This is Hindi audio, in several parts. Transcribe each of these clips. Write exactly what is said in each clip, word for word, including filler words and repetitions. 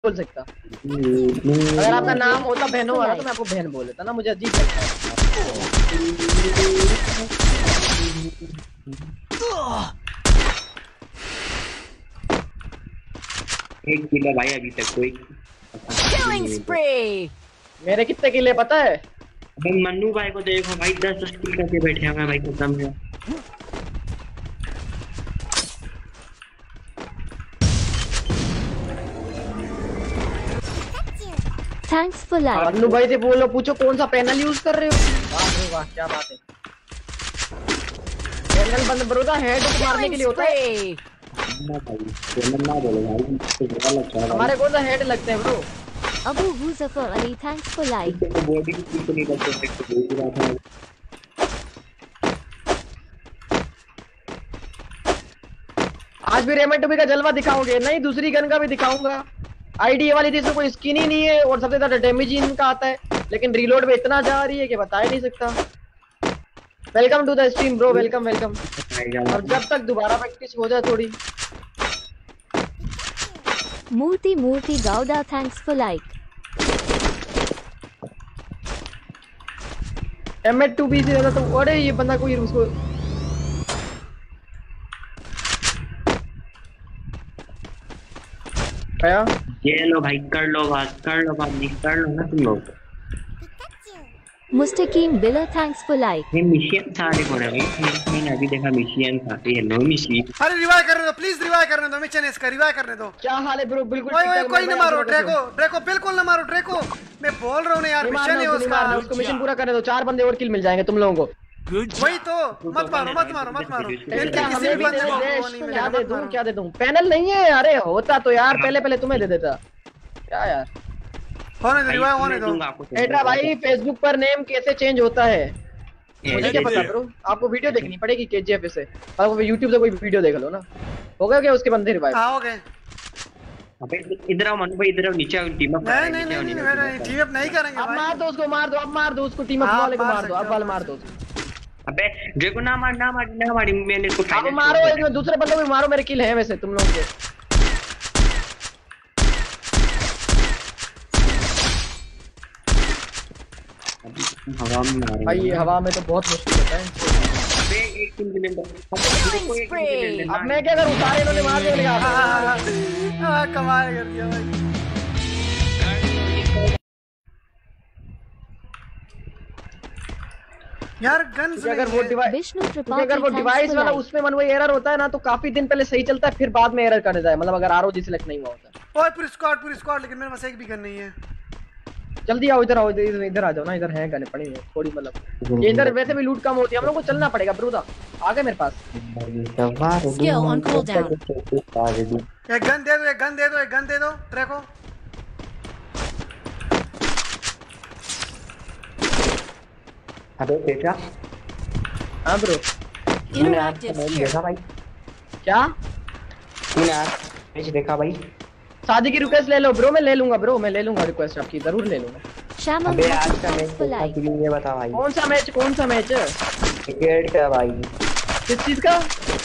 बोल सकता। अगर आपका नाम होता बहनों वाला तो मैं आपको बहन बोल देता ना, मुझे अजीब लगता है। एक किल भाई अभी तक कोई। Killing spree. मेरे कितने किले पता है? अबे मन्नू भाई को देखो भाई, दस दस किल करके बैठे हुए हैं भाई, कसम से। Thanks for like. मन्नू भाई से बोलो, पूछो कौन सा पैनल यूज कर रहे हो। वाह वाह क्या बात है। पैनल बंद ब्रोदा हेड को मारने के लिए होता है ना भाई, पैनल ना बोलो भाई, तो बुरा लगता है। हमारे कौन सा हेड लगते हैं bro? Abu Huzafar Ali thanks for like. तो बॉडी की किल नहीं करते हैं, तो बहुत बात है। आज भी रेमन टूबी का जलवा दिखाओगे? नहीं, दूसरी गन का भी दिखाऊंगा। आईडी वाली जिसमें कोई स्किन ही नहीं है और सबसे ज्यादा डैमेज ही इनका आता है, लेकिन रीलोड में इतना जा रही है कि बता ही नहीं सकता। Welcome to the stream bro, welcome welcome. और जब तक दोबारा प्रैक्टिस हो जाए थोड़ी। Murthy Murthy Gowda thanks for like. M eight two B से ज्यादा तो अरे ये बंदा कोई उसको क्या? ये लो भाई, कर लो बात, कर लो बात, नहीं कर लो ना तुम लोग। मुस्तकीम बिलो थैंक्स फॉर लाइक। ये मिशियन था देखो ना भाई, मैंने अभी देखा मिशियन था। ये लो मिशियन। अरे रिवाइव करने दो प्लीज, रिवाइव करने दो, मिशन इसका रिवाइव करने दो। क्या हाल है ब्रो? बिल्कुल ओए ओए कोई ना मारो ड्रैको, ड्रैको बिल्कुल ना मारो ड्रैको, मैं बोल रहा हूं ना यार, मिशन है उसका, उसको मिशन पूरा करने दो। चार बंदे और किल मिल जाएंगे तुम लोगों को। वही तो, मत मारो मत मारो मत मारो। क्या हमें भी दे दो, क्या दे दूं क्या दे दूं? पैनल नहीं है? अरे होता तो यार पहले पहले तुम्हें दे देता। क्या यार, होने दो रिवाइव होने दो। एड्रा भाई फेसबुक पर नेम कैसे चेंज होता है? मुझे क्या पता ब्रो, आपको वीडियो देखनी पड़ेगी केजीएफ से, आपको यूट्यूब से कोई वीडियो देख लो ना। हो गया क्या उसके बंदे रिवाइव? हां हो गए। अबे इधर आओ मनु भाई, इधर आओ, नीचे आओ, टीम अप। नहीं नहीं नहीं नहीं टीम अप नहीं करेंगे अब भाई। मार दो उसको, मार दो, अब मार दो उसको, टीम अप वाले को मार दो, अब वाले मार दो उसको। अबे देखो ना मार ना मार ना मारी, मैंने इसको अब मारो, एक दूसरे बंदे को मारो, मेरे किल है वैसे तुम लोगों के। हवा में मारो भाई ये हवा में तो बहुत मुश्किल होता है। अबे एक किल मिले तो अब मैं क्या करूं? सारे इन्होंने मार दिया। हां कमाल कर दिया भाई। यार गन से अगर वो डिवाइस अगर वो डिवाइस वाला उसमें मन वही एरर होता है ना, तो काफी दिन पहले सही चलता है, फिर बाद में एरर कर जाए, मतलब अगर आरओजी सिलेक्ट नहीं हुआ होता। ओए पूरी स्क्वाड पूरी स्क्वाड, लेकिन मेरे पास एक भी गन नहीं है। जल्दी आओ, इधर आओ, इधर इधर आ जाओ ना, इधर है गन पड़ी है थोड़ी, मतलब ये इधर वैसे भी लूट कम होती है, हम लोग को चलना पड़ेगा ब्रूदा। आ गए मेरे पास। Skill on cooldown. एक गन दे दो, एक गन दे दो, एक गन दे दो ट्रैको। अबे बेटा हां ब्रो, Interactive here. देखा भाई? क्या तूने आज मैच देखा भाई? शादी की रिक्वेस्ट ले लो ब्रो, मैं ले लूंगा ब्रो, मैं ले लूंगा रिक्वेस्ट आपकी, जरूर ले लूंगा। शाम अबे आज का मैच देखा कि नहीं, ये बता भाई। कौन सा मैच? कौन सा मैच? क्रिकेट का भाई। किस चीज का?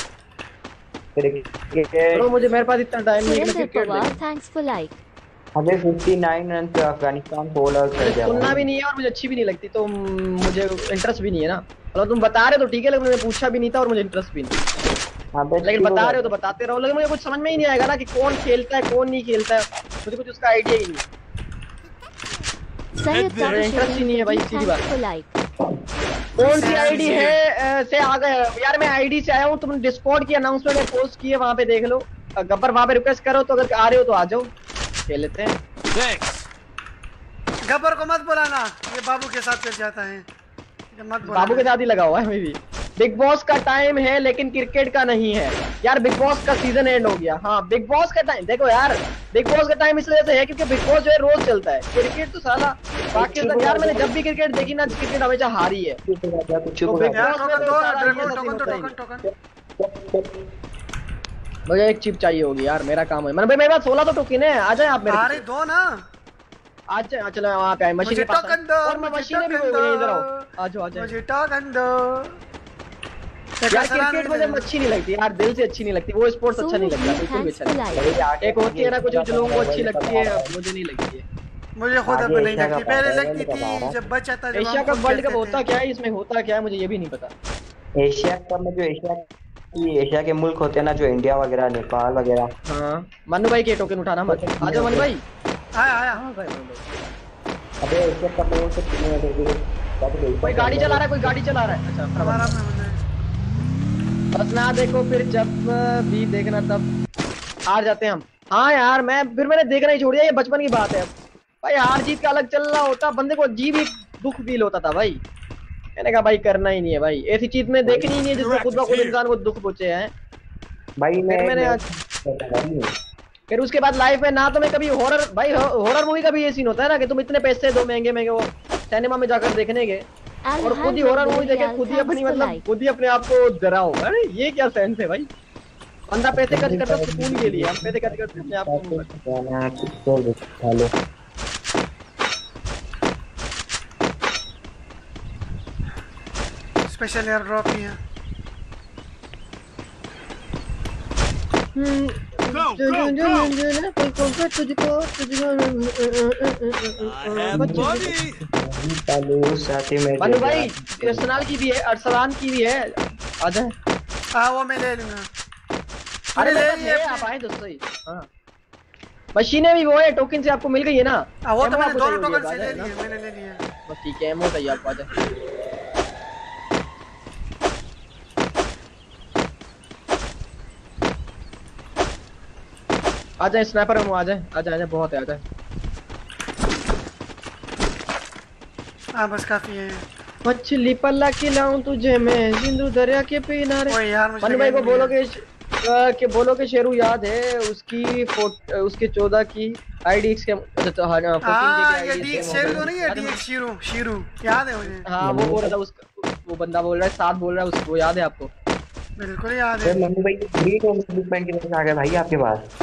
क्रिकेट। ब्रो मुझे मेरे पास इतना टाइम नहीं है कि क्रिकेट देख। Thanks for like. अबे उनसठ रन पे अफगानिस्तान बॉलर कर दिया। सुनना भी नहीं है और मुझे अच्छी भी नहीं लगती, तो मुझे इंटरेस्ट भी नहीं है ना। मतलब तुम बता रहे हो तो ठीक है, लेकिन मैंने पूछा भी नहीं था और मुझे इंटरेस्ट भी नहीं। लेकिन बता रहे हो तो बताते रहो, लेकिन मुझे कुछ समझ में ही नहीं आएगा ना कि कौन खेलता है कौन नहीं खेलता है, मुझे कुछ उसका आइडिया ही नहीं है। इंटरेस्ट ही नहीं है भाई, सीधी बात। कौन सी आईडी है से आ गए यार? मैं आईडी से आया हूँ, तुमने डिस्कॉर्ड की अनाउंसमेंट में पोस्ट की है, वहाँ पे देख लो। गब्बर वहाँ पे रिक्वेस्ट करो, तो अगर आ रहे हो तो आ जाओ, खेल लेते हैं। गब्बर को मत बुलाना, ये बाबू के साथ फिर जाता है। मत बाबू के साथ ही लगा हुआ है। मैं भी बिग बॉस का टाइम है लेकिन क्रिकेट का नहीं है यार। बिग बॉस का सीजन एंड हो गया। हाँ बिग बॉस का टाइम देखो यार, बिग बॉस का टाइम इस वजह से है क्योंकि बिग बॉस जो है रोज चलता है। क्रिकेट तो साला बाकी यार, मैंने जब भी क्रिकेट देखी ना, क्रिकेट हमेशा हारी है। मुझे एक चिप चाहिए होगी यार, मेरा काम है। मैंने भाई मेरे पास सोलह तो टोकन है, आ जाए आप मेरे अरे दो ना। आज चलो वहाँ पे आए मशीन के पास, और मैं मशीन भी इधर आओ, आ जाओ आ जाओ। मुझे टोकन दो। यार क्रिकेट मुझे अच्छी नहीं लगती यार, दिल से अच्छी नहीं लगती वो स्पोर्ट्स, अच्छा नहीं लगता बिल्कुल भी अच्छा नहीं लगता। एक होती है ना कुछ कुछ लोगों को अच्छी लगती है, मुझे नहीं लगती है। मुझे खुद अब नहीं लगती, पहले लगती थी जब बच्चा था। एशिया कप वर्ल्ड कप होता क्या है इसमें, होता क्या है मुझे ये भी नहीं पता। एशिया कप में जो एशिया एशिया के मुल्क होते हैं ना, जो इंडिया वगैरह, नेपाल वगैरह। हाँ मनु भाई के टोकन उठाना मत, आ जाओ मनु भाई। आया आया अबे एशिया कप में वो सब कोई गाड़ी चला रहा है, कोई गाड़ी चला रहा है। अच्छा हमारा अपना बंदा है। बस ना देखो फिर जब भी देखना तब हार जाते हैं हम। हाँ यार मैं फिर मैंने देखना ही छोड़ दिया, ये बचपन की बात है भाई। हार जीत का अलग चल रहा होता, बंदे को अजीब ही दुख फील होता था भाई। मैंने कहा भाई करना ही नहीं है भाई, ऐसी चीज में देखनी ही नहीं है जिसमें खुद ब खुद इंसान को दुख पहुंचे हैं भाई। मैं मैंने आज फिर उसके बाद लाइफ में ना तो मैं कभी हॉरर भाई, हॉरर मूवी का भी ये सीन होता है ना कि तुम इतने पैसे दो महंगे महंगे वो सिनेमा में जाकर देखने गए और खुद ही हॉरर मूवी देखे, खुद ही अपनी मतलब खुद ही अपने आप को डराओ। अरे ये क्या सेंस है भाई, बंदा पैसे खर्च करता है सुकून के लिए, हम पैसे खर्च करते हैं अपने आप को। स्पेशल एयर ड्रॉप ही है। मनु भाई अर्सलान की भी है, अर्सलान की भी है, आजा। हाँ वो मैं ले लूंगा। अरे ले लिए आप आए दोस्तों ही। हाँ मशीनें भी वो है, टोकन से आपको मिल गई है ना। हाँ वो तो मैंने दोनों टोकन से ले लिए, मैंने ले लिए। बस ठीक है, एमो चाहिए आपको, आजा। आजा स्नाइपर में, आजा आजा आजा, बहुत है, आजा। हाँ बस काफी है। मछली पल्ला खिलाऊं तुझे मैं सिंधु दरिया के किनारे। ओए यार मुझे मनु भाई को बोलो कि कि बोलो कि शेरू याद है उसकी फोटो, उसके चौदह की आईडी के। हाँ ये डी शेरू तो नहीं है, डी शेरू शेरू याद है मुझे। हाँ वो बोल रहा था उसका, वो बंदा बोल रहा है साथ बोल रहा है उसको, याद है आपको? बिल्कुल याद है। मनु भाई ग्रीन और ब्लू पैंट के साथ आ गया भाई आपके पास।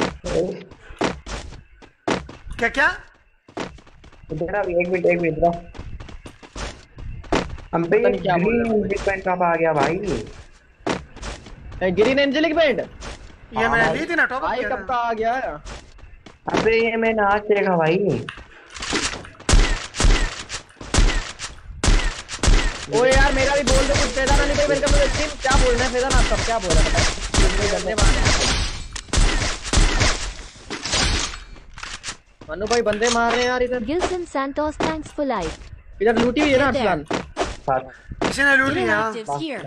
क्या क्या इधर आ, एक मिनट एक मिनट हम पे ग्रीन पैंट कब आ गया भाई? ग्रीन एंजेलिक बैंड ये मैंने ली थी ना, टॉप भाई कब का आ गया है? अबे ये मैंने आज देखा भाई। ओ यार मेरा भी बोल दो कुछ, फैजान अली भाई वेलकम टू द स्ट्रीम। क्या बोल रहे हैं फैजान, आप सब क्या बोल रहे हैं बताइए। बंदे मार रहे हैं मनु भाई, बंदे मार रहे हैं यार इधर। Gilson Santos, thanks for like. इधर लूटी हुई है ना अर्सलान। किसी ने लूट लिया। Interactives here.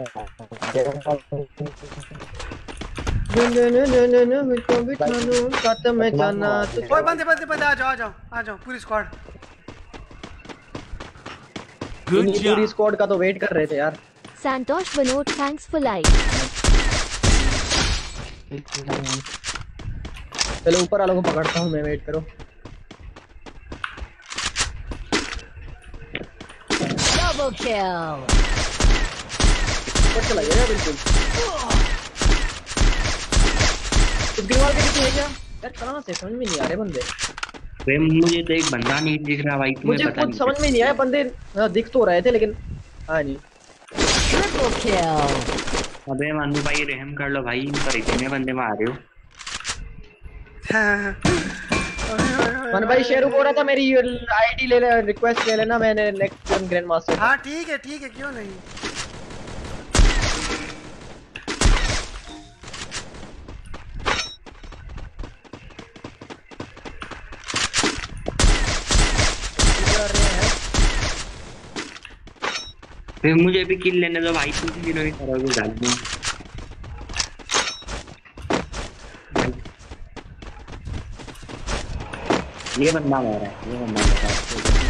साथ में जाना तो ओए बंदे बंदे बंदे आ जाओ आ जाओ आ जाओ, पूरी स्क्वाड। पूरी स्क्वाड का तो वेट कर रहे थे यार। Santosh Vinod, thanks for like. चलो ऊपर वालों को पकड़ता हूँ मैं, वेट करो। Double kill. ऊपर चला गया बिल्कुल। इस ग्रीन वॉल के पीछे है क्या यार? कहाँ से समझ में नहीं आ रहे बंदे। वे मुझे तो एक बंदा नहीं दिख रहा भाई, तुम्हें मुझे पता खुद नहीं समझ में नहीं आया, बंदे दिख तो रहे थे लेकिन हाँ नहीं। Triple kill. अबे मनु भाई रहम कर लो भाई, इन पर इतने बंदे मार रहे हो। मन भाई शेरू बोल रहा था मेरी आईडी ले ले, रिक्वेस्ट ले लेना, मैंने नेक्स्ट ग्रैंड मास्टर। हाँ ठीक है ठीक है, क्यों नहीं। फिर मुझे भी किल लेने दो भाई, तुम भी नहीं करोगे डाल दूं। ये बंदा मारा है, ये बंदा मारा है।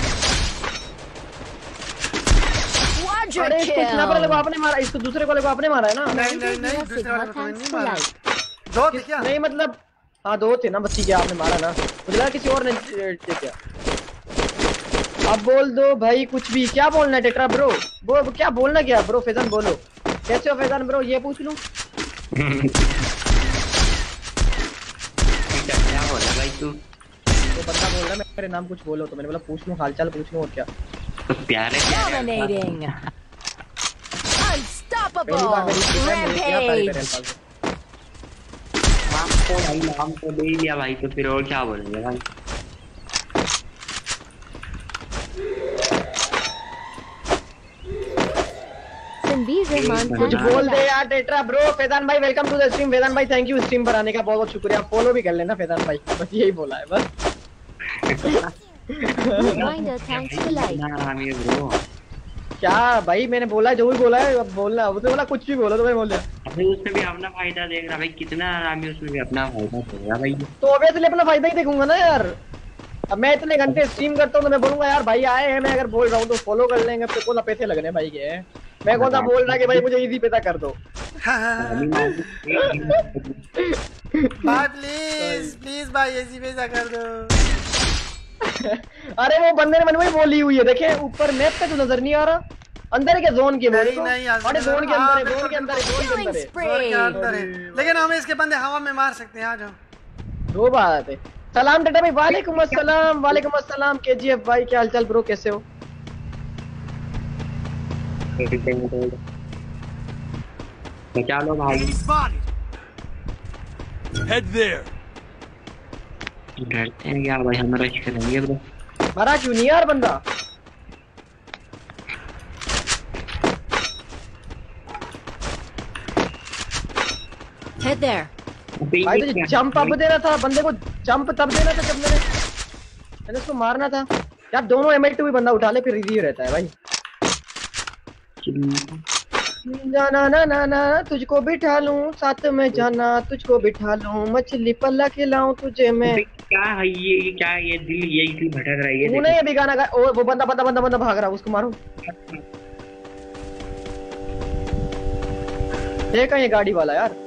Quadra अरे इसको स्नाइपर वाले को kill. आपने मारा, इसको दूसरे वाले को आपने मारा है ना? नहीं नहीं नहीं, दूसरे वाले को Thanks नहीं for मारा। like. दो थे क्या? नहीं मतलब हाँ दो थे ना, बस ठीक है आपने मारा ना, मुझे लगा किसी और ने क्या। अब बोल दो भाई कुछ भी, क्या बोलना है टेट्रा ब्रो? वो क्या बोलना क्या ब्रो? फैजान बोलो, कैसे हो फैजान ब्रो, ये पूछ लूं? क्या बोला भाई तू? वो बंदा बोल रहा है मेरे नाम कुछ बोलो, तो मैंने बोला पूछ लूं, हालचाल पूछ लूं और क्या। तो प्यारे Dominating. Unstoppable. पहली बार मेरी टीम है, मैंने किया था रिपेयर हेल्प से। आपको भाई नाम तो दे ही दिया भाई, तो फिर और क्या बोलेंगे भाई। Sanveer Rahman, कुछ कुछ thanks for बोल दे like. यार टेट्रा ब्रो। फैजान भाई welcome to the stream. Faizan भाई थैंक यू स्ट्रीम पर आने का, बहुत बहुत शुक्रिया। फॉलो भी कर लेना फैजान भाई, बस यही बोला है बस। Reminder, thanks for like. ना आरामी है ब्रो। क्या भाई मैंने बोला है, जो भी बोला है अब बोलना, वो तो बोला कुछ भी बोला तो मैं बोल दिया। अभी उसमें भी अपना फायदा देख रहा भाई, कितना आरामी, उसमें भी अपना फायदा देख रहा भाई। तो ऑब्वियसली अपना फायदा ही देखूंगा ना यार। अब मैं इतने घंटे स्ट्रीम करता हूँ तो मैं बोलूंगा यार भाई आए हैं, मैं अगर बोल रहा हूँ तो फॉलो कर लेंगे। तो कौन सा पैसे लगने भाई के, मैं कौन सा बोल रहा कि भाई मुझे इजी पैसा कर दो। भाई प्लीज प्लीज भाई ऐसी पैसा कर दो। अरे वो बंदे ने मैंने वही बोली हुई है, देखे ऊपर मैप पे तो नजर नहीं आ रहा। अंदर के जोन के नहीं नहीं यार, अरे जोन के अंदर है, जोन के अंदर है, जोन के Killing अंदर है। जोर के spree. अंदर है, लेकिन हमें इसके बंदे हवा में मार सकते हैं। आ जाओ। दो बात है। सलाम टाटा भाई, वालेकुम अस्सलाम। वालेकुम अस्सलाम केजीएफ भाई, क्या हालचाल ब्रो, कैसे हो? बचा लो भाई। Head there. डरते हैं क्या भाई, हम रश करेंगे ब्रो। मरा क्यों नहीं यार बंदा? Head there. भाई तुझे जंप अब देना था, बंदे को जंप तब देना था जब मैंने मैंने उसको मारना था यार। दोनों एम एल टू भी बंदा उठा ले फिर इजी रहता है भाई। ना ना ना ना ना तुझको बिठा लूं साथ में, जाना तुझको बिठा लूं, मछली पल्ला खिलाऊं तुझे मैं। क्या है ये, ये क्या है ये दिल, ये दिल भटक रहा है ये। तूने ये भी गाना गा। ओ वो बंदा बंदा बंदा बंदा भाग रहा है, उसको मारो। देखा ये गाड़ी वाला यार।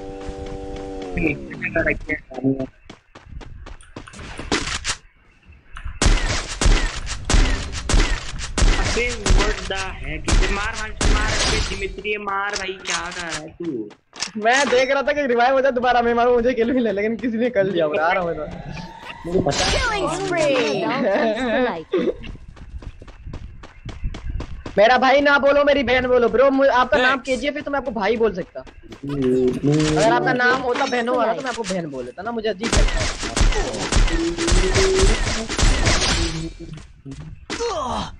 What the heck? मार मार मार दिमित्री, मार भाई, क्या कर रहा है तू? मैं देख रहा था कि रिवाइव हो जाए दोबारा, मैं मारूं मुझे किल मिले, लेकिन किसी ने कर लिया। आ रहा हूं मैं तो। मुझे पता है। Killing spree. Down, thanks for like. मेरा भाई ना बोलो, मेरी बहन बोलो ब्रो। आपका नाम केजीएफ है तो मैं आपको भाई बोल सकता। अगर आपका नाम होता बहनों वाला तो मैं आपको बहन बोल देता ना, मुझे अजीब लगता है।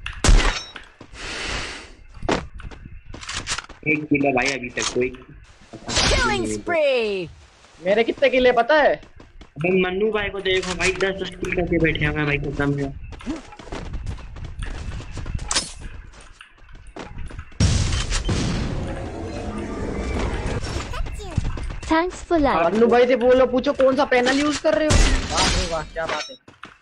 एक किलो भाई अभी तक कोई। Killing spree. मेरे कितने किले पता है? अबे मन्नू भाई को देखो भाई, दस दस किल करके बैठे हुए हैं भाई, कसम से। Thanks for like. मन्नू भाई से बोलो, पूछो कौन सा पैनल यूज कर रहे हो। वाह रे वाह, क्या बात है।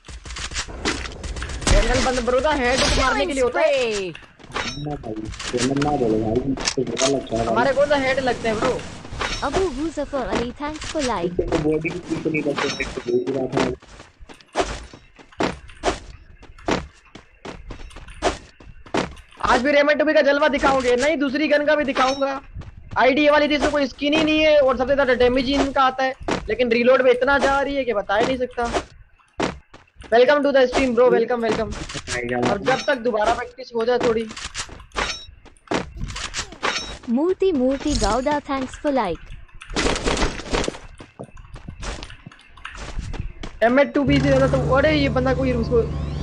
पैनल बंद बरोदा हेड को मारने के लिए होता है। Spree. ना भाई, तो ना बोलो भाई, इससे बुरा लगता है। हमारे कौन सा हेड लगते हैं bro? Abu Huzafar Ali, thanks for like. तो बॉडी की किल नहीं कर सकते, तो बहुत ही बात है। आज भी रेमन टूबी का जलवा दिखाओगे? नहीं, दूसरी गन का भी दिखाऊंगा। आईडी वाली जिसमें कोई स्किन ही नहीं है और सबसे ज्यादा डैमेज इनका आता है, लेकिन रीलोड में इतना जा रही है कि बता ही नहीं सकता। Welcome to the stream bro, welcome welcome. और जब तक दोबारा प्रैक्टिस हो जाए थोड़ी। Murthy Murthy Gowda, thanks for like. M H two B से ज्यादा तो अरे ये बंदा कोई उसको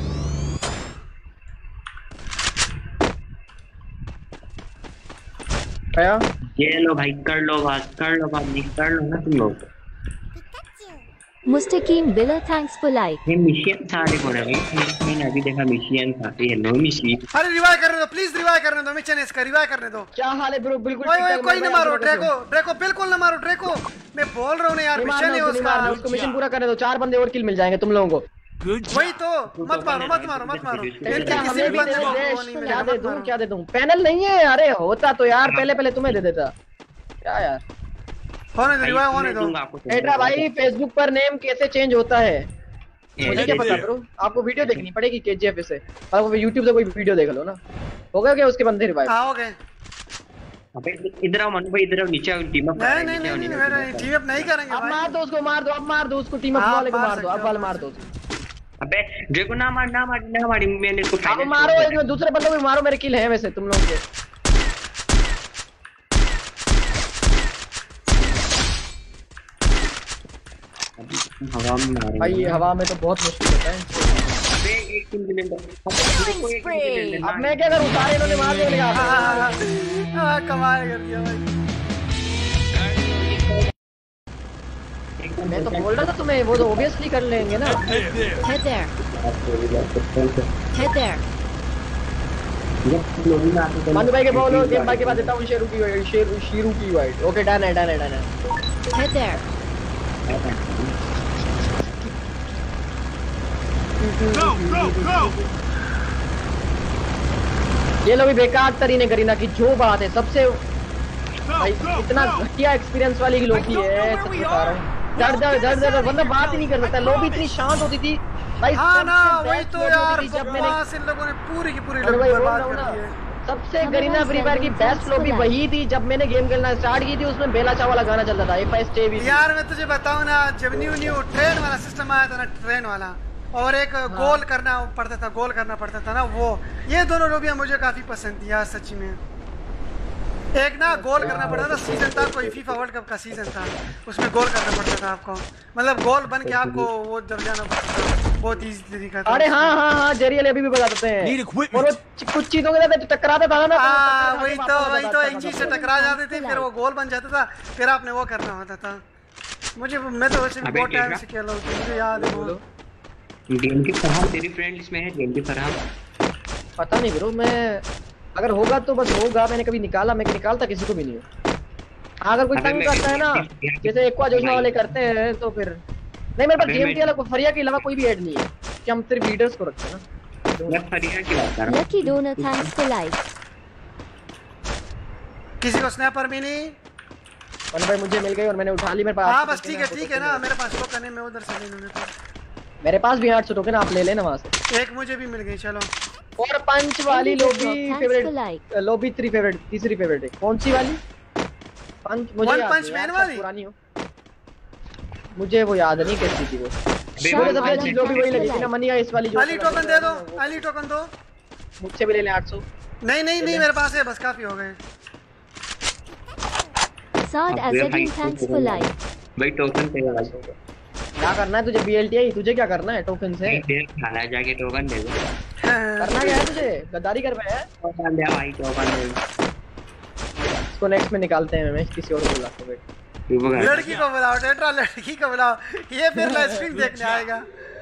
आया। ये लो भाई, कर लो बात, कर लो बात, नहीं कर लो ना तुम लोग। Mustaqim Biller, thanks for like. ये मिशियन था, देखो ना भाई, मैंने अभी देखा मिशियन था। ये लो मिशियन। अरे रिवाइव करने दो प्लीज, रिवाइव करने दो, मिशन इसका रिवाइव करने दो। क्या हाल है ब्रो? बिल्कुल ओए ठीक ओए ठाक। कोई मैं ना मारो भाई, ड्रैको, ड्रैको बिल्कुल ना मारो ड्रैको, मैं बोल रहा हूँ ना यार, नहीं मिशन मारना है उसको, नहीं मारना उसका। उसको, मिशन पूरा करने दो। चार बंदे और किल मिल जाएंगे तुम लोगों को। Good वही job. तो, मत मारो मत मारो मत मारो। क्या इनके किसी हमें भी भी बंदे दे को दे, वो नहीं क्या मिलेगा, दे मत दूं मारो। क्या दे दूं? पैनल नहीं है? अरे होता तो यार पहले पहले तुम्हें दे देता। क्या यार, होने दो, रिवाइव होने दो। एड्रा भाई फेसबुक पर नेम कैसे चेंज होता है? मुझे क्या पता दे। ब्रो, आपको वीडियो देखनी पड़ेगी केजीएफ से। आपको यूट्यूब से कोई वीडियो देख लो ना, हो गया क्या उसके बंदे रिवाइव? हाँ हो गए। अबे इधर आओ मनु भाई, इधर आओ, नीचे आओ, टीम अप नहीं नहीं नहीं नहीं, मेरा टीम अप नहीं करेंगे अब भाई। मार दो उसको, मार दो, अब मार दो उसको, टीम अप हाँ, वाले को मार मार दो, सकते अब हो, वाले मार मार दो उसको। अबे देखो ना मार, ना मार, ना मार, मैंने इसको अब मारो, एक दूसरे बंदे को भी मारो, मेरे किल है वैसे तुम लोगों के। हवा में मारेंगे भाई हवा में तो बहुत मुश्किल होता है। अबे एक किल मिले तो Killing spree. अब मैं क्या करूं, सारे इन्होंने मार दिए हाँ, आप। हाँ, हाँ, हाँ, कमाल कर दिया भाई। मैं तो बोल रहा था तुम्हें, वो तो ऑब्वियसली कर लेंगे ना। Head there. Head there. Manu भाई के बोलो गेम भाई के बाद देता हूं शेरू की वाइट, शेरू शीरू की वाइट। ओके डन है डन है डन है। Head there. ये लो भी बेकार तरी ने करी ना कि जो बात है सबसे भाई इतना घटिया एक्सपीरियंस वाली की लोगी है, सच बता रहा हूं। डर डर डर डर बंदा बात ही नहीं कर सकता। लोबी इतनी शांत होती थी भाई। हाँ ना, सबसे वही best तो lobby यार, होती थी जब मैंने बकवास इन लोगों ने पूरी की पूरी अरे लॉबी भाई बोल बर्बाद रहा हूं कर ना, दी है। सबसे गरीना फ्री फायर की बेस्ट लॉबी वही थी जब मैंने गेम खेलना स्टार्ट की थी। उसमें बेला चाव वाला गाना चलता था, एफ एस टे भी। यार मैं तुझे बताऊं ना, जब न्यू न्यू ट्रेन वाला सिस्टम आया था ना, ट्रेन वाला, और एक गोल करना पड़ता था, गोल करना पड़ता था ना, वो ये दोनों लॉबियां मुझे काफी पसंद थी यार सच्ची में। एक ना गोल करना पड़ता था, सीजन था कोई फीफा वर्ल्ड कप का सीजन था, उसमें गोल करना पड़ता था आपको, मतलब गोल बन के आपको वो जब जाना पड़ता था, बहुत इजी तरीका था। अरे हाँ हाँ हाँ जेरियल अभी भी बता देते हैं। और वो कुछ चीजों के साथ टकराता था ना, हाँ वही तो वही तो एक चीज से टकरा जाते थे, फिर वो गोल बन जाता था, फिर आपने वो करना होता था। मुझे मैं तो वैसे भी बहुत टाइम से खेल रहा हूँ, मुझे याद है। बोलो गेम की फरहान तेरी फ्रेंड लिस्ट में है? गेम की फरहान पता नहीं ब्रो, मैं अगर होगा तो बस होगा। मैंने कभी निकाला, मैं निकालता किसी को भी नहीं हूँ। अगर कोई तंग करता है ना, जैसे एक्वा जोशना वाले करते हैं तो फिर नहीं। मेरे पास गेम के अलावा फरिया के अलावा कोई भी ऐड नहीं है कि हम सिर्फ लीडर्स को रखते हैं ना। मैं फरिया की बात कर रहा हूं। Lucky donor, thanks for like. किसी को स्नैपर भी नहीं। मनु भाई मुझे मिल गई और मैंने उठा ली मेरे पास। हाँ बस ठीक है ठीक है ना, मेरे पास टोकन है, मैं उधर से ले लूंगा। मेरे पास भी आठ सौ टोकन, आप ले लेना वहां से। एक मुझे भी मिल गई, चलो। और पंच वाली lobby Thanks for favourite, like. Lobby three favourite, तीसरी फेवरेट है कौन सी वाली? पंच मुझे One याद Punch नहीं यार, Man वाली? पुरानी हो मुझे वो याद नहीं कैसी थी वो। मुझे Shah सबसे अच्छी Alam, लॉबी वही thanks लगी for थी ना, like. मनिया इस वाली जो अली टोकन दे दो, अली टोकन दो। मुझसे भी ले ले आठ सौ। नहीं नहीं नहीं, मेरे पास है, बस काफी हो गए। Saad Azadin, thanks for like. भाई टोकन पे लगा दो। क्या करना है तुझे बीएलटीआई? तुझे क्या करना है टोकन से? दे खाना जाके टोकन दे दो। करना क्या है तुझे? गद्दारी कर रहा है? टोकन दे भाई, टोकन दे। इसको नेक्स्ट में निकालते हैं, मैं किसी और को बुलाता हूं। वेट तू वो कर। लड़की को बुलाओ, टेट्रा लड़की को बुलाओ, ये फिर लाइव स्ट्रीम देखने आएगा।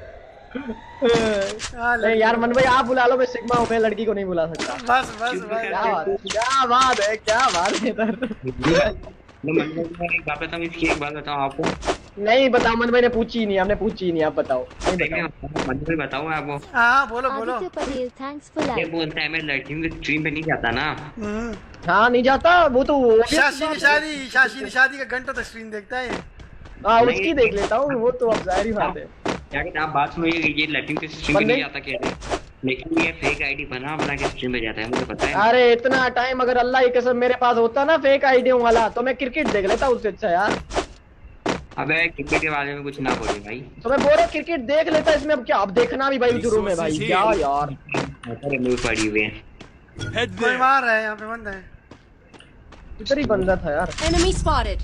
हाँ, नहीं यार मन भाई आप बुला लो, मैं सिग्मा हूं, मैं लड़की को नहीं बुला सकता। बस बस क्या बस। बात है, क्या बात है, क्या बात है इधर। मैं मन में एक बात बताऊं, इसकी एक बात बताऊं आपको। नहीं बताओ, मन भाई ने पूछी ही नहीं, हमने पूछी ही नहीं, आप बताओ। नहीं बताओ। मन में बताऊं आपको। हाँ बोलो बोलो। Aditya Patel, thanks for ये like. बोलता है मैं लड़कियों की स्ट्रीम पे नहीं जाता ना। हम्म। हाँ नहीं जाता वो तो obvious शाशी बात की है। शादी, शाशी की शादी का घंटा तक स्क्रीन देखता है। हाँ उसकी देख लेता हूँ, वो तो अब जाहिर बात है। क्या कहते हैं आप बात सुनिए, ये लड़कियों की स्ट्रीम पे नहीं जाता कह रहे, लेकिन ये फेक आईडी बना बना के स्ट्रीम पे जाता है, मुझे पता है। अरे इतना टाइम अगर अल्लाह की कसम मेरे पास होता ना फेक आईडियों वाला, तो मैं क्रिकेट देख लेता उससे अच्छा यार। अबे क्रिकेट के बारे में कुछ ना बोलिए भाई। तो मैं बोल रहा क्रिकेट देख लेता, इसमें अब क्या, अब देखना भी भाई जुर्म है भाई, क्या यार। अरे न्यूज़ पड़ी हुई है। कोई मार रहा है यहाँ पे, बंदा है। इधर ही बंदा था यार। Enemy spotted.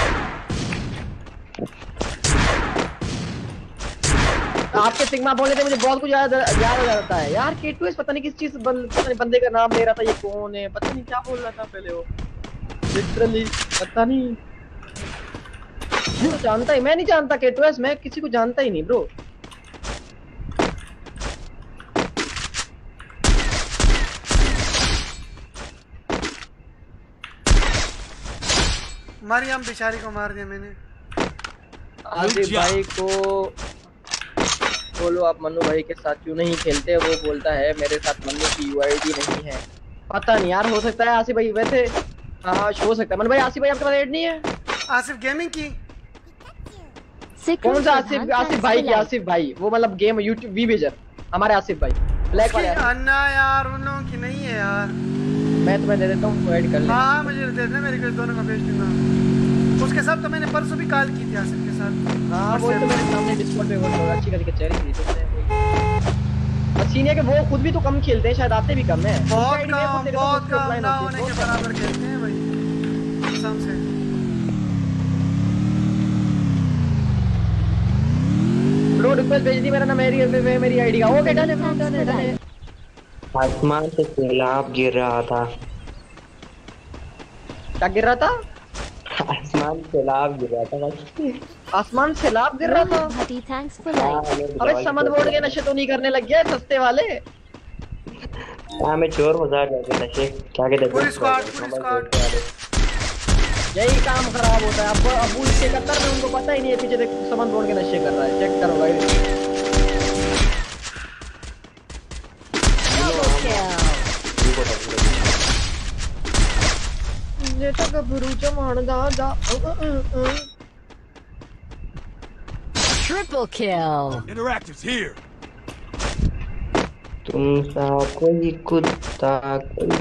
आपके सिग्मा बोले थे, मुझे बहुत कुछ याद याद हो जाता है यार। के टू एस पता नहीं किस चीज बंद, पता नहीं बंदे का नाम ले रहा था, ये कौन है पता नहीं, क्या बोल रहा था पहले वो, लिटरली पता नहीं। तो जानता ही, मैं नहीं जानता के टू एस, मैं किसी को जानता ही नहीं ब्रो। मरियम बेचारी को मार दिया मैंने। आसिफ भाई को बोलो आप मन्नू भाई के साथ क्यों नहीं खेलते, वो बोलता है मेरे साथ मन्नू की यूआईडी नहीं है। पता नहीं यार, हो सकता है आसिफ भाई, वैसे हाँ हो सकता है। मन्नू भाई आसिफ भाई आपके पास ऐड नहीं है? आसिफ गेमिंग की कौन सा आसिफ? आसिफ भाई की, आसिफ भाई वो मतलब गेम यूट्यूब वी बेजर, हमारे आसिफ भाई ब्लैक वाले। अन्ना यार उन लोगों की नहीं है यार। मैं तुम्हें दे देता हूँ, ऐड कर ले। हाँ मुझे दे देना, मेरे को दोनों का भेज देना। उसके साथ तो मैंने परसों भी कॉल की थी आसिफ के साथ। हाँ वो तो मेरे सामने डिस्कॉर्ड पे वो अच्छी खासी कचहरी थी, तो मैं सीनियर के वो खुद भी तो कम खेलते हैं, शायद आते भी कम है। बहुत कम, बहुत कम ना होने के बराबर खेलते हैं भाई कसम से। ब्रो रिक्वेस्ट भेज दी, मेरा ना मेरी मेरी आईडी का। ओके डन है ब्रो, डन है डन है। आसमान से सैलाब गिर रहा था। क्या गिर रहा था? आसमान से सैलाब गिर रहा था बस। आसमान से लाभ गिर रहा था। Rohit Bhatti, thanks for like. अबे समझ बोर्ड के नशे तो नहीं करने लग गया सस्ते वाले? हाँ मैं चोर बाजार जाके नशे क्या कहते हैं, पूरी स्क्वाड पूरी स्क्वाड। यही काम खराब होता है। अब अबू इसके कतर में उनको पता ही नहीं है पीछे देख समझ बोर्ड के नशे कर रहा है। चेक करो भाई। ये तो गबरू जमान दा दा Triple kill. Interactive's here. तुम सा कोई कुत्ता कोई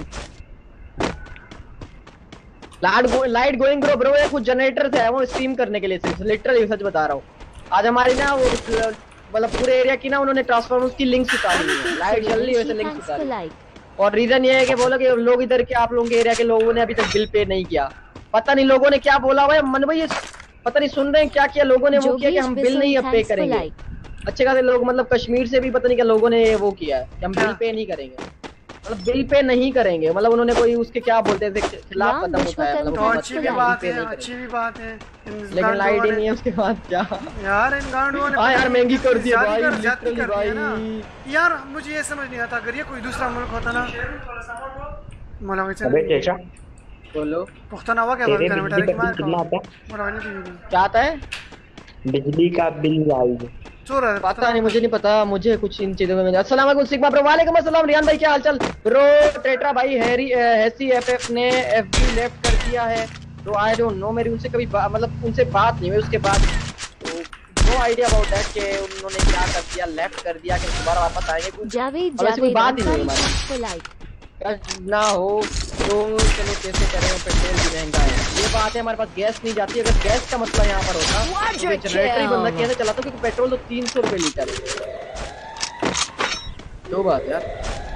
light go, light going bro bro ये कुछ जनरेटर से है वो स्ट्रीम करने के लिए सिर्फ, लिटरली सच बता रहा हूँ। आज हमारी ना वो मतलब पूरे एरिया की ना उन्होंने ट्रांसफार्मर्स की लिंक्स उतारी है, लाइट जल रही है वैसे लिंक्स Thanks for उतारी। like. और रीजन ये है कि बोलो कि लोग इधर के आप लोगों के एरिया के लोगों ने अभी तक बिल पे नहीं किया। पता नहीं लोगों ने क्या बोला हुआ है मन भाई, पता नहीं सुन रहे हैं क्या किया लोगों ने वो किया कि हम बिल नहीं अब पे करेंगे। अच्छे खासे लोग मतलब कश्मीर से भी पता नहीं क्या लोगों ने वो किया है कि हम बिल पे नहीं करेंगे, मतलब बिल पे नहीं करेंगे, मतलब उन्होंने कोई उसके क्या बोलते हैं खिलाफ कदम उठाया। तो अच्छी भी बात है, अच्छी भी बात है, लेकिन लाइट ही नहीं है उसके बाद क्या यार इन गांडुओं ने। हाँ यार महंगी कर दी भाई, जाती लिटरली कर दिया ना भाई। यार मुझे ये समझ नहीं आता अगर ये कोई दूसरा मुल्क होता ना मौलावी अबे चेचा बोलो पुख्तन हवा क्या तेरे बात बिजली कर का बिल कितना आता है? मौलावी क्या आता है? बिजली का बिल आई चोर है पता नहीं, मुझे नहीं पता, मुझे कुछ इन चीजों में। अस्सलाम वालेकुम सिग्मा ब्रो। वालेकुम अस्सलाम रियान भाई, क्या हालचाल ब्रो? ट्रेट्रा भाई हैरी हैसी एफएफ ने एफबी लेफ्ट कर दिया है तो आई डोंट नो, मेरी उनसे कभी मतलब उनसे बात नहीं हुई उसके बाद, तो नो आइडिया अबाउट दैट कि उन्होंने क्या कर दिया, लेफ्ट कर दिया कि दोबारा वापस आएंगे। Javed अब ऐसी कोई Javed, बात ही नहीं Ansari, हमारी। thanks for like. ना हो तो चलो कैसे करें, पेट्रोल भी महंगा है, ये बात है। हमारे पास गैस नहीं जाती, अगर गैस का मसला यहाँ पर होता तो जनरेटर ही बंदा कैसे चलाता, क्योंकि पेट्रोल तो तीन सौ रुपए लीटर है। दो बात यार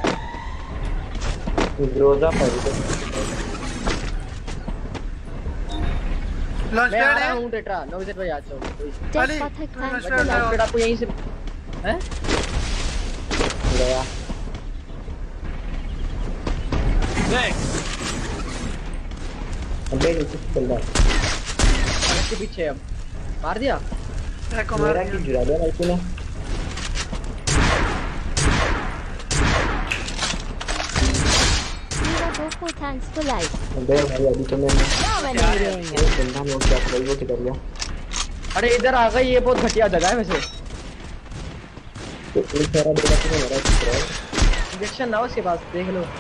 रोजा लॉन्च मैं आ पैड रहा है हूँ टेट्रा नौ बजे भाई आ जाओ। Tech Ali, Pathak, तू thanks launch for pad like. फिर आपको यहीं से हैं गया Thanks. अबे नीचे चल रहा के पीछे अब मार दिया। एक को मार मेरा की जुड़ा दिया भाई तूने। Mira Gopal, thanks for like. अबे भाई अभी तो मैंने Dominating. एक बंदा नोट किया था भाई, वो किधर गया? अरे इधर आ गई, ये बहुत घटिया जगह है वैसे। तो एक सारा देखा तूने मेरा किधर है? इंजेक्शन ना उसके पास देख लो।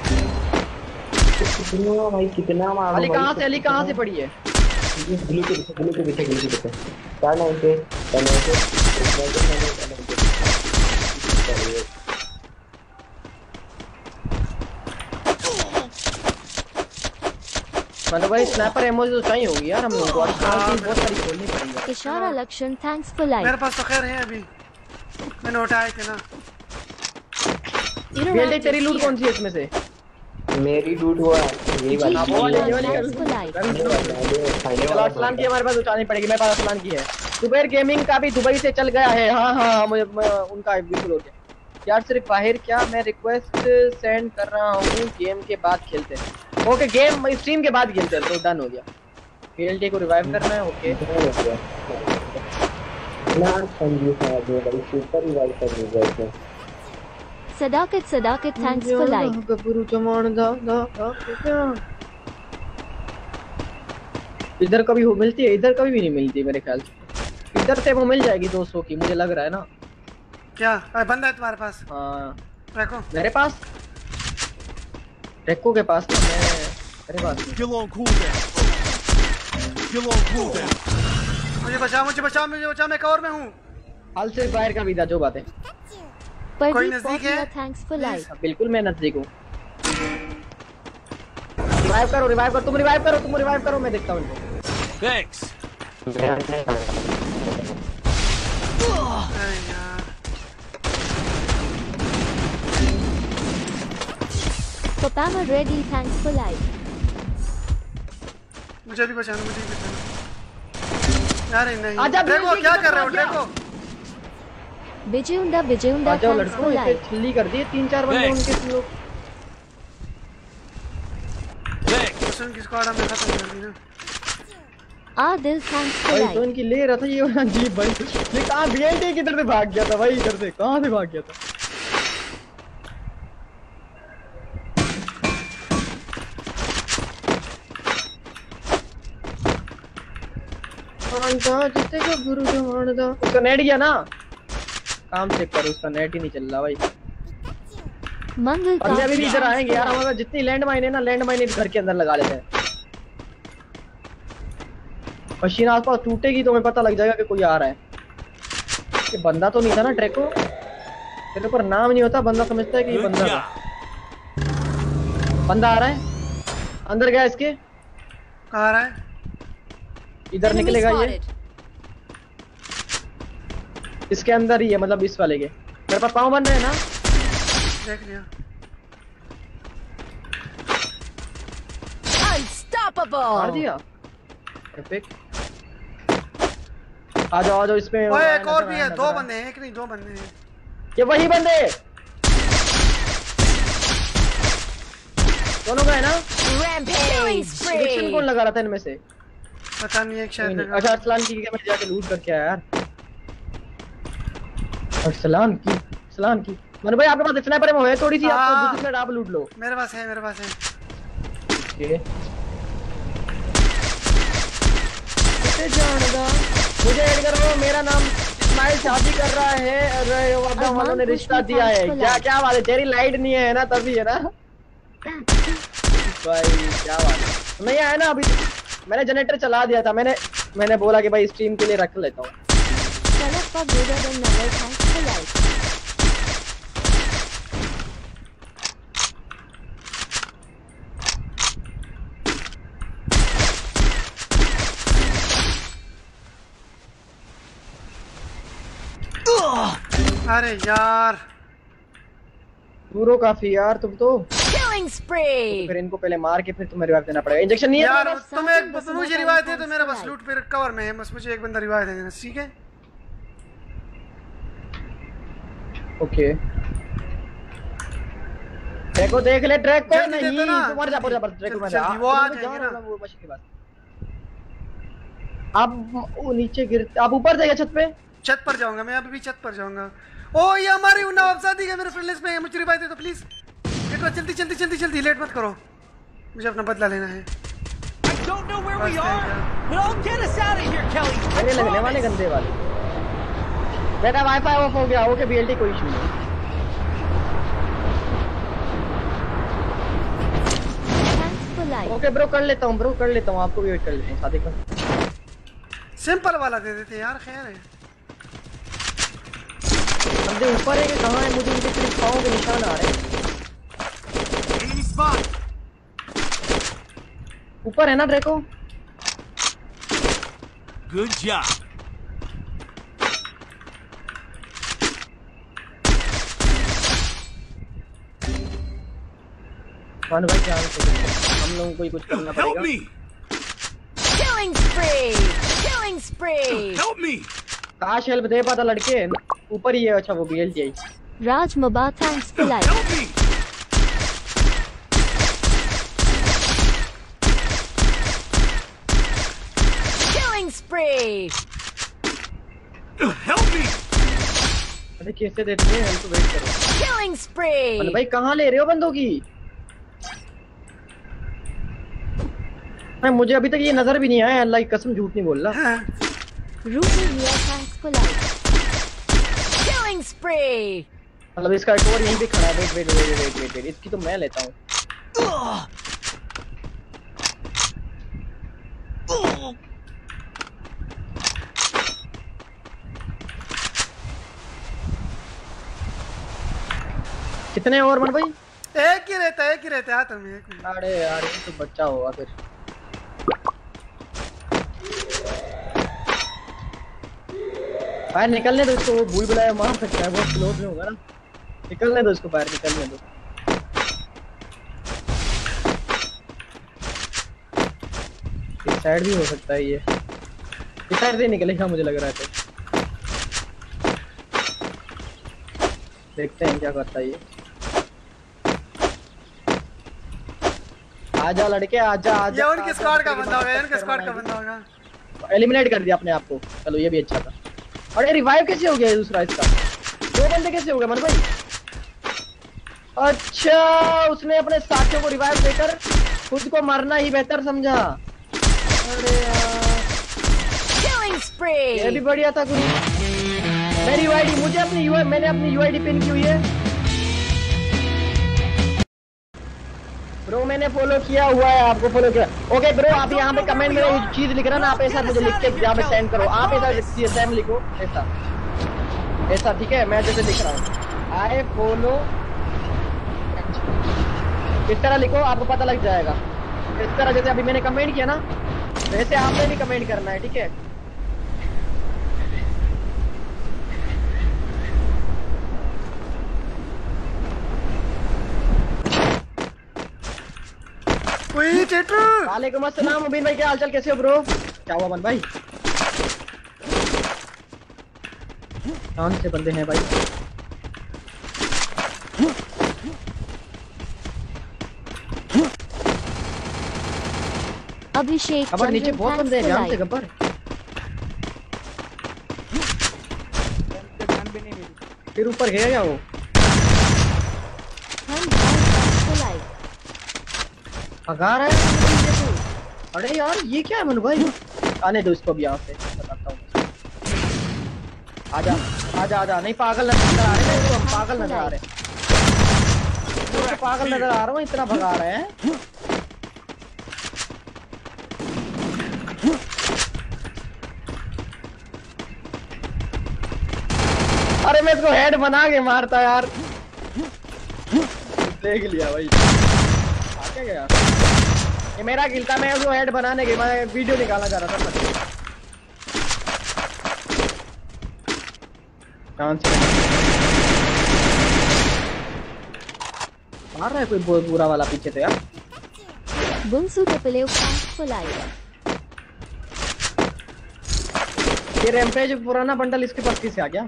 कितना भाई कितना मारो अली भाई, कहाँ से, अली कहाँ से पड़ी है? ये ब्लू के पीछे ब्लू के पीछे ब्लू के पीछे क्या नाम से क्या नाम से मतलब भाई स्नाइपर एमो तो चाहिए होगी यार हम लोगों को, और चीज बहुत सारी खोलनी पड़ेगी। Ishara Lakshan, thanks for मेरे like. पास तो खैर है अभी, मैंने उठाए थे ना। बेल्टे तेरी लूट कौन सी है इसमें से? मेरी डूड हुआ यही वाली हाँ, वो वाली, ये वाली Thanks for like. चलो अरसलान की हमारे पास उठानी पड़ेगी, मेरे पास अरसलान की है। जुबैर गेमिंग का भी दुबई से चल गया है। हाँ हाँ मुझे उनका बिल्कुल हो गया यार। सिर्फ बाहर क्या, मैं रिक्वेस्ट सेंड कर रहा हूँ, गेम के बाद खेलते हैं। ओके गेम स्ट्रीम के बाद खेलते हैं, तो डन हो गया। पीएलटी को रिवाइव करना है। ओके ना संजीव साहब ने बड़ी सुपर रिवाइव कर दी है। Sadakat Sadakat, thanks for like. गबरू जमान दा दा दा। इधर कभी वो मिलती है, इधर कभी भी नहीं मिलती मेरे ख्याल से। इधर से वो मिल जाएगी दो सौ की, मुझे लग रहा है ना। क्या अरे बंदा है तुम्हारे पास? हाँ रखो मेरे पास, रेको के पास, तो मैं मेरे पास नहीं। Kill on cooldown. Kill on cooldown. मुझे बचाओ मुझे बचाओ मुझे बचाओ, मैं कवर में हूँ। हाल से बाहर का भी था जो बात है। कोई Pardeep नजदीक है? Popula, thanks for like. बिल्कुल मैं नजदीक हूँ। रिवाइव करो रिवाइव करो तुम रिवाइव करो तुम रिवाइव करो मैं देखता हूँ इनको। Thanks. अरे यार Papama Reddy, thanks for like. मुझे भी बचाना मुझे भी बचाना। यार नहीं आजा, देखो बिल्कुल क्या की कर रहे हो तरफ आ देखो। Vijayunda Vijayunda आ जाओ thanks लड़कों, for इतने life. छिल्ली कर दिए तीन चार बंदे Thanks. उनके तुम लोग। Thanks. बस उनकी स्क्वाड हमने खत्म कर दी ना। Adil thanks for भाई तो life. इनकी ले रहा था ये वाला जीप भाई, ये कहाँ बीएलटी किधर से भाग गया था भाई, इधर से कहाँ से भाग गया था। उसका नेट गया ना, काम चेक करो, उसका नेट ही नहीं चल रहा भाई। Mangal और अभी भी thanks इधर for आएंगे यार, life. हमारे जितनी लैंड माइन है ना, लैंड माइन घर के अंदर लगा लेते हैं। मशीन आसपास टूटेगी तो हमें पता लग जाएगा कि कोई आ रहा है। ये बंदा तो नहीं था ना ट्रैको, तेरे ऊपर नाम नहीं होता, बंदा समझता है कि ये Good बंदा job. था। बंदा आ रहा है, अंदर गया इसके, कहाँ आ रहा है? इधर Enemy निकलेगा ये, spotted. इसके अंदर ही है, मतलब इस वाले के। मेरे पास पाँव बन रहे हैं ना, देख लिया। मार Unstoppable. दिया। परफेक्ट। आ जाओ आ जाओ इसमें। ओए एक और भी है, दो बंदे हैं, एक नहीं दो बंदे हैं। ये वही बंदे दोनों का है ना। Rampage. सिलेक्शन कौन लगा रहा था इनमें से? पता नहीं, एक कोई शायद नहीं। लगा। अच्छा अरसलान की मैं जाके लूट करके आया यार। अरसलान की अरसलान की मन भाई आपके पास स्नाइपर में है थोड़ी सी, आपको हाँ। दूसरी साइड आप लूट लो। मेरे पास है, मेरे पास है। ओके किसे जानदा मुझे ऐड करो, मेरा नाम इस्माइल शादी कर रहा है, अरे वादा वालों ने रिश्ता दिया है। क्या क्या बात है, तेरी लाइट नहीं है ना तभी है ना भाई, क्या बात है। मैं आया ना अभी, मैंने जनरेटर चला दिया था, मैंने मैंने बोला कि भाई स्ट्रीम के लिए रख लेता हूँ। Salappa Buddha than never thanks for life. अरे यार, दूरो काफी यार तुम तो। Killing spree. फिर इनको पहले मार के फिर तुम्हें रिवाइव देना पड़ेगा। इंजेक्शन नहीं है यार तुम्हारे पास? तुम एक तुम मुझे रिवाइव दे, तो मेरा बस लूट पे कवर में है, बस मुझे एक बंदा रिवाइव दे देना, ठीक है? ओके ट्रैक को देख ले, ट्रैक को जल्दी दे नहीं दो ना, तुम्हारे जा पर जा पर ट्रैक को मैं जल्दी, वो आ जाएंगे ना। वो मशीन के पास। आप वो नीचे गिर, आप ऊपर जाइए छत पे। छत पर जाऊंगा मैं, अभी भी छत पर जाऊंगा। ओ ये हमारी नवाबजादी का मेरे फ्रेंड लिस्ट में है, मुझे रिवाइव दे दो प्लीज। बेटा जल्दी जल्दी जल्दी जल्दी, लेट मत करो, मुझे अपना बदला लेना है। I don't know where we are, but I'll get us out of here, Kelly. I मेरे लगने वाले promise. गंदे वाले। बेटा वाईफाई ऑफ हो गया, ओके बीएलटी कोई इशू नहीं। Thanks for life. Okay bro कर लेता हूँ, ब्रो कर लेता हूँ, आपको भी वेट कर लेता हूँ साथ ही का। सिंपल वाला दे देते यार, खैर है। बंदे ऊपर है कि कहाँ है, मुझे उनके सिर्फ पाँव के निशान आ रहे हैं। Enemy spot. ऊपर है ना ड्रैको? Good job. मान भाई क्या हम लोगों को ही कुछ करना Help पड़ेगा। me. Killing spree. Killing spree. Help me. काश हेल्प दे पाता लड़के, ऊपर ही है। अच्छा वो बीएलटी आई। Raj Maba thanks for life. Help me. Killing spree. Help me. अरे कैसे देते हैं, हम तो वेट करो। Killing spree. अरे भाई कहाँ ले रहे हो बंदों की? मैं मुझे अभी तक ये नजर भी नहीं आया, अल्लाह की कसम झूठ नहीं बोल रहा। Ruby Mia thanks for life. Killing spree. मतलब इसका एक और यहीं पे खड़ा है। Wait wait wait wait wait wait इसकी तो मैं लेता हूँ। कितने और मन भाई? एक ही रहता है, एक ही रहता है, तुम एक मिनट। अरे यार ये तो बच्चा होगा फिर। बाहर निकलने दो इसको, वो भूल भुलाया मार सकता है, बहुत क्लोज में होगा ना। निकलने दो इसको, बाहर निकलने दो। इस साइड भी हो सकता है, ये इस साइड से निकलेगा मुझे लग रहा है। तो देखते हैं क्या करता है ये। आजा लड़के आजा आजा। ये उनके स्क्वाड का बंदा होगा, उनके स्क्वाड का बंदा होगा। एलिमिनेट कर दिया अपने आप को। चलो ये भी अच्छा था। अरे रिवाइव कैसे हो गया दूसरा इसका? दो बंदे कैसे हो गए मन भाई? अच्छा उसने अपने साथियों को रिवाइव देकर खुद को मारना ही बेहतर समझा। अरे यार Killing spree. ये भी बढ़िया था गुरु। मेरी यूआईडी मुझे अपनी यूआई मैंने अपनी यूआईडी पिन की हुई है ब्रो। मैंने फॉलो किया हुआ है, आपको फॉलो किया। ओके ब्रो आप यहाँ पे कमेंट में ये चीज लिख रहा ना, आप ऐसा मुझे लिख के यहाँ पे सेंड करो। आप ऐसा सेम लिखो ऐसा ऐसा ठीक है। मैं जैसे लिख रहा हूँ आई फॉलो इस तरह लिखो, आपको पता लग जाएगा। इस तरह जैसे अभी मैंने कमेंट किया ना वैसे आपने भी कमेंट करना है, ठीक है। वालेकुम अस्सलाम मुबीन भाई, क्या हालचाल, कैसे हो ब्रो? क्या हुआ मन भाई? कौन से बंदे हैं भाई? अभिषेक गब्बर नीचे बहुत बंदे हैं, ध्यान से गब्बर। फिर ऊपर गया क्या वो? भगा रहा है। अरे यार ये क्या है मनु भाई? आने दो इसको भी यहाँ से बताता हूँ। आजा आजा आजा। नहीं पागल नजर आ रहे हैं, तो पागल नजर आ रहे हैं, तो पागल नजर आ रहा हूँ, इतना भगा रहे हैं। अरे मैं इसको हेड बना के मारता यार। देख लिया भाई आगे गया। ये मेरा किल था, मैं उसको हेड बनाने के मैं वीडियो निकालना चाह रहा था। मार रहा है कोई बहुत बुरा वाला पीछे से यार। बुंसू टपले फुलाई। ये रैम्पेज पुराना बंडल इसके पास किसे आ गया?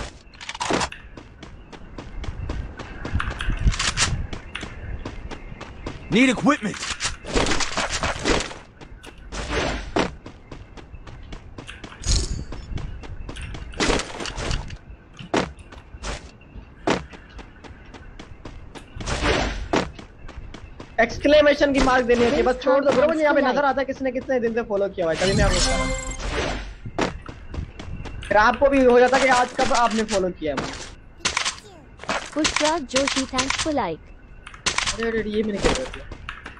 Need equipment. एक्सक्लेमेशन की मार्क देनी होती है, बस छोड़ दो ब्रो। मुझे यहाँ पे नजर आता है किसने कितने दिन से फॉलो किया हुआ है, तभी मैं आपको बता रहा हूँ। फिर आपको भी हो जाता कि आज कब आपने फॉलो किया है। Pushpraj Joshi thanks for like. अरे अरे ये मैंने क्या कर दिया?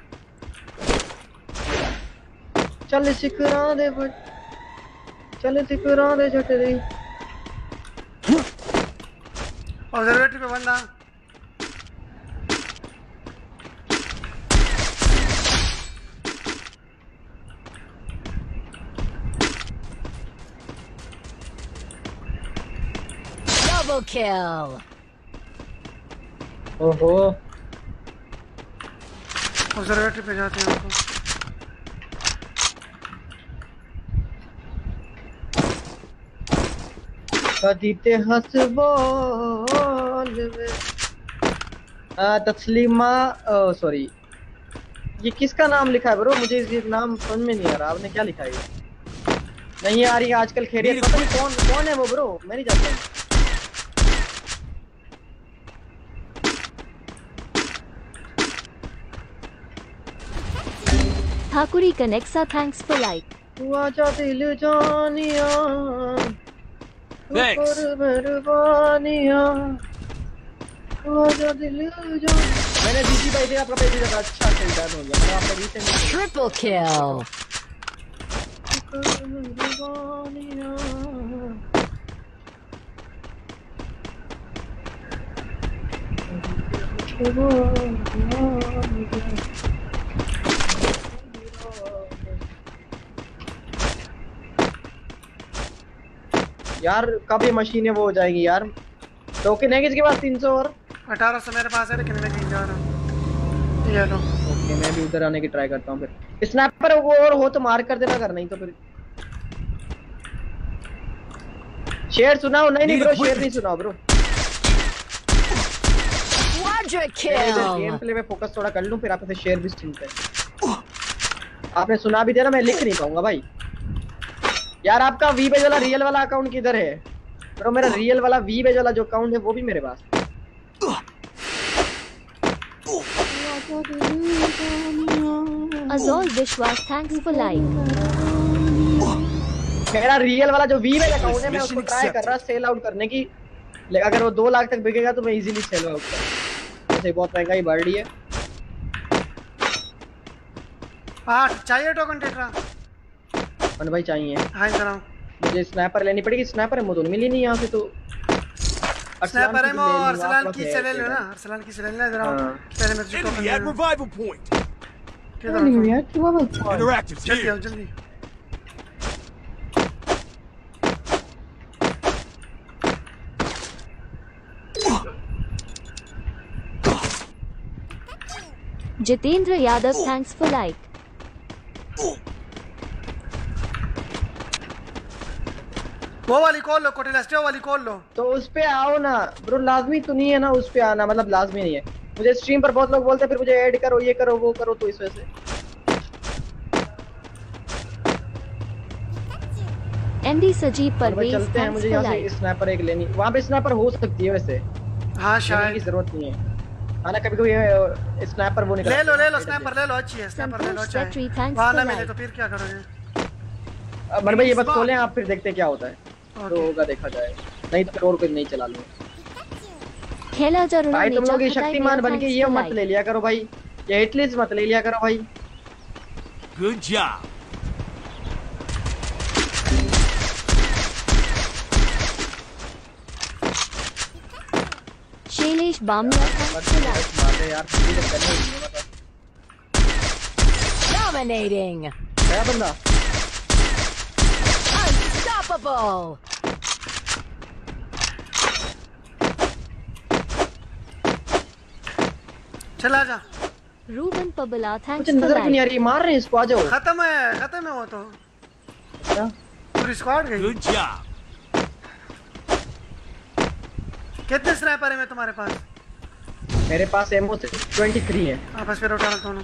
चल सिकरा दे बट चल सिकरा दे झटरी। ऑब्जर्वेटरी पे बंदा। Double kill. ओहो ऑब्जर्वेटरी पे जाते हैं आपको। कदीते हसबोल में तस्लीमा सॉरी ये किसका नाम लिखा है ब्रो? मुझे ये नाम समझ में नहीं आ रहा। आपने क्या लिखा है? नहीं आ रही आजकल खैरियत। पता नहीं कौन कौन है वो ब्रो, मैं नहीं जानता। ठाकुरी कनेक्सा थैंक्स फॉर लाइक। तू आजा दिल जानिया Thanks. मेहरबानिया तू आजा दिल जान। मैंने दीदी भाई से आपका पेज देखा, अच्छा सही डन हो गया। मैंने आपने रिसेंट Triple kill. यार कब ये मशीनें वो हो जाएगी यार? टोकन है किसके पास? तीन सौ और अठारह सौ मेरे पास है, लेकिन मैं कहीं जा रहा हूँ। ये लो। ओके मैं भी उधर आने की ट्राई करता हूँ। फिर स्नैपर वो और हो तो मार कर देना, कर नहीं तो फिर शेर सुनाओ। नहीं नहीं ब्रो शेर नहीं सुनाओ bro. Quadra game kill. Play में फोकस थोड़ा कर लूं, फिर आप इसे शेयर भी सुनते हैं। आपने सुना भी दिया ना, मैं लिख नहीं पाऊंगा भाई। यार आपका वी बेज वाला रियल वाला अकाउंट किधर है ब्रो? मेरा रियल वाला वी बेज वाला जो अकाउंट है वो भी मेरे पास। Azol Vishwas, thanks for like. मेरा रियल वाला जो वी बेज अकाउंट है, मैं उसको ट्राई कर रहा सेल आउट करने की, लेकिन अगर वो दो लाख तक बिकेगा तो मैं इजीली सेल आउट करूंगा। वैसे बहुत महंगाई बढ़ रही है। आठ चाहिए टोकन टेट्रा? मन भाई चाहिए। हाँ इधर आओ। मुझे स्नाइपर लेनी पड़ेगी, स्नाइपर है तो मिली नहीं यहाँ से। तो स्नाइपर है और अरसलान की चले लो ना, अरसलान की चले लेना इधर आओ। पहले मैं तुझे टोकन Enemy at दूं। revival point. किधर आओ? यार क्यों बात Interactive's जल्दी here. आओ जल्दी। Jitendra Yadav, thanks for like. वो वाली कॉल लो, कोटेलास्टियो वाली कॉल लो। तो उस पे आओ ना ब्रो, लाजमी तो नहीं है ना उस पे आना, मतलब लाजमी नहीं है। मुझे स्ट्रीम पर बहुत लोग बोलते हैं फिर मुझे ऐड करो, ये करो वो करो, तो इस वजह से। M D Sajib और भाई Parvez, चलते हैं, thanks मुझे for यहाँ like. से स्नाइपर एक लेनी। वहाँ पे स्नाइपर हो सकती है वैसे, हाँ लेने की शायद। जरूरत नहीं है। हाँ ना, कभी कभी स्नाइपर वो निकल ले लो ले लो स्नाइपर ले लो, अच्छी है स्नाइपर ले लो। संतोष अच्छा Petri, है। thanks वहाँ for ना मिले like. तो फिर क्या करोगे? मन भाई ये बस खोलें आप, फिर देखते हैं क्या होता है। तो ओके। होगा देखा जाएगा, नहीं तो फिर और कुछ नहीं चला लूंगा। Khela Jaruna भाई तुम Necha लोग ये Khatai शक्तिमान Mera, बन के thanks ये for मत like. ले लिया करो भाई, ये हिटलिस्ट मत ले लिया करो भाई। Good job. Shailesh Bamla, thanks for like. मारे यार, पूरी तो करनी ही है मतलब। Dominating. क्या बंदा? Unstoppable. चला जा। Ruben Pabala, thanks मुझे for नजर क्यों नहीं आ like. रही, मार रहे हैं इसको, आ जाओ। खत्म है खत्म है वो तो। क्या? पूरी स्क्वाड गई। Good job. कितने स्नाइपर है मैं तुम्हारे पास? मेरे पास एमओ से तेईस है। हाँ बस फिर उठाना दोनों।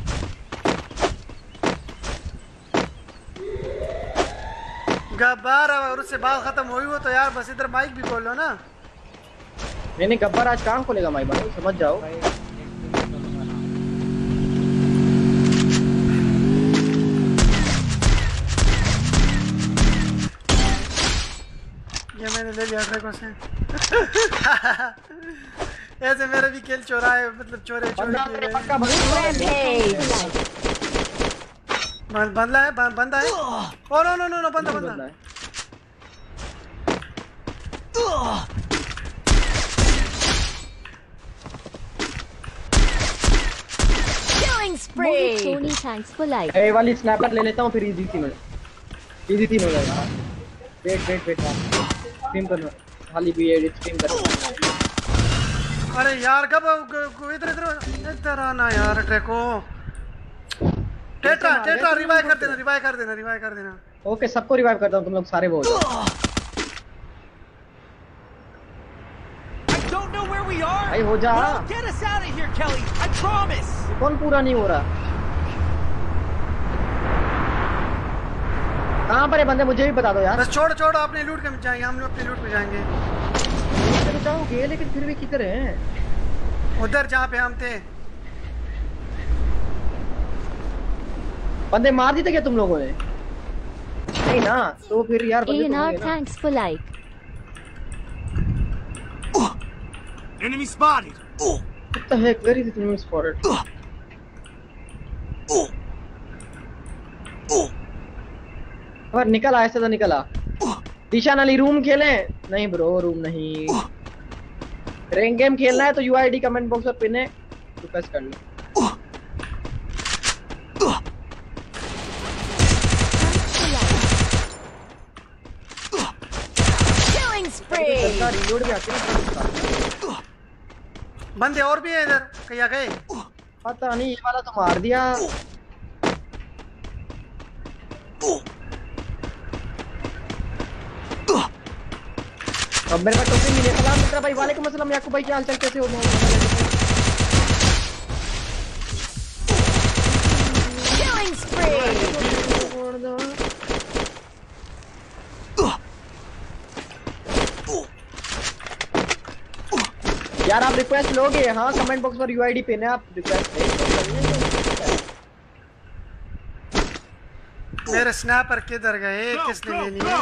गब्बार और उससे बात खत्म हुई हो तो यार बस इधर माइक भी खोल लो ना। नहीं नहीं, गब्बर आज कहाँ खोलेगा माइक भाई, समझ जाओ। ये मैंने ले लिया ड्रैगन से। ऐसे मेरे भी खेल चोरा है, मतलब चोरे चोरी बंदा किए तेरे गए। पक्का भगवान Rampage. बं- बंदा है बं- बंदा है। Oh no no no no बंदा बंदा। है। Killing Mohit spree. Soni, thanks for like. ए वाली स्नैपर ले लेता हूँ, फिर इजी तीन हो जाएगा। इजी तीन हो जाएगा। वेट वेट वेट स्ट्रीम करना, खाली भी एडिट स्ट्रीम करना। अरे यार कब इधर इधर इधर आना यार ट्रैको। टेट्रा टेट्रा रिवाइव कर देना रिवाइव कर देना रिवाइव कर देना। ओके सबको रिवाइव करता हूँ, तुम लोग सारे वो हो जाओ। I don't know where we are. भाई हो जा। But I'll get us out of here, Kelly. I promise. कौन पूरा नहीं हो रहा? कहाँ पर है बंदे, मुझे भी बता दो यार। बस छोड़ छोड़ अपने लूट के जाएंगे, हम लोग अपने लूट पे जाएंगे। मैं तो जाऊँगे लेकिन फिर भी किधर हैं? उधर जहाँ पे हम थे। बंदे मार दी थे क्या तुम लोगों ने? नहीं ना, तो फिर यार बंदे A तो N R, होंगे ना। thanks for like. Enemy spotted. What the heck? Where is it enemy spotted? और निकला, ऐसे तो निकला। दिशा नाली रूम खेलें? नहीं ब्रो, रूम नहीं। रैंक गेम खेलना है तो यूआईडी कमेंट बॉक्स में पिन है, रिक्वेस्ट कर लो। Killing spree. रिलोड भी आते हैं। बंदे और भी है इधर, कहीं गए? पता नहीं, ये वाला तो मार दिया। अब मेरे पास टोपी मिले। सलाम मित्रा भाई, वालेकुम अस्सलाम याकूब भाई, क्या हाल चाल, कैसे हो? यार आप रिक्वेस्ट लोगे? हाँ कमेंट बॉक्स पर यूआईडी पिन है, आप रिक्वेस्ट मेरे स्नैपर किधर गए? किसने ले लिया?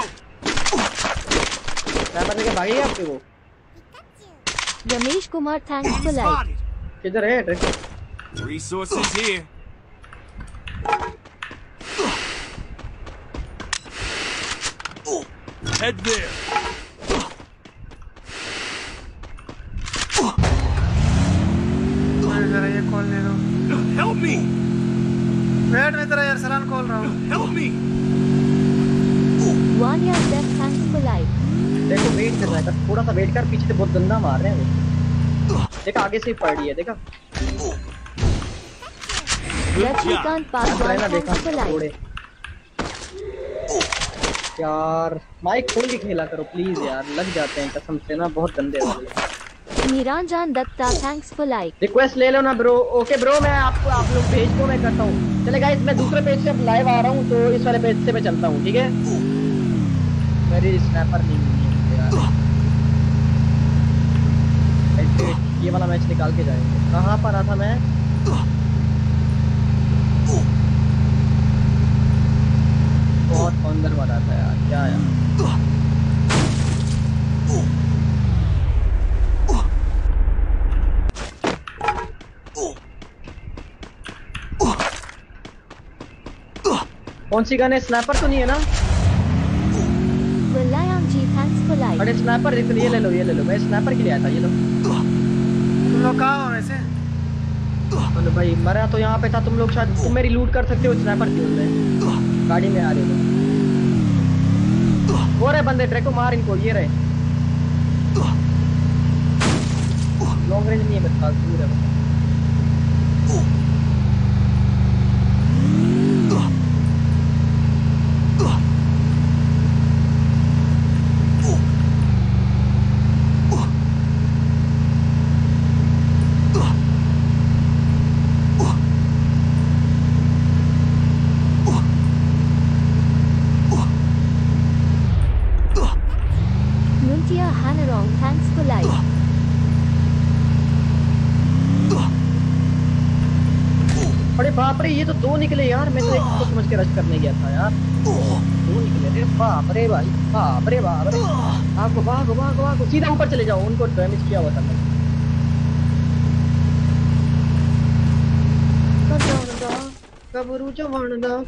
स्नैपर लेके भागे आपके वो? Ramesh Kumar thanks for like. Spotted. किधर है truck? Resources here. Head there. मुझे जरा ये कॉल ले दो। Help me. वेट में तेरा अरसलान कॉल रहा हूँ। Help me. वन ईयर डेफ थैंक्स फॉर लाइक। देखो वेट कर रहा है, थोड़ा सा वेट कर, पीछे से बहुत गंदा मार रहे हैं वो। देखा आगे से ही पड़ रही है, देखा लक्ष्मीकांत पासवान ना, देखा थैंक्स फॉर थोड़े लाइक। यार माइक खोल के खेला करो प्लीज यार, लग जाते हैं कसम से ना, बहुत गंदे वाले। Niranjan Datta thanks for like. Request ले लो ना ब्रो। ओके ब्रो, मैं आपको आप लोग भेज दो, मैं करता हूँ। चले गाइस, मैं दूसरे पेज से अब लाइव आ रहा हूँ, तो इस वाले पेज से मैं चलता हूँ, ठीक है? मेरी स्नैपर नहीं है यार, ये वाला मैच निकाल के जाएंगे। कहाँ पर आ था मैं? बहुत अंदर वाला था यार, क्या यार। कौन सी गन है? स्नैपर तो नहीं है ना? William ji thanks for like. अरे स्नैपर ये ले लो, ये ले लो, मैं स्नैपर के लिए आया था, ये लो। तुम लोग कहाँ हो वैसे? अरे भाई मरा तो यहाँ पे था, तुम लोग शायद तुम मेरी लूट कर सकते हो, स्नैपर क्यों है? गाड़ी में आ रहे हो वो रहे बंदे, ट्रैको मार इनको, ये रहे। लॉन्ग रेंज नहीं है मेरे पास, दूर है। Nuntia Hanarong thanks for life. अरे बाप रे, ये तो दो निकले यार, मैं तो एक को समझ के रश करने गया था यार, दो निकले रे। बाप रे भाई, बाप रे बाप रे। भागो भागो भागो भागो, सीधा ऊपर चले जाओ, उनको डैमेज किया हुआ था मैंने। कबरू जवान दा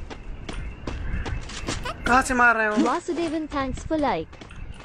कहाँ से मार रहे हो? Vasudevan thanks for like.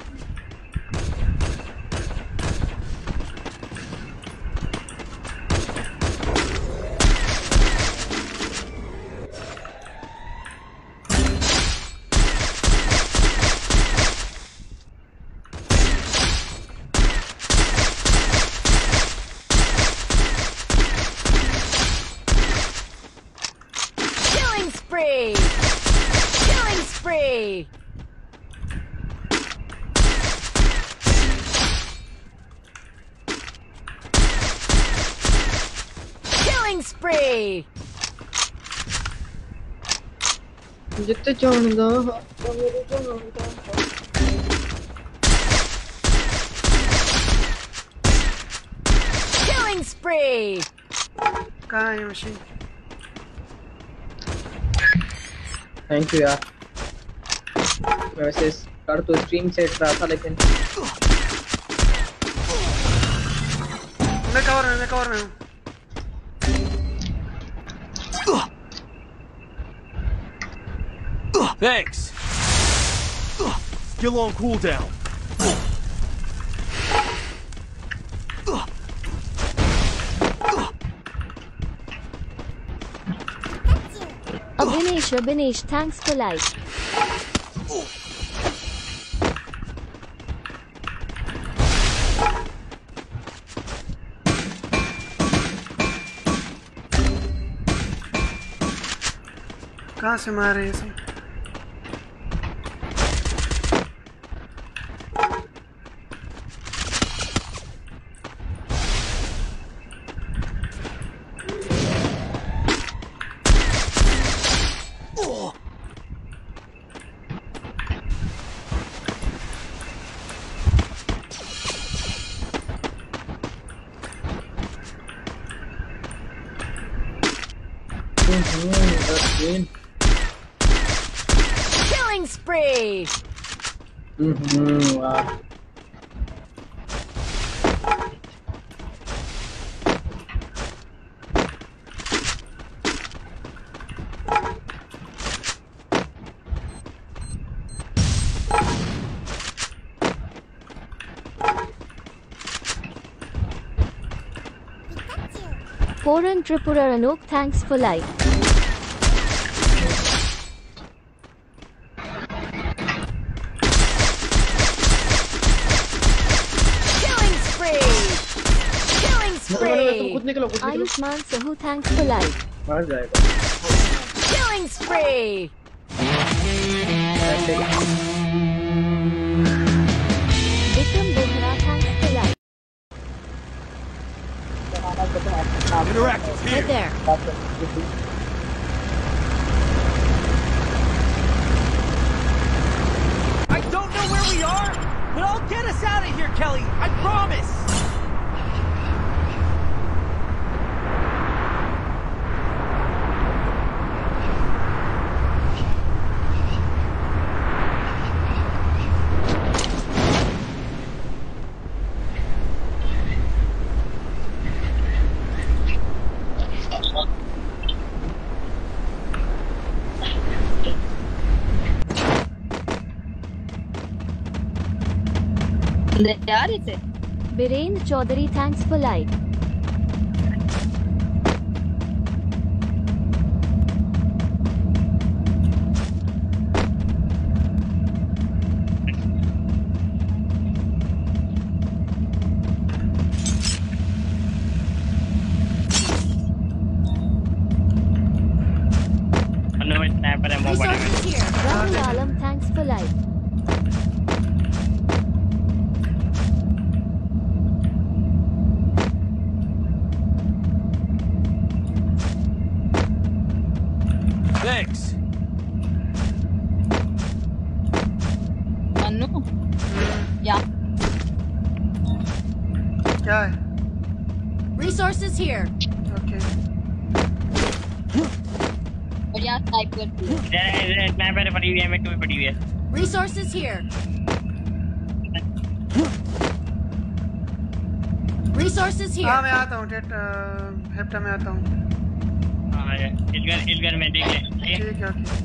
Killing spree! Killing spree! Killing spree! जितने जानदा कबरू जवान दा। Killing spree! कहाँ है ये मशीन? थैंक यू यार, मैं वैसे कर तो स्ट्रीम सेट रहा था, लेकिन मैं कवर में मैं कवर में हूँ। Thanks. Skill on cooldown. Abhinesh Abhinesh thanks for like. कहाँ से मार रहे हैं सब? Killing spree. हम्म वाह Foreign Tripura Anok, thanks for like. Killing spree. Killing तुम spree. खुद निकलो खुद निकलो Ayushman Sahu, thanks for like. मर जाएगा Killing spree. Vikram Bohra, thanks for like. Interactive Head here. there. I don't know where we are, but I'll get us out of here, Kelly. I promise. यार इसे Birendra Chaudhary, thanks for like. Sniper है मोबाइल में Resources here. Rahul Alam, thanks for like. Thanks. Anu या क्या है? Resources here. ओके और यहाँ स्नाइपर भी है। स्नाइपर पड़ी हुई है मैं तुम्हें पड़ी हुई है Resources here. Resources हाँ here. मैं आता हूँ टेट हेप्टा में आता हूँ हाँ इस घर इस घर में देख ले ठीक है ओके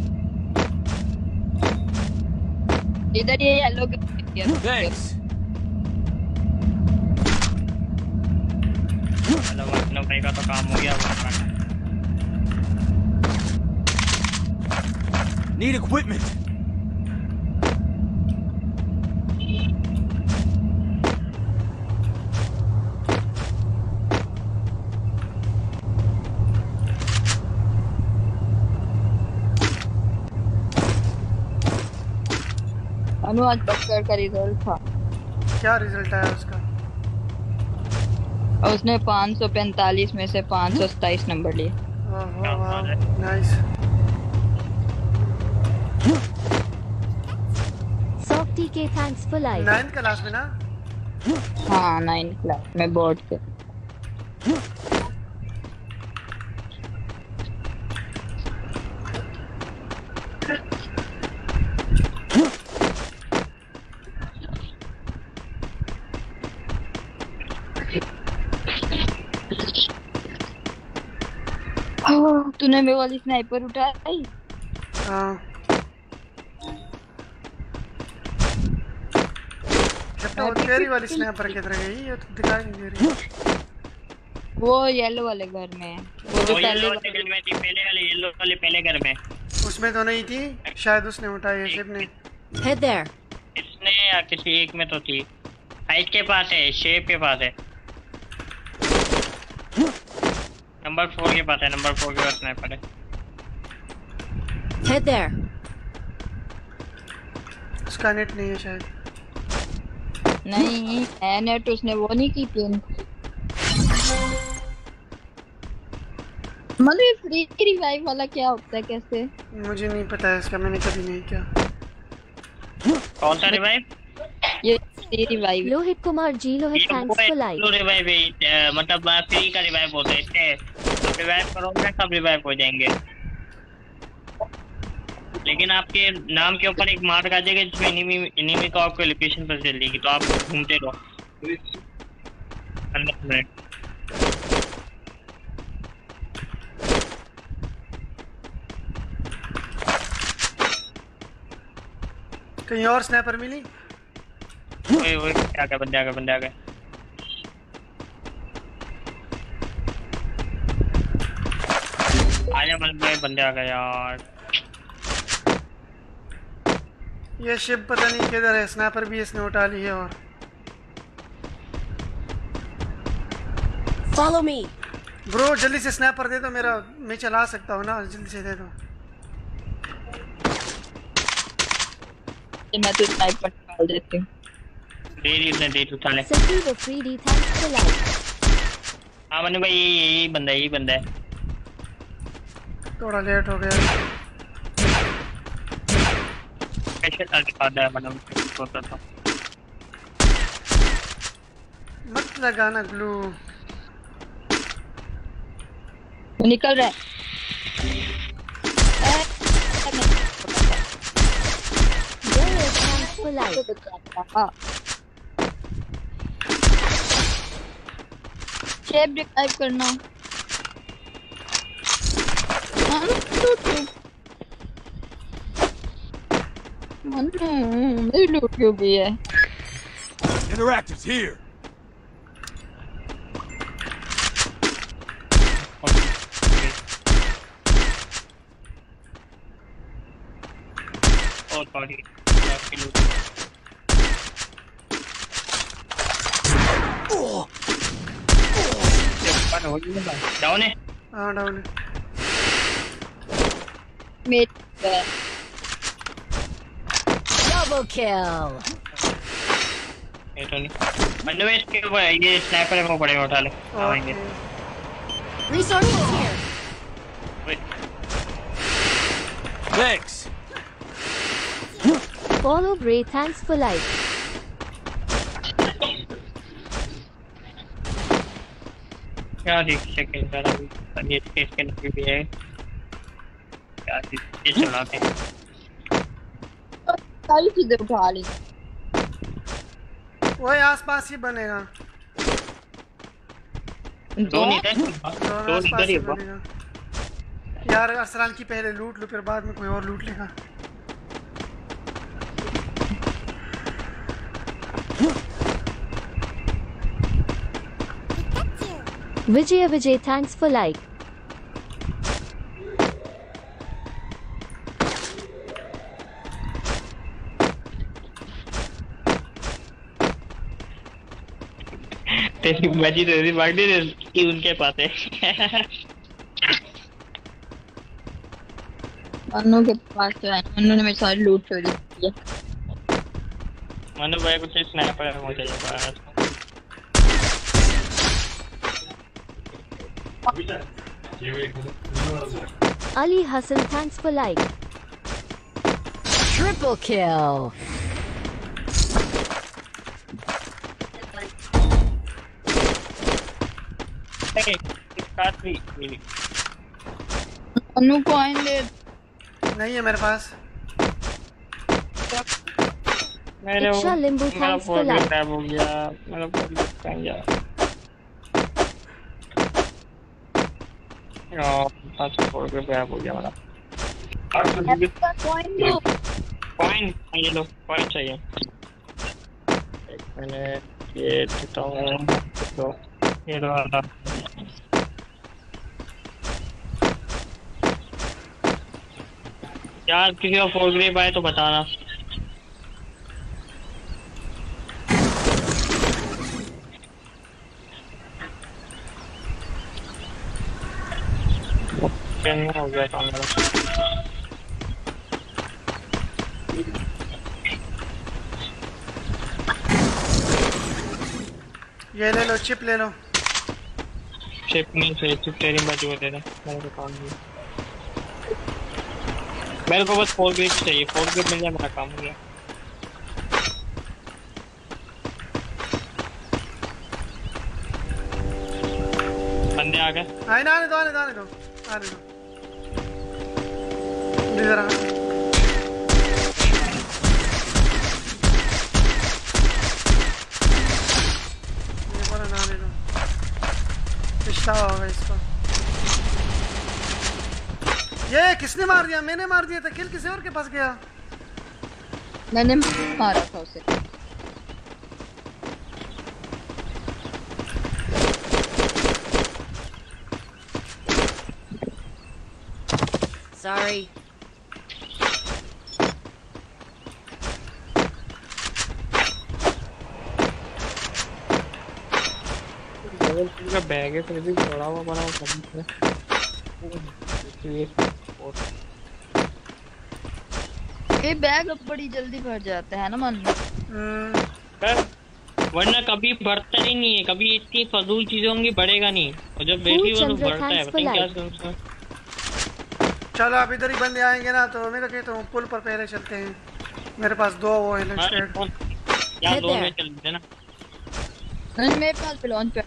इधर ये येलो Thanks. चलो मतलब भाई का तो काम हो गया Need equipment. अनु आज बक्सर का रिजल्ट था क्या रिजल्ट आया उसका? और उसने पाँच सौ पैंतालीस में से पाँच सौ सत्ताईस नंबर लिए। ओह वाह nice Soft T K, thanks for like. Ninth class में ना? हाँ नाइन क्लास में बोर्ड पे। तूने मेरे वाली स्नाइपर उठाई? हाँ हेप्टा वो तेरी वाली स्नैपर किधर गई? ये तो दिखाई नहीं दे रही। वो येलो वाले घर में, वो जो वो पहले येलो वाले घर में थी पहले वाले येलो वाले पहले घर में उसमें तो नहीं थी शायद उसने उठाई है शिप ने Head there. इसने या किसी एक में तो थी हाइट के पास है शेप के पास है नंबर फोर के पास है नंबर फोर के पास स्नाइपर है Head there. उसका नेट नहीं है शायद नहीं है नेट, उसने वो नहीं की पिन। मतलब फ्री रिवाइव वाला क्या होता है कैसे? मुझे नहीं पता है इसका मैंने कभी नहीं किया। कौन सा रिवाइव ये free revive Lohit Kumar G, Lohit, thanks for like. Revive मतलब फ्री का रिवाइव होता है इससे रिवाइव करोगे सब रिवाइव हो जाएंगे, लेकिन आपके नाम के ऊपर एक मार्क आ जाएगा जिसमें एनिमी एनिमी को आपको लोकेशन पर चल जाएगी, तो आप घूमते रहो पंद्रह मिनट। कहीं और स्नाइपर मिली? ओए ओए क्या क्या बंदे आ गए बंदे आ गए। आजा बंदे बंदे आ गए यार। ये शिप पता नहीं किधर है, स्नाइपर भी इसने उठा ली है। और Follow me. ब्रो जल्दी से स्नाइपर दे दो मेरा, मैं चला सकता हूँ ना, जल्दी से दे दो। मैं तो स्नाइपर निकाल देती हूँ। दे दी उसने, दे उठा ले। City the three D thanks for life. हाँ मनु भाई यही यही बंदा है, यही बंदा है। थोड़ा लेट हो गया। कैसे दिखाता है मनु सोचता था। मत लगाना ग्लू। निकल रहा है। There is thanks for life. Shape revive करना। मेरी लूट क्यों भी है? Interactives here. और सॉरी डाउन है। हाँ डाउन है। Double kill. ये तो नहीं मनु भाई इसके ऊपर ये स्नाइपर है वो पड़ेगा, उठा ले आएंगे। Resources here. Thanks. Follow Bray thanks for life. क्या देख सेकंड का अभी ये इसके अंदर भी है क्या चीज ये चलाते हैं। सारी चीजें उठा ली। वही आसपास ही बनेगा। दो नहीं थे, दोनों दो आसपास इधर ही ही बनेगा। यार अरसलान की पहले लूट लो, फिर बाद में कोई और लूट लेगा। Vijaya Vijay thanks for like. तेरी मर्जी तेरी बागड़ी की उनके पास है। मनु के पास तो है, मनु ने मेरी सारी लूट चोरी की है। मनु भाई कुछ स्नाइपर है मुझे चाहिए। Ali Hassan thanks for like. Triple kill. Hey, start me. Manu को आएंगे। नहीं है मेरे पास। मेरे Iksha Limbu thanks for like. खराब हो गया, मेरा फोन कहाँ गया? यार पाँच फोर पे खराब हो गया मेरा। पॉइंट दो। पॉइंट ये लो, पॉइंट चाहिए। एक मिनट ये देता हूँ, तो ये लो आता। यार किसी को फोर ग्रेप आए तो बताना। हो गया काम मेरा। ये ले लो, चिप ले लो। चिप नहीं चाहिए, चिप तेरी बाजू को दे दे, मेरे को काम नहीं। मेरे को बस फोर ग्रेप चाहिए, फोर ग्रेप मिल जाए मेरा काम हो गया। बंदे आ गए। आने आने दो आने दो आने दो आने दो इधर आ। ये बोला ना आने दो, पिछला होगा इसको। ये किसने मार दिया? मैंने मार दिया था। किल किसी और के पास गया। मैंने मारा था उसे। Sorry. का बैग है फिर भी बड़ा हुआ बड़ा हुआ ये बैग अब बड़ी जल्दी भर जाता है ना मन। वरना कभी बढ़ता ही नहीं है, कभी इतनी फजूल चीजें होंगी बढ़ेगा नहीं, और जब बैठी वो तो बढ़ता है। पता क्या समझ। चलो अब इधर ही बंदे आएंगे ना, तो मैं तो कहता हूँ पुल पर पहले चलते हैं। मेरे पास दो वो है यार, दो में चलते ना। मेरे पास पिलोन पे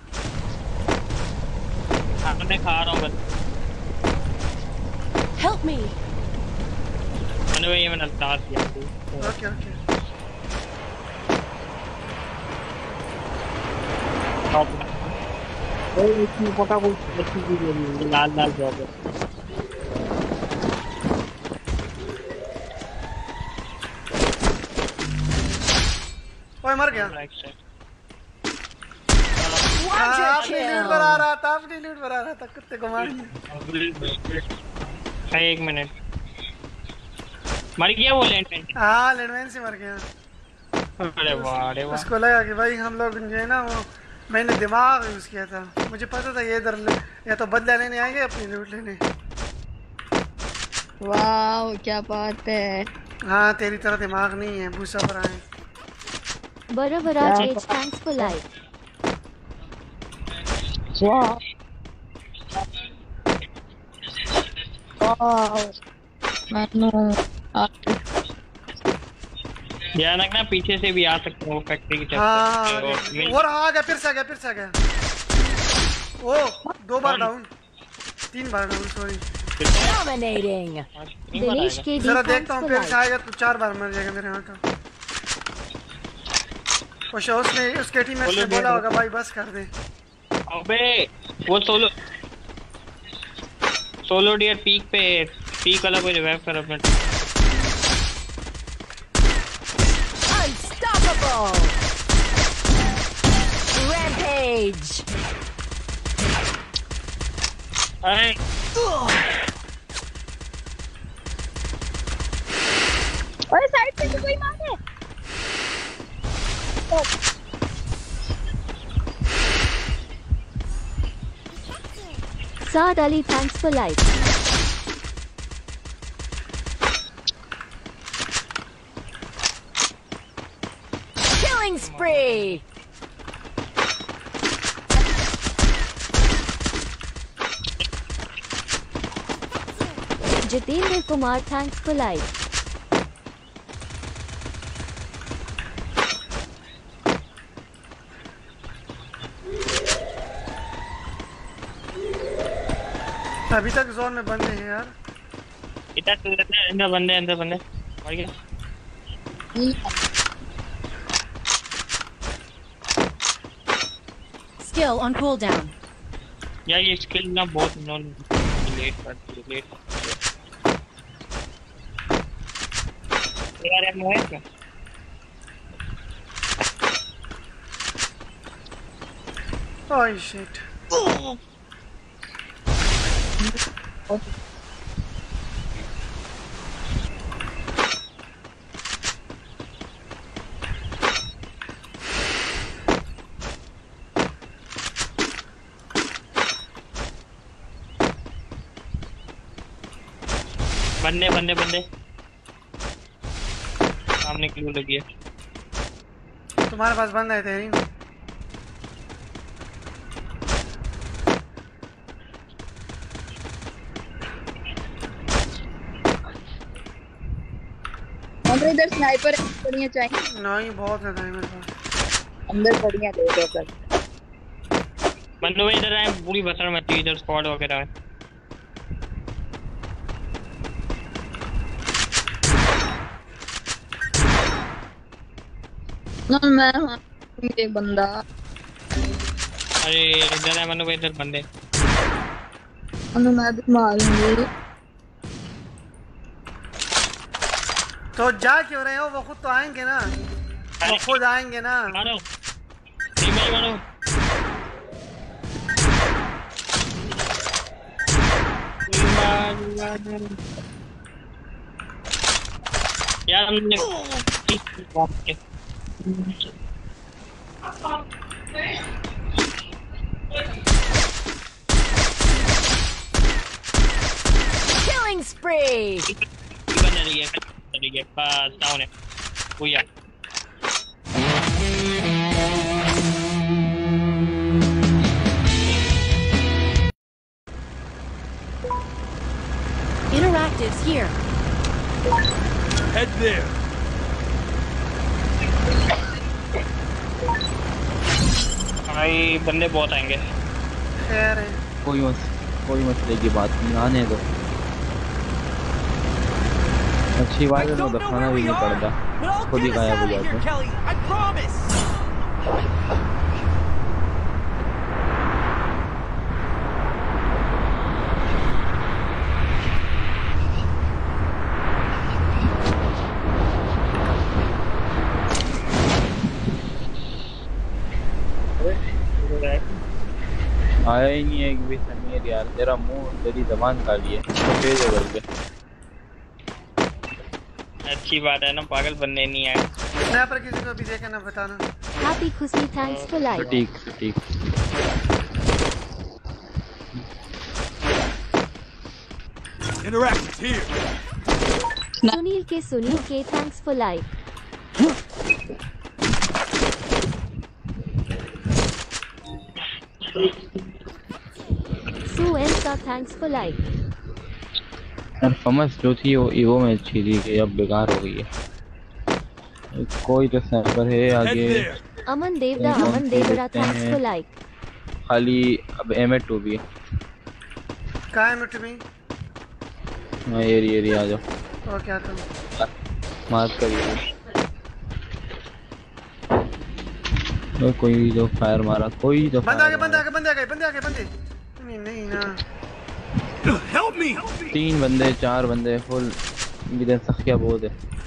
हाँ मैं खा रहा हूँ बस। Help me. मैंने वही मैंने तार दिया। ओके ओके लाल लाल जॉब है। ओए मर गया। हाँ, अपनी लूट पर आ रहा था, अपनी लूट पर आ रहा था, कुत्ते को मार दिया। एक मिनट मर गया वो लैंडमैन। हाँ लैंडमैन से मर गया। अरे वाह अरे वाह। उसको लगा कि भाई हम लोग जो है ना, वो मैंने दिमाग यूज किया था। मुझे पता था ये इधर या तो बदला लेने आएंगे अपनी लूट लेने। वाह क्या बात है। हाँ तेरी तरह दिमाग नहीं है, भूसा पर आए। Baravaraj H, thanks for like. वाह ध्यान रखना पीछे से भी आ सकते हैं वो फैक्ट्री की तरफ। हाँ और आ गया, फिर से आ गया, फिर से आ गया। ओ दो बार डाउन, तीन बार down, sorry. Dominating. Dinesh K D, जरा thanks देखता हूँ for फिर like. से आएगा तो चार बार मर जाएगा मेरे यहाँ का। वो उसने उसके टीममेट ने बोला होगा भाई बस कर दे। अबे वो सोलो सोलो डियर पीक पे, पीक वाला कोई रिवाइव कर अपने। Unstoppable. Rampage. अरे ओए साइड पे कोई मारे। Saad Ali, thanks for like. Killing spree. Jitendra Kumar, thanks for like. अभी तक जोन में बंदे हैं यार। इधर अंदर बंदे अंदर बंदे मर गया। Skill on cooldown. यार ये स्किल ना बहुत नॉन लेट करती है, लेट यार एमओ है क्या? Oh shit. बंदे बंदे बंदे सामने क्लू लगी है। तुम्हारे पास बंदा है तेरी। अंदर इधर स्नाइपर बढ़िया चाहिए। नहीं बहुत ज्यादा है मेरे पास। अंदर बढ़िया दे दो सर। बंदों में इधर आए पूरी बसर मची इधर स्क्वाड वगैरह है। ना मैं ये बंदा अरे इधर है मनु भाई इधर बंदे मनु मैं भी मारूंगी। तो जा क्यों रहे हो? वो खुद तो आएंगे ना, वो खुद आएंगे ना। मारो नहीं भाई मारो यार हमने Killing spree. बन रही है बन रही है बस डाउन है भैया। Interactives here. Head there. भाई बंदे बहुत आएंगे। खैर है, कोई मस कोई मसले की बात नहीं, आने दो। अच्छी बात है, तो दफाना भी नहीं पड़ता, खुद ही गायब हो जाते हैं। Kelly, I promise. आया ही नहीं एक भी समीर यार, तेरा मुंह तेरी जबान काली है, सफेद है बल्कि। अच्छी बात है ना, पागल बनने नहीं आए। स्नैपर किसी को भी देखे ना बताना। हैप्पी खुशी थैंक्स फॉर लाइक। ठीक ठीक Interactives here. सुनील के सुनील के थैंक्स फॉर लाइक। सू एन का थैंक्स फॉर लाइक। यार फमस जो थी वो ईवो में अच्छी थी, कि अब बेकार हो गई है। कोई तो स्नैपर है Head आगे। there. Aman Devda Aman Devra thanks for like. खाली अब एम एट टू भी है। कहाँ है मिट में? हाँ एरी एरी आ जाओ, और क्या तुम? मार्क करिए। तो कोई जो फायर मारा, कोई जो बंदे आगे फायर बंदे मारा। आगे बंदे आगे बंदे आगे बंदे। नहीं नहीं ना, Help me. तीन बंदे चार बंदे फुल, इधर सखिया बहुत है।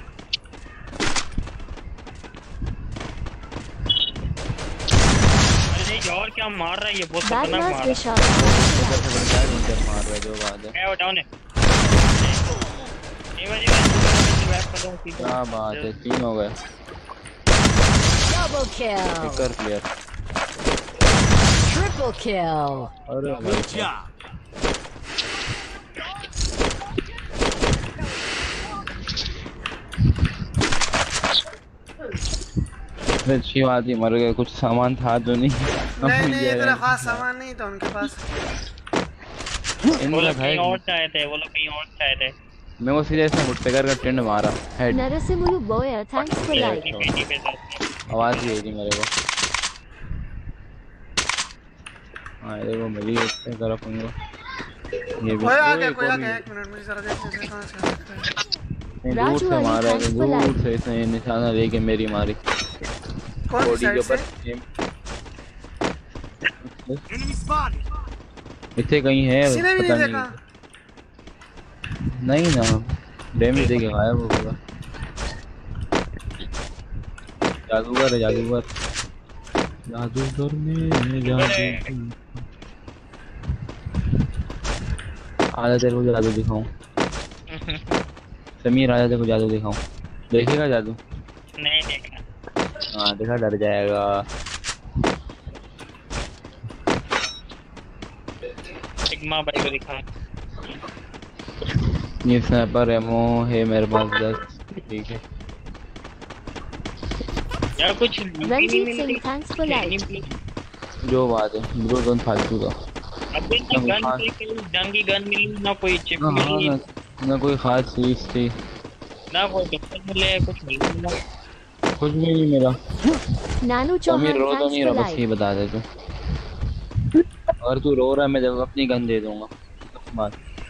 अरे यार क्या मार रहा है ये, बहुत खतरनाक बैडमास मार रहा विशाल इधर से बंदा है, इधर मार रहा है, जो बात है। है। वो डाउन है। नहीं भाई मैं बैक कर दूं सीधा। क्या बात है, तीन हो गए। Double kill. Ticker clear. Triple kill. अरे Good भाई job. अच्छी बात ही मर गए, कुछ सामान था जो नहीं। नहीं नहीं इतना खास सामान नहीं था उनके पास। वो इनका लोग है कहीं और से आए थे, वो लोग कहीं और से आए थे। मैं वो सीधे से मुट्टेकर का टेंड मारा head. Narsimulu boy thanks for like. पेटी पे था। आवाज ही आई थी मेरे को। हाँ देखो मिली उससे तरफ उनको। ये भी कोई आ ओए, गया कोई आ भी- गया, एक मिनट मुझे जरा देखने दे कहाँ से आ सकता है। नहीं, दूर राजू से अली, मारा है, thanks for दूर like. से इसने निशाना लेके मेरी मारी कौन सी बॉडी के साइड ऊपर। से? Enemy spotted. इतने कहीं है किसी ने भी पता नहीं देखा। नहीं नहीं ना, डैमेज देके गायब हो गया। जादूगर है जादूगर, जादूगर में जादू। आजा तेरे को जादू दिखाऊं। समीर आजा तेरे को जादू दिखाऊं। देखेगा जादू? नहीं देखा। हाँ देखा, डर जाएगा। सिग्मा भाई को दिखा। ये स्नाइपर एमो है मेरे पास दस, ठीक है। यार कुछ Ranjit Singh thanks for like. जो बात है ब्रो दोनों फालतू का। अभी तक गन कोई जंग की गन मिली ना, कोई चिप हाँ मिली ना, ना कोई खास चीज थी, ना कोई टिकट मिले, कुछ मिली ना। कुछ भी नहीं मिला। नानू समीर चौहान रो तो थैंक्स नहीं फॉर रहा, बस ये लाइक। बता दे तू। अगर तू रो रहा है मैं जब अपनी गन दे दूंगा बात।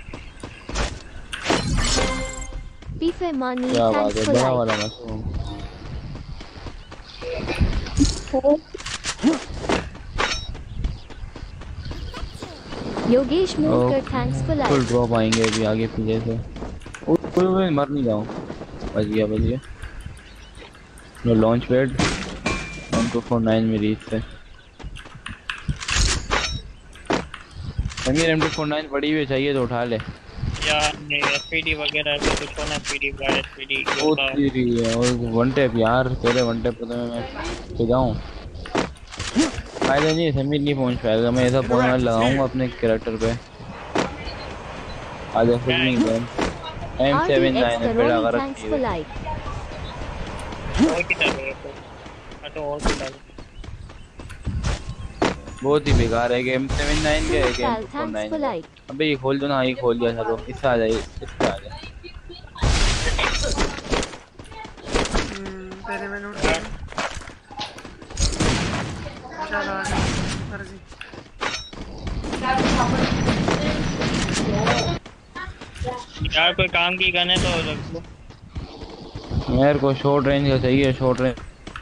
पीफे मानी क्या बात थैंक्स है, फॉर बड़ा लाइक। वाला mushroom. Yogesh Mulkar thanks for full like. Drop आएंगे अभी आगे पीछे से। ओए ओए मर नहीं जाऊं। बच गया बच गया। लो launch pad one two four nine में रीच से। Sameer M two four nine पड़ी हुई चाहिए तो उठा ले यार। नहीं एसपीडी वगैरह भी कुछ होना एसपीडी गार्ड एसपीडी वो तेरी है और वन टैप यार तेरे वन टैप पे तो मैं पे जाऊं फायदा नहीं। समीर नहीं पहुंच पाएगा। मैं ऐसा पॉइंट लगाऊंगा अपने कैरेक्टर पे। आज फिर नहीं गए एम सेवन नाइन है बेड़ा गरक थैंक्स फॉर लाइक। और किधर है तो तो और किधर बहुत ही बेकार है गेम सेवन नाइन के game four thanks nine for like. अबे ये खोल दो ना। ये खोल दिया चलो इससे आ जाए इससे आ जाए। पहले मैं नोट कर चल आ जा मर्जी। यार कोई काम की गन है तो रख लो। मेरे को शॉर्ट रेंज का चाहिए short range.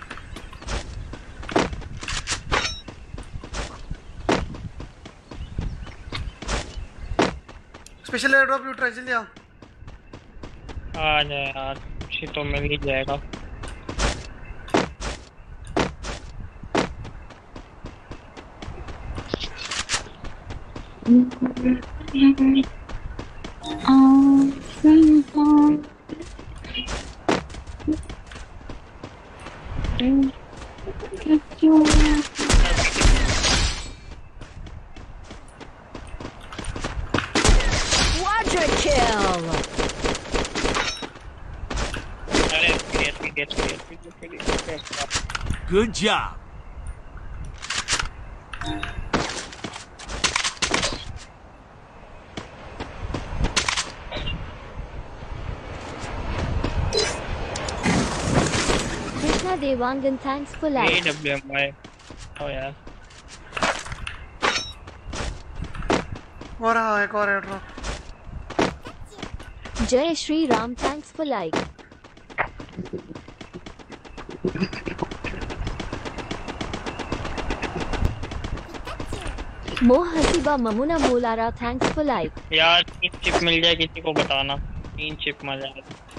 Special air drop लूट रहा है जल्दी आओ। आ जाए यार अच्छी तो मिल ही जाएगा। Quadra kill. Good job. Krishna Dewangan thanks for like. AWMI ओ यार हो रहा है एक और air drop. Jai Shri Ram thanks for like. Moh Hasiba Mamuna Molara thanks for like. यार तीन चिप मिल जाए किसी को बताना। तीन चिप मिल जाए।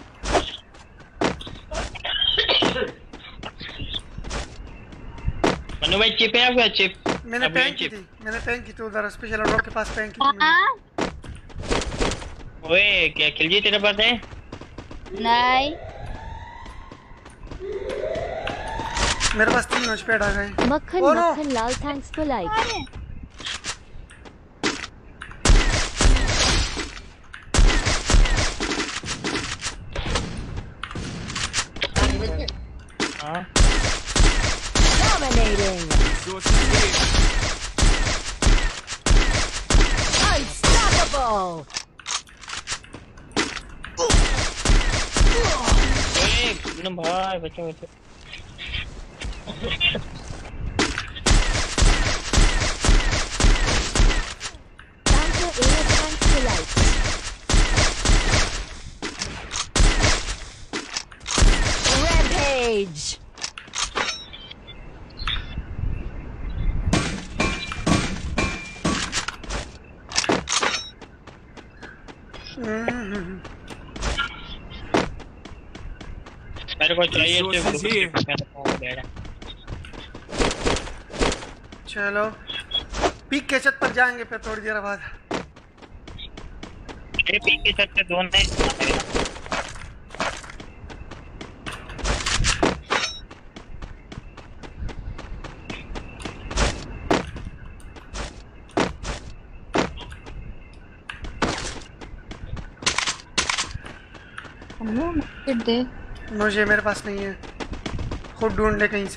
मनु भाई चिप है आपका चिप? मैंने पैंक की थी मैंने पैंक की थी उधर स्पेशल ड्रॉप के पास पैंक की थी मैंने। ओए क्या खिलजी तेरे पास है? नहीं मेरे पास तीन नोच पैड आ गए। मक्खन oh no. Makhan Lal thanks for like. हाँ Dominating. Unstoppable. ओए मनु भाई बच्चों बच्चों Dancer A thanks for like. Rampage. मेरे को चाहिए Resources here. सिर्फ चलो पीक के छत पर जाएंगे फिर थोड़ी देर बाद। ये पीक के छत पे दोनों है। दे मुझे मेरे पास नहीं है खुद ढूंढ ले कहीं से।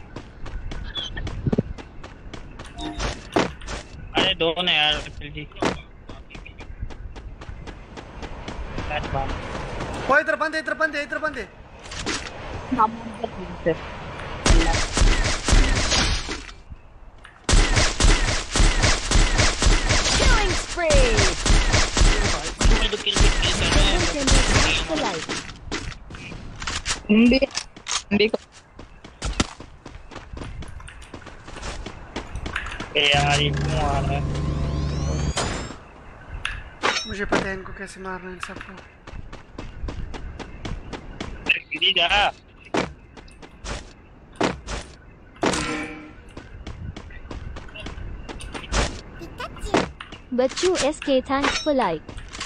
अरे दोनों यार खिलजी वो इधर बंद है इधर बंद है इधर बंद है। हम भी हम भी ए यार ये क्यों आ रहा है? मुझे पता है इनको कैसे मारना है इन सबको। सीधी जा। Bachchu S K thanks for like.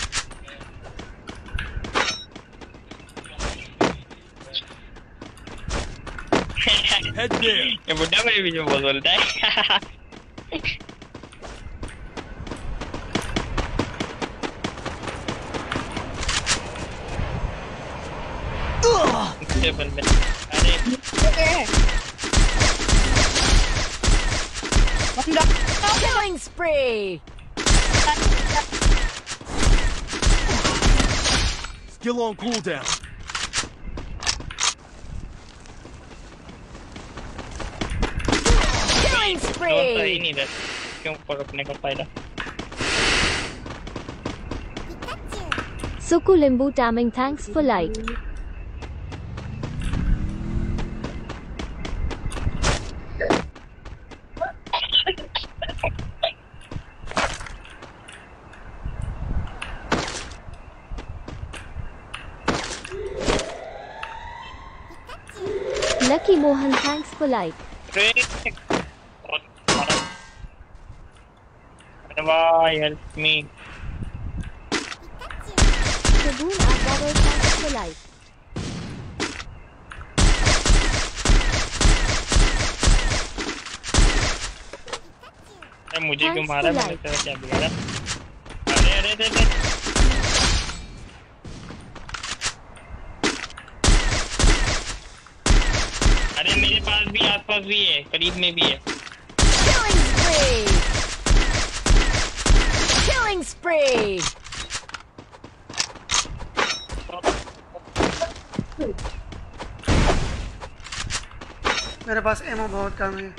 Head there. ये बुड्ढा मेरे बीच में बहुत बोलता है। अरे Killing spree. Skill on cooldown. Killing तो ही spree. नहीं था क्यों पकड़ने का फायदा? Suku Limbu Taming thanks for like. Lucky Mohan thanks for like. Why help me? Shagun Agrawal thanks for like. अरे मुझे क्यों Thanks मारा? for मैंने like. तेरा क्या बिगाड़ा? अरे अरे अरे अरे अरे मेरे पास भी आसपास भी है, करीब में भी है। Killing spree. Killing spree. मेरे पास एमो बहुत कम है।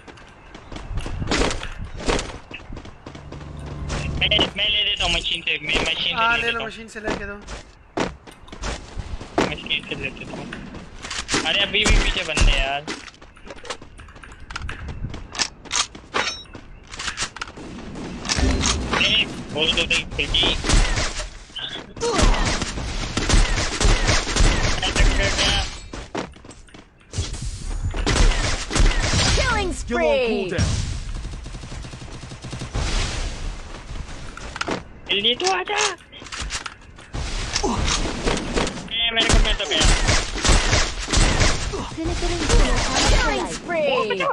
मैं मैं ले लेता हूँ मशीन से, मैं मशीन हाँ से ले ले लो, लेता मशीन से लेके दो। हूँ, मशीन से ले लेता हूँ। अरे अभी भी पीछे बंदे हैं यार। ए, खोल दो भाई खिड़की। Killing Skill on spree. cooldown. जल्दी तो आजा। ए, मेरे को मैं तो गया। Sinikaran Guru thanks for Killing like. spree.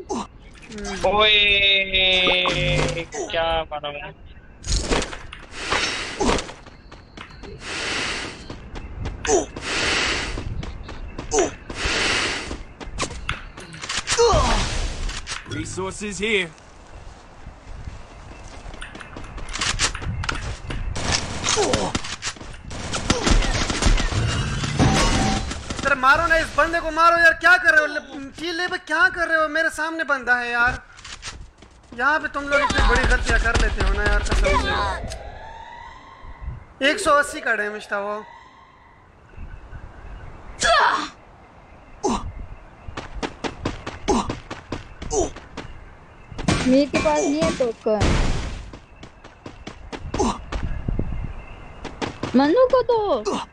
ओए क्या मारा मैंने? Resources here. यार मारो ना इस बंदे को, मारो यार। क्या कर रहे हो टी ले पे, क्या कर रहे हो? मेरे सामने बंदा है यार। यहाँ पे तुम लोग इतनी बड़ी गलतियां कर लेते हो ना यार, कसम से। एक सौ अस्सी का डैमेज था वो। मेरे के पास नहीं है टोकन। मनु को दो।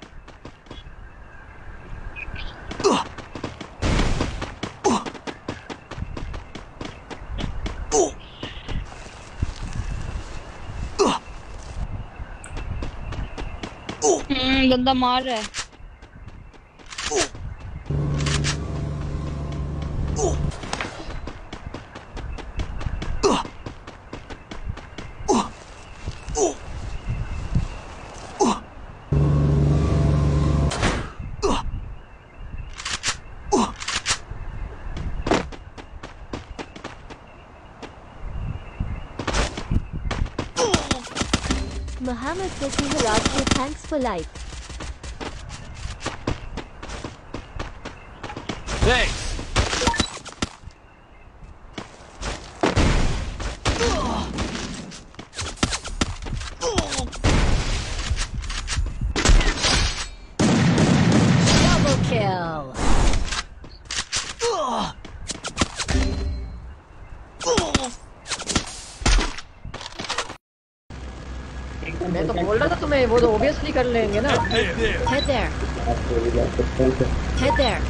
हम्म बंदा मार रहा है। Muhammad Fatih Rajput thanks for like. Thanks. Double kill. मैं तो बोल रहा था तुम्हें, वो तो ऑब्वियसली कर लेंगे ना। Head there. Head there. Head there.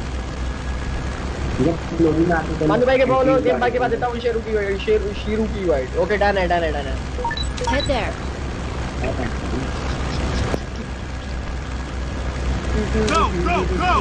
Manu भाई के बोलो गेम भाई के बाद देता हूँ शेरू की वाइट, शेरू शीरू की वाइट। ओके डन है डन है डन है। Head there. Go, go, go.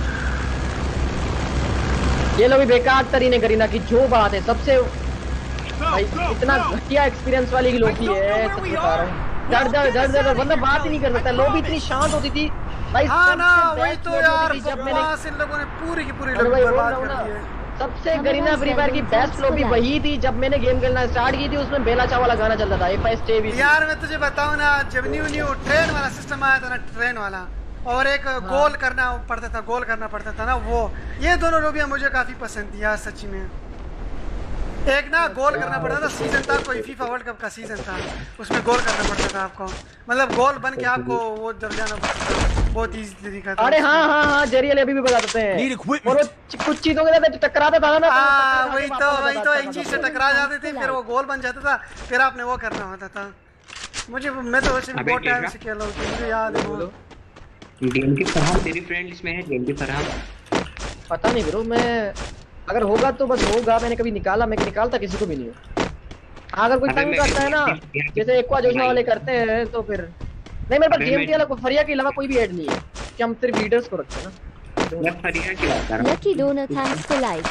ये लो भी बेकार तरीने करीना की जो बात है सबसे Go, भाई go, इतना go. घटिया एक्सपीरियंस वाली की लोबी है, सच बता रहा हूँ। डर डर डर डर बंदा बात ही नहीं कर सकता। लोबी इतनी शांत होती थी भाई। हाँ ना, सबसे वही best तो lobby यार, होती थी जब मैंने बकवास इन लोगों ने पूरी की पूरी अरे लॉबी भाई बोल बर्बाद रहा हूँ कर ना, दी है। सबसे गरीना फ्री फायर की बेस्ट लॉबी वही थी जब मैंने गेम खेलना स्टार्ट की थी। उसमें बेला चाव वाला गाना चलता था, एफ आई स्टे भी। यार मैं तुझे बताऊं ना, जब न्यू न्यू ट्रेन वाला सिस्टम आया था ना, ट्रेन वाला, और एक गोल करना पड़ता था, गोल करना पड़ता था ना, वो ये दोनों लॉबियां मुझे काफी पसंद थी यार सच्ची में। एक ना गोल करना पड़ता था, सीजन था कोई फीफा वर्ल्ड कप का सीजन था, उसमें गोल करना पड़ता था आपको, मतलब गोल बन के आपको वो जब जाना पड़ता था, बहुत इजी तरीका था। अरे हाँ हाँ हाँ जेरियल अभी भी बता देते हैं। Need equipment. और वो चि- कुछ चीजों के साथ टकराता था ना, हाँ वही तो वही तो एक चीज से टकरा जाते थे, फिर वो गोल बन जाता था, फिर आपने वो करना होता था। मुझे मैं तो वैसे भी अबे बहुत टाइम देखा? से खेल रहा हूँ, मुझे याद है वो। गेम की फरहान तेरी फ्रेंड लिस्ट में है, गेम की फरहान। पता नहीं ब्रो, मैं अगर होगा तो बस होगा, मैंने कभी निकाला, मैं निकालता किसी को भी नहीं हूँ। अगर कोई अबे तंग मैं- करता है ना, जैसे एक्वा जोशना वाले करते हैं तो फिर नहीं, मेरे पास अबे गेम मैं- के अलावा फरिया के अलावा कोई भी ऐड नहीं है कि हम सिर्फ लीडर्स को रखते हैं ना। मैं फरिया की बात कर रहा हूँ। Lucky donor, thanks for like.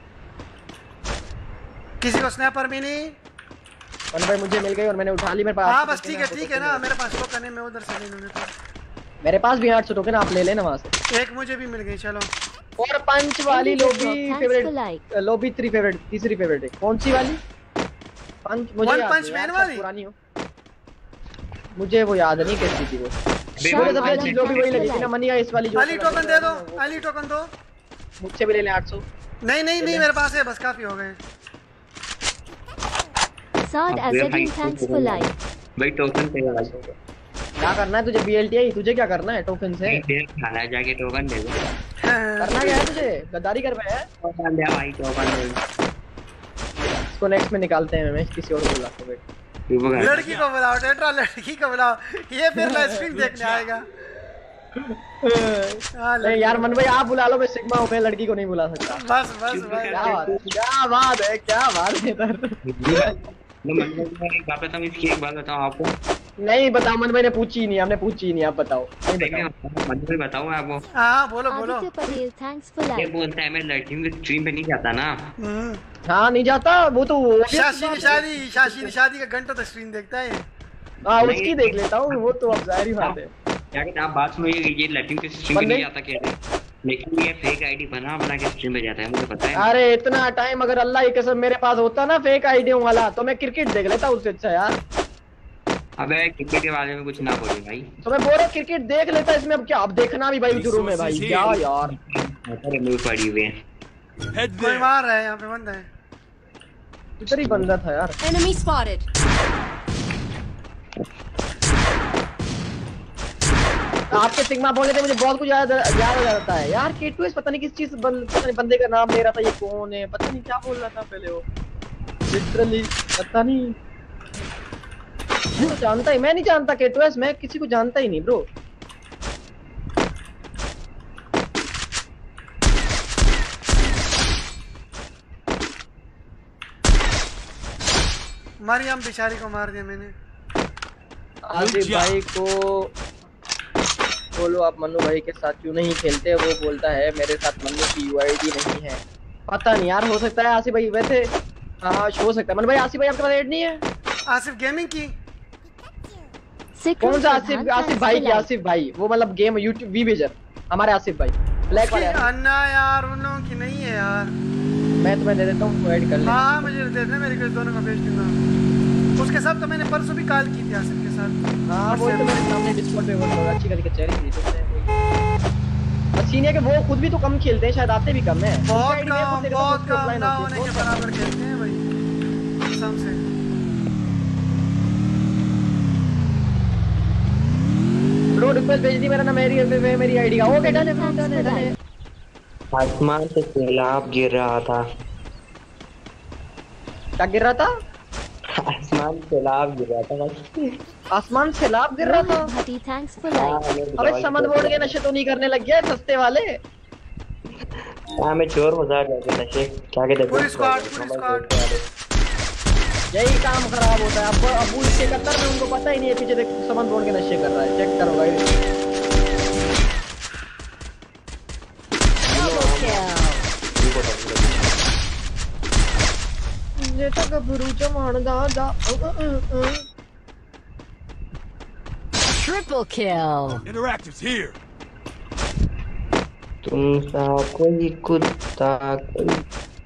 किसी को स्नैपर भी नहीं। मन भाई मुझे मिल गई और मैंने उठा ली मेरे पास। हाँ बस ठीक है ठीक है ना, मेरे पास तो करने में उधर से ले लूँ तो। मेरे पास भी आठ सौ टोकन, आप ले लेना वहाँ से। एक मुझे भी मिल गई, चलो। और पंच वाली lobby Thanks for favourite, like. Lobby three favourite, तीसरी फेवरेट है कौन सी वाली? पंच मुझे One याद Punch नहीं Man यार, वाली? पुरानी हो मुझे वो याद नहीं कैसी थी वो। अबे मुझे वो सबसे अच्छी पंच- लोबी वही लगी थी ना, मनिया इस वाली जो अली टोकन दे दो, अली टोकन दो। मुझसे भी ले ले आठ सौ। नहीं नहीं नहीं, मेरे पास है, बस काफी हो गए। Saad अबे भाई, Azadin, thanks for like. भाई टोकन पे लगा दो। क्या करना है तुझे? बी एल टी आई तुझे क्या करना है टोकन से? दे खाना जाके टोकन दे दो। करना क्या है तुझे? गद्दारी कर रहा है? टोकन दे भाई, टोकन दे। इसको नेक्स्ट में निकालते हैं, मैं किसी और को बुलाता हूं। वेट, तू वो कर। लड़की को बुलाओ टेट्रा, लड़की को बुलाओ, ये फिर लाइव स्ट्रीम देखने आएगा। हाँ, नहीं यार मन भाई आप बुला लो, मैं सिग्मा हूं, मैं लड़की को नहीं बुला सकता। बस बस चुप बस। कर। क्या बात है, क्या बात है, क्या बात है इधर। मैं मतलब एक बात बताऊँ, इसकी एक बात बताऊँ आपको। नहीं बताओ, मन भाई ने पूछी ही नहीं, हमने पूछी ही नहीं, आप बताओ। नहीं मैं बताओ। मतलब बताऊँ आपको। हाँ बोलो बोलो। Aditya Patel, thanks for ये like. बोलता है मैं लड़कियों की स्ट्रीम पे नहीं जाता ना। हम्म। हाँ नहीं जाता वो तो शाशी की शादी, शाशी की शादी का घंटों तक स्ट्रीम देखता है। हाँ उसकी देख लेता हूँ, वो तो अब जाहिर ही बात है। क्या कहते हैं आप बात सुनो, ये ये लड़कियों की स्ट्रीम पे बंदे- नहीं जाता कहते हैं, लेकिन ये फेक आईडी बना बना के स्ट्रीम पे जाता है, मुझे पता है। अरे इतना टाइम अगर अल्लाह की कसम मेरे पास होता ना फेक आईडियों वाला, तो मैं क्रिकेट देख लेता उससे अच्छा यार। अबे क्रिकेट के बारे में कुछ ना बोले भाई। तो मैं बोल रहा क्रिकेट देख लेता, इसमें अब क्या, अब देखना भी भाई जुर्म है भाई, क्या यार। अरे मुंह पड़ी हुए हैं। Head कोई there. मार रहा है यहाँ पे, बंदा है। इधर ही बंदा था यार। Enemy spotted. आपके सिग्मा बोलने थे मुझे बहुत कुछ याद याद आ जाता है यार। के टू एस पता नहीं किस चीज बंद, पता नहीं बंदे का नाम ले रहा था, ये कौन है पता नहीं क्या बोल रहा था पहले वो, लिटरली पता नहीं। मैं तो जानता ही मैं नहीं जानता के टू एस, मैं किसी को जानता ही नहीं ब्रो। मरियम बेचारी को मार दिया मैंने। आसिफ भाई को बोलो आप मन्नू भाई के साथ क्यों नहीं खेलते, वो बोलता है मेरे साथ मन्नू की यूआईडी नहीं है। पता नहीं यार, हो सकता है आसिफ भाई, वैसे हाँ हो सकता है। मन्नू भाई आसिफ भाई आपके पास ऐड नहीं है? आसिफ गेमिंग की कौन सा आसिफ? आसिफ भाई की, आसिफ भाई वो मतलब गेम यूट्यूब वी बेजर, हमारे आसिफ भाई ब्लैक वाले। अन्ना यार उन लोगों की नहीं है यार। मैं तुम्हें दे देता हूँ, ऐड कर ले। हाँ मुझे दे देना, मेरे को दोनों का भेज दूंगा। उसके साथ तो मैंने परसों भी कॉल की थी आसिफ के साथ। हाँ वो तो मेरे सामने डिस्कॉर्ड पे वो अच्छी करके चेहरे थी तो सीनियर के, वो खुद भी तो कम खेलते हैं शायद, आते भी कम है। बहुत कम बहुत कम ना होने के बराबर खेलते हैं भाई कसम से। ब्रो रिक्वेस्ट भेज दी, मेरा ना मेरी मेरी आईडी का। ओके डन है ब्रो, डन है डन है। आसमान से सैलाब गिर रहा था। क्या गिर रहा था? आसमान से लाभ गिर रहा था बस। आसमान से लाभ गिर रहा था। Bhatti, thanks for like. अबे समझ बोर्ड के नशे तो नहीं करने लग गया सस्ते वाले। हाँ मैं चोर बाजार जाके नशे क्या कहते हैं पूरी स्क्वाड पूरी स्क्वाड यही काम खराब होता है। अब अबू इसके कतर में उनको पता ही नहीं है पीछे देख समझ बोर्ड के नशे कर रहा है। चेक करो भाई। ये तो गबरू जमान दा दा Triple kill. Interactive's here. तुम सा कोई कुत्ता कोई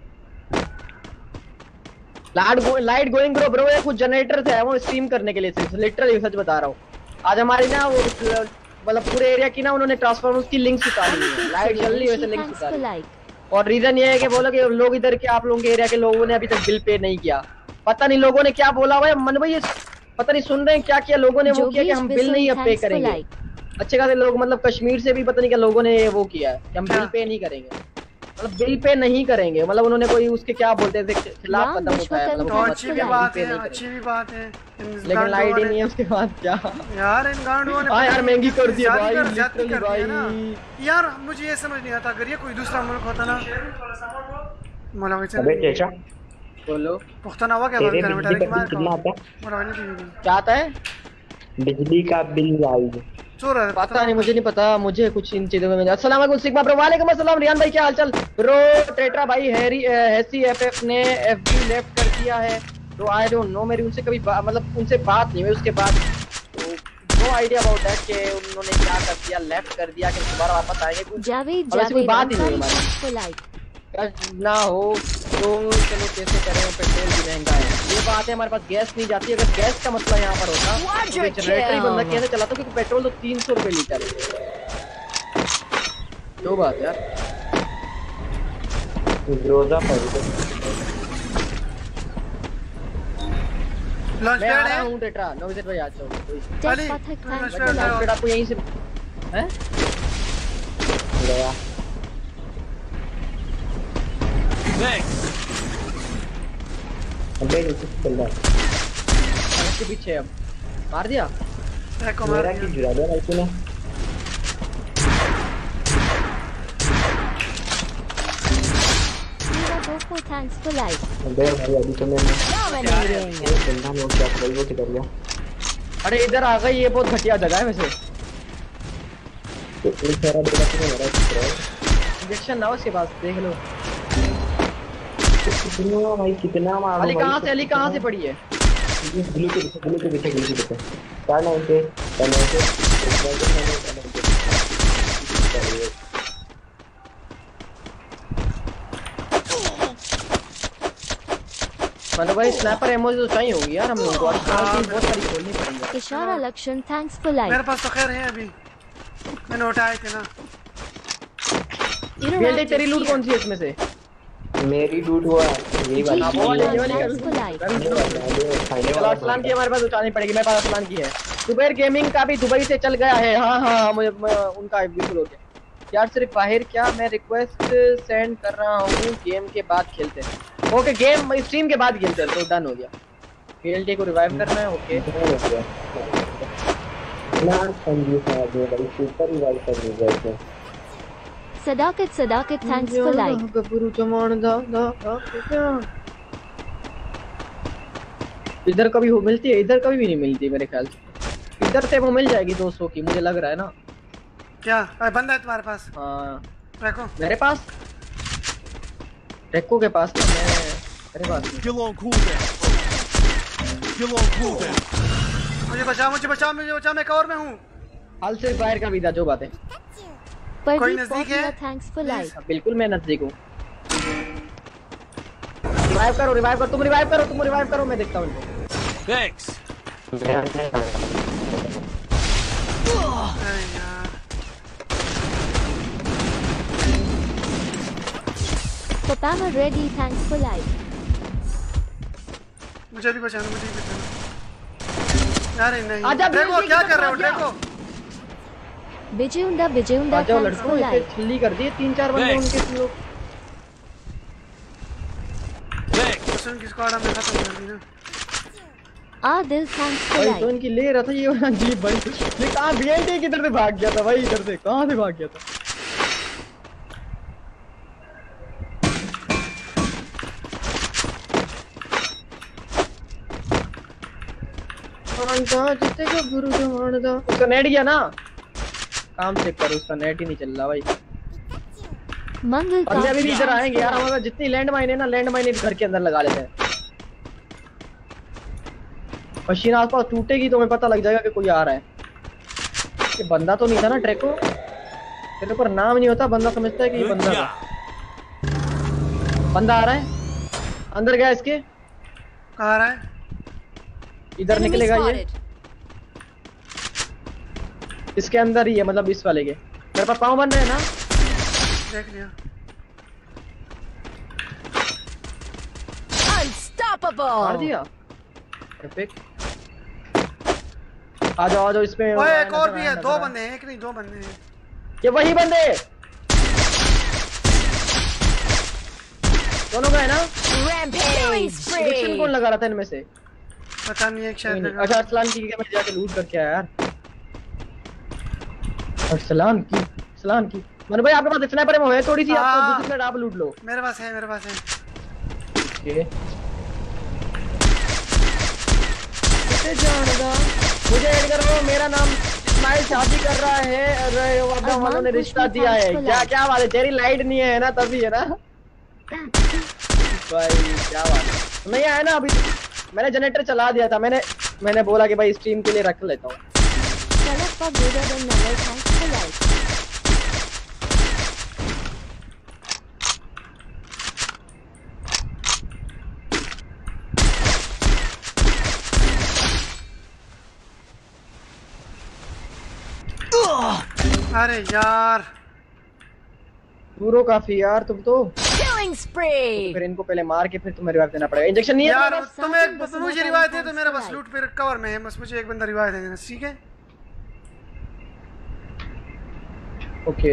light go, light going bro bro ये कुछ जनरेटर थे वो स्ट्रीम करने के लिए सिर्फ लिटरली सच बता रहा हूँ। आज हमारी ना वो मतलब पूरे एरिया की ना उन्होंने ट्रांसफार्मर्स की लिंक्स उतारी है। लाइट जल रही है वैसे लिंक्स उतारी। और रीजन ये है कि बोलो कि लोग इधर के आप लोगों के एरिया के लोगों ने अभी तक बिल पे नहीं किया। पता नहीं लोगों ने क्या बोला हुआ है मन भाई पता नहीं सुन रहे हैं क्या किया लोगों ने वो किया कि हम बिल नहीं अब पे करेंगे। अच्छे खासे लोग मतलब कश्मीर से भी पता नहीं क्या लोगों ने वो किया है कि हम बिल पे नहीं करेंगे मतलब बिल पे नहीं करेंगे मतलब उन्होंने कोई उसके क्या बोलते थे खिलाफ कदम उठाया मतलब अच्छी भी बात है अच्छी भी बात है लेकिन लाइट ही नहीं है उसके बाद क्या यार इन गांडुओं ने हाँ यार महंगी कर दी भाई लिटरली भाई। यार मुझे ये समझ नहीं आता अगर ये कोई दूसरा मुल्क होता ना मौलावी चल बोलो पुख्तन हवा क्या बात कर बेटा लेकिन मार कितना आता मौलावी नहीं क्या आता है बिजली का बिल आएगा चोर है पता नहीं मुझे नहीं पता मुझे कुछ इन चीजों में। अस्सलाम वालेकुम सिग्मा ब्रो। वालेकुम अस्सलाम रियान भाई क्या हालचाल ब्रो। ट्रेट्रा भाई हैरी हैसी एफएफ ने एफबी लेफ्ट कर दिया है तो आई डोंट नो मेरी उनसे कभी मतलब उनसे बात नहीं हुई उसके बाद तो नो आइडिया अबाउट दैट कि उन्होंने क्या कर दिया लेफ्ट कर दिया कि दोबारा वापस आएंगे जावेद जावेद बात ही नहीं हमारी ना हो तो चलो कैसे करें पेट्रोल भी महंगा है ये बात है। हमारे पास गैस नहीं जाती अगर गैस का मसला यहाँ पर होता तो जनरेटर ही बंदा कैसे चलाता क्योंकि पेट्रोल तो तीन सौ रुपए लीटर है। दो बात यार रोजा लॉन्च पैड है हूं टेट्रा नो विजिट भाई आ जाओ अली लॉन्च पैड आपको यहीं से हैं गया Thanks. अबे नीचे चल रहा है इसके पीछे अब मार दिया एक मार मेरा की जुड़ा दिया भाई तूने थैंक्स फॉर लाइक। अबे भाई अभी तो मैंने ये बंदा लोग क्या कर वो किधर गया। अरे इधर आ गई ये बहुत घटिया जगह है वैसे तो एक सारा देखा तूने मेरा किधर है इंजेक्शन ना उसके पास देख लो कितना भाई कितना मार अली कहां से अली कहां से पड़ी है ये ब्लू के पीछे ब्लू के पीछे ब्लू के पीछे क्या नाम से क्या नाम से मतलब भाई स्नाइपर एमो तो चाहिए होगी यार हम लोगों को और बहुत सारी खोलनी पड़ेगी। इशारा लक्षण थैंक्स फॉर लाइक। मेरे पास तो खैर है अभी मैंने उठाए थे ना। बेल्टे तेरी लूट कौन सी है इसमें से मेरी लूट हुआ यही वाली वो वाली ये वाली चलो असलान की हमारे पास उठानी पड़ेगी मेरे पास असलान की है। दुबई गेमिंग का भी दुबई से चल गया है हाँ हाँ मुझे उनका बिल्कुल हो गया यार सिर्फ बाहर क्या मैं रिक्वेस्ट सेंड कर रहा हूँ गेम के बाद खेलते हैं ओके गेम स्ट्रीम के बाद खेलते हैं तो डन हो गया। पीएलटी को रिवाइव करना है ओके ना संजीव साहब ने बड़ी सुपर रिवाइव कर दी है। Sadakat Sadakat thanks for like. गबरू जमान दा दा क्या इधर कभी हो मिलती है इधर कभी भी नहीं मिलती मेरे ख्याल से इधर से वो मिल जाएगी दो सौ की मुझे लग रहा है ना। क्या अरे बंदा है तुम्हारे पास हाँ रखो मेरे पास रेको के पास तो मैं मेरे पास Still on cooldown. Still on cooldown. मुझे बचाओ मुझे बचाओ मुझे बचाओ मैं कवर में हूँ। हाल से बाहर का भी था जो बात है कोई नजदीक है थैंक्स फॉर लाइक। बिल्कुल मैं नजदीक हूँ। रिवाइव करो रिवाइव करो तुम रिवाइव करो तुम रिवाइव करो मैं देखता हूँ इनको। Thanks. Papama ready thanks for life. मुझे भी बचाना मुझे भी बचाना यार नहीं देखो क्या कर रहे हो देखो Vijayunda Vijayunda thanks for life. छिल्ली कर दिए तीन चार बंदे उनके लोग सुन किसको आड़ा में खत्म कर दी ना आदिल थैंक्स फॉर भाई लाइक। तो इनकी ले रहा था ये वाला जीप भाई। ये कहां बीएलटी किधर से भाग गया था भाई, इधर से कहां से भाग गया था। उसका नेट गया ना, काम चेक करो, उसका नेट ही नहीं चल रहा भाई। मंगल का और अभी भी इधर आएंगे यार, हमारे जितनी लैंड माइन है ना, लैंड माइन घर के अंदर लगा लेते हैं। मशीन आसपास टूटेगी तो हमें पता लग जाएगा कि कोई आ रहा है। ये बंदा तो नहीं था ना ट्रैको, तेरे ऊपर नाम नहीं होता, बंदा समझता है कि ये बंदा था। बंदा आ रहा है, अंदर गया इसके, कहाँ आ रहा है? इधर Enemy निकलेगा ये, spotted. इसके अंदर ही है, मतलब इस वाले के। मेरे पास पाँव बन रहे हैं ना, देख लिया। मार Unstoppable. दिया, परफेक्ट। आ जाओ आ जाओ इसमें। ओए एक और भी है, दो बंदे हैं, एक नहीं दो बंदे हैं। ये वही बंदे दोनों गए ना। Rampage. सिलेक्शन कौन लगा रहा था इनमें से? पता नहीं, एक शायद लगा। अच्छा अरसलान की मैं जाके लूट करके आया यार। अरसलान की अरसलान की मनु भाई आपके पास स्नाइपर है थोड़ी सी, आपको हाँ। दूसरी मिनट आप लूट लो। मेरे पास है, मेरे पास है। ओके किसे जानदा मुझे ऐड करो, मेरा नाम इस्माइल शादी कर रहा है, अरे वादा वालों ने रिश्ता दिया है। क्या क्या बात है, तेरी लाइट नहीं है ना तभी है ना भाई, क्या बात है। नहीं आया ना अभी, मैंने जनरेटर चला दिया था, मैंने मैंने बोला कि भाई स्ट्रीम के लिए रख लेता हूँ। Select for greater than never thanks for like। अरे यार दूरो काफी यार तुम तो। Killing spree. फिर इनको पहले मार के फिर तुम्हें रिवाइव देना पड़ेगा। इंजेक्शन नहीं है यार तुम्हारे पास? तुम एक तुम मुझे रिवाइव दे, तो मेरा बस लूट पे कवर में है, बस मुझे एक बंदा रिवाइव दे देना, ठीक है? ओके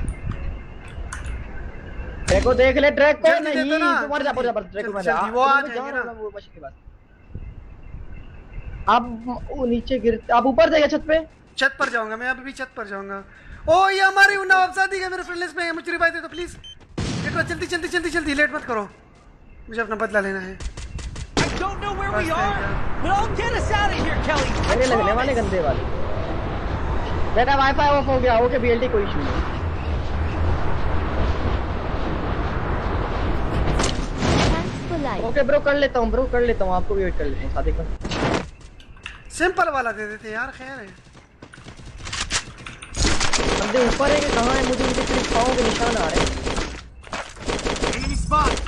ट्रैक को देख ले, ट्रैक को जल्दी दे नहीं दो ना। तुम्हारे जा पर जा पर ट्रैक को जल्दी, मैं जा जल्दी, वो आ तुम जाएंगे जा ना। वो मशीन के पास। आप वो नीचे गिर, आप ऊपर जाइए छत पे। छत पर जाऊंगा मैं, अभी भी छत पर जाऊंगा। ओ ये हमारे नवाब सादी का मेरे फ्रेंड लिस्ट में है, मुझे रिवाइव दे दो प्लीज। देखो जल्दी जल्दी जल्दी जल्दी, लेट मत करो, मुझे अपना बदला लेना है। I don't know where we are, but I'll get us out of here, Kelly. I मेरे लगने वाले promise. गंदे वाले। मेरा वाईफाई ऑफ हो गया, ओके बीएलटी कोई इशू नहीं। Thanks for like। Okay bro कर लेता हूँ, ब्रो कर लेता हूँ, आपको भी वेट कर लेता हूँ साथ ही। सिंपल वाला दे देते यार, खैर है। बंदे ऊपर है कि कहाँ है, मुझे उनके सिर्फ पाँव के निशान आ रहे हैं। Enemy spot.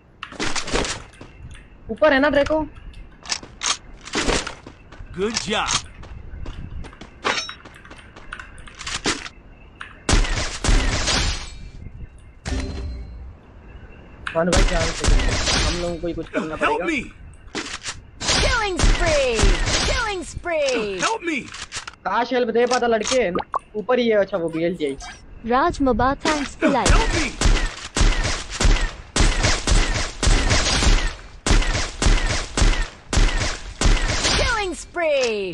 ऊपर है ना ड्रैको? Good job. मान भाई क्या हम लोगों को ही कुछ करना Help पड़ेगा। me. Killing spree. Killing spree. Help me. काश हेल्प दे पाता लड़के, ऊपर ही है। अच्छा वो बीएलटी आई। Raj Muba thanks for like। Help me. Killing spree.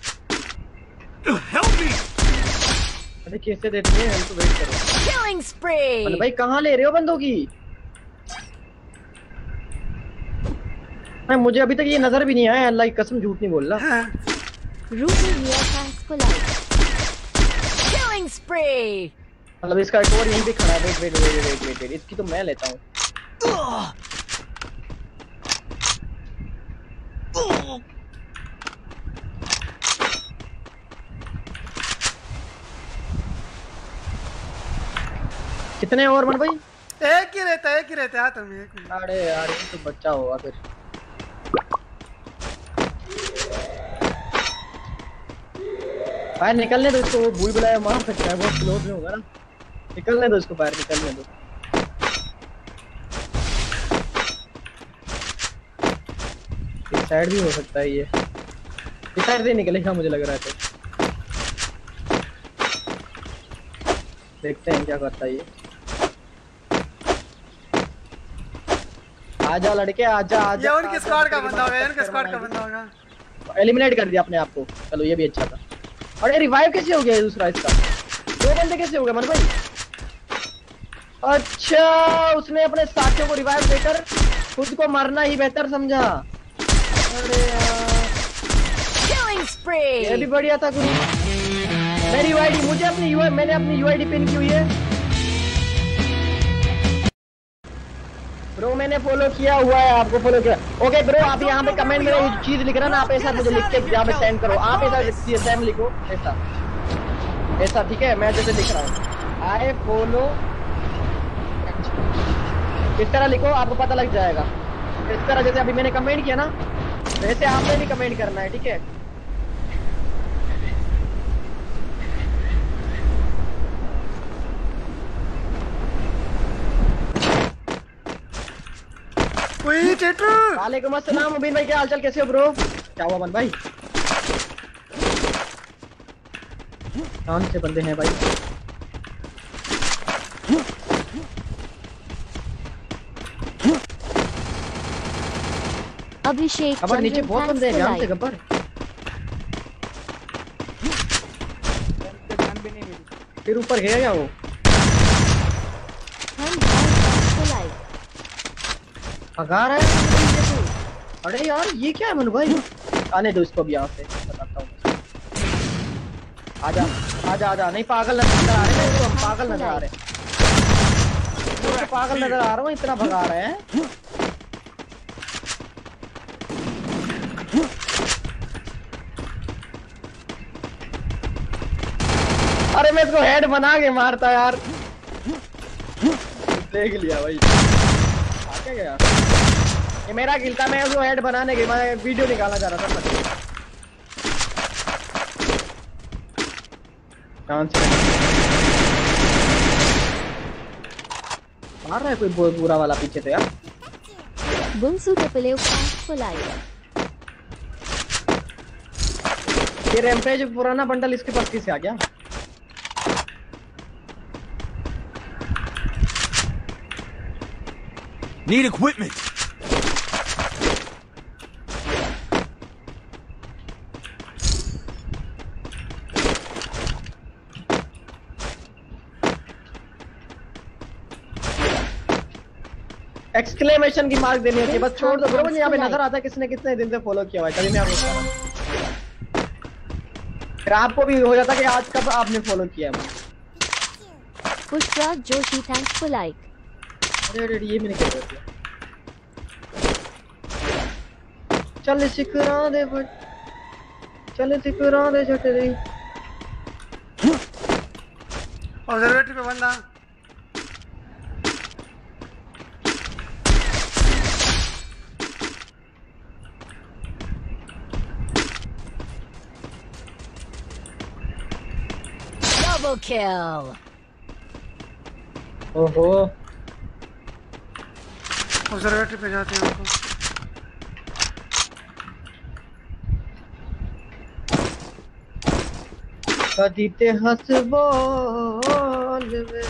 Help me. अरे कैसे देते हैं, हम तो वेट करो। Killing spree. अरे भाई कहाँ ले रहे हो बंदों की? मैं मुझे अभी तक ये नजर भी नहीं आया, अल्लाह की कसम झूठ नहीं बोल रहा। Ruby here thanks for like। Killing spree. मतलब इसका एक और यहीं पे खड़ा है। Wait wait wait wait wait wait इसकी तो मैं लेता हूँ। कितने और मन भाई? एक ही रहता है, एक ही रहता है। तुम एक मिनट। अरे यार ये तो बच्चा होगा फिर। बाहर निकलने दो इसको, वो भूल भुलाया मार सकता है, बहुत क्लोज में होगा ना। निकलने दो इसको, बाहर निकलने दो। इस साइड भी हो सकता है, ये इस साइड से निकलेगा मुझे लग रहा है। तो देखते हैं क्या करता है ये। आजा लड़के आजा आजा। ये उनके स्क्वाड का बंदा होगा, उनके स्क्वाड का बंदा होगा। एलिमिनेट कर दिया अपने आप को। चलो ये भी अच्छा था। अरे रिवाइव कैसे हो गया दूसरा इसका? दो बंदे कैसे हो गए मन भाई? अच्छा उसने अपने साथियों को रिवाइव देकर खुद को मरना ही बेहतर समझा। अरे यार ये भी बढ़िया था गुरु। मेरी यूआईडी मुझे अपनी यूआई मैंने अपनी यूआईडी पिन की हुई है ब्रो। मैंने फॉलो किया हुआ है, आपको फॉलो किया। ओके ब्रो आप यहाँ पे कमेंट में ये चीज लिख रहा ना, आप ऐसा मुझे लिख के यहाँ पे सेंड करो। आप ऐसा सेम लिखो ऐसा ऐसा ठीक है। मैं जैसे लिख रहा हूँ आई फॉलो इस तरह लिखो, आपको पता लग जाएगा। इस तरह जैसे अभी मैंने कमेंट किया ना वैसे आपने भी कमेंट करना है, ठीक है। वालेकुम अस्सलाम मुबीन भाई, क्या हालचाल, कैसे हो ब्रो? क्या हुआ मन भाई? कौन से बंदे हैं भाई? अभिषेक अब नीचे बहुत बंदे हैं, ध्यान से गब्बर। फिर ऊपर गया क्या वो? भगा रहा है। अरे यार ये क्या है मनु भाई? आने दो इसको भी यहाँ से बताता हूँ। आजा आजा आजा। नहीं पागल नजर आ रहे हैं, तो पागल नजर आ रहे हैं, पागल नजर आ रहा हूँ, इतना भगा रहे हैं। अरे मैं इसको हेड बना के मारता यार। देख लिया भाई आके गया। ये मेरा किल था, मैं उसको हेड बनाने के मैं वीडियो निकालना चाह रहा था। मार रहा है कोई बुरा वाला पीछे तो यार। बुंसू टपले फुलाई। ये रैम्पेज पुराना बंडल इसके पास किसे आ गया? Need equipment. एक्सक्लेमेशन की मार्क देनी होती है, बस छोड़ दो ब्रो। मुझे यहाँ पे नजर आता है किसने कितने दिन से फॉलो किया हुआ है, तभी मैं आपको फिर आपको भी हो जाता कि आज कब आपने फॉलो किया है। Pushpraj Joshi thanks for like. अरे अरे ये मैंने क्या कर दिया? चल सिकरा दे बट चल सिकरा दे छटरी। ऑब्जर्वेटरी पे बंदा। Double kill. ओहो ऑब्जर्वेटरी पे जाते हैं उनको। कदीते हसबोल में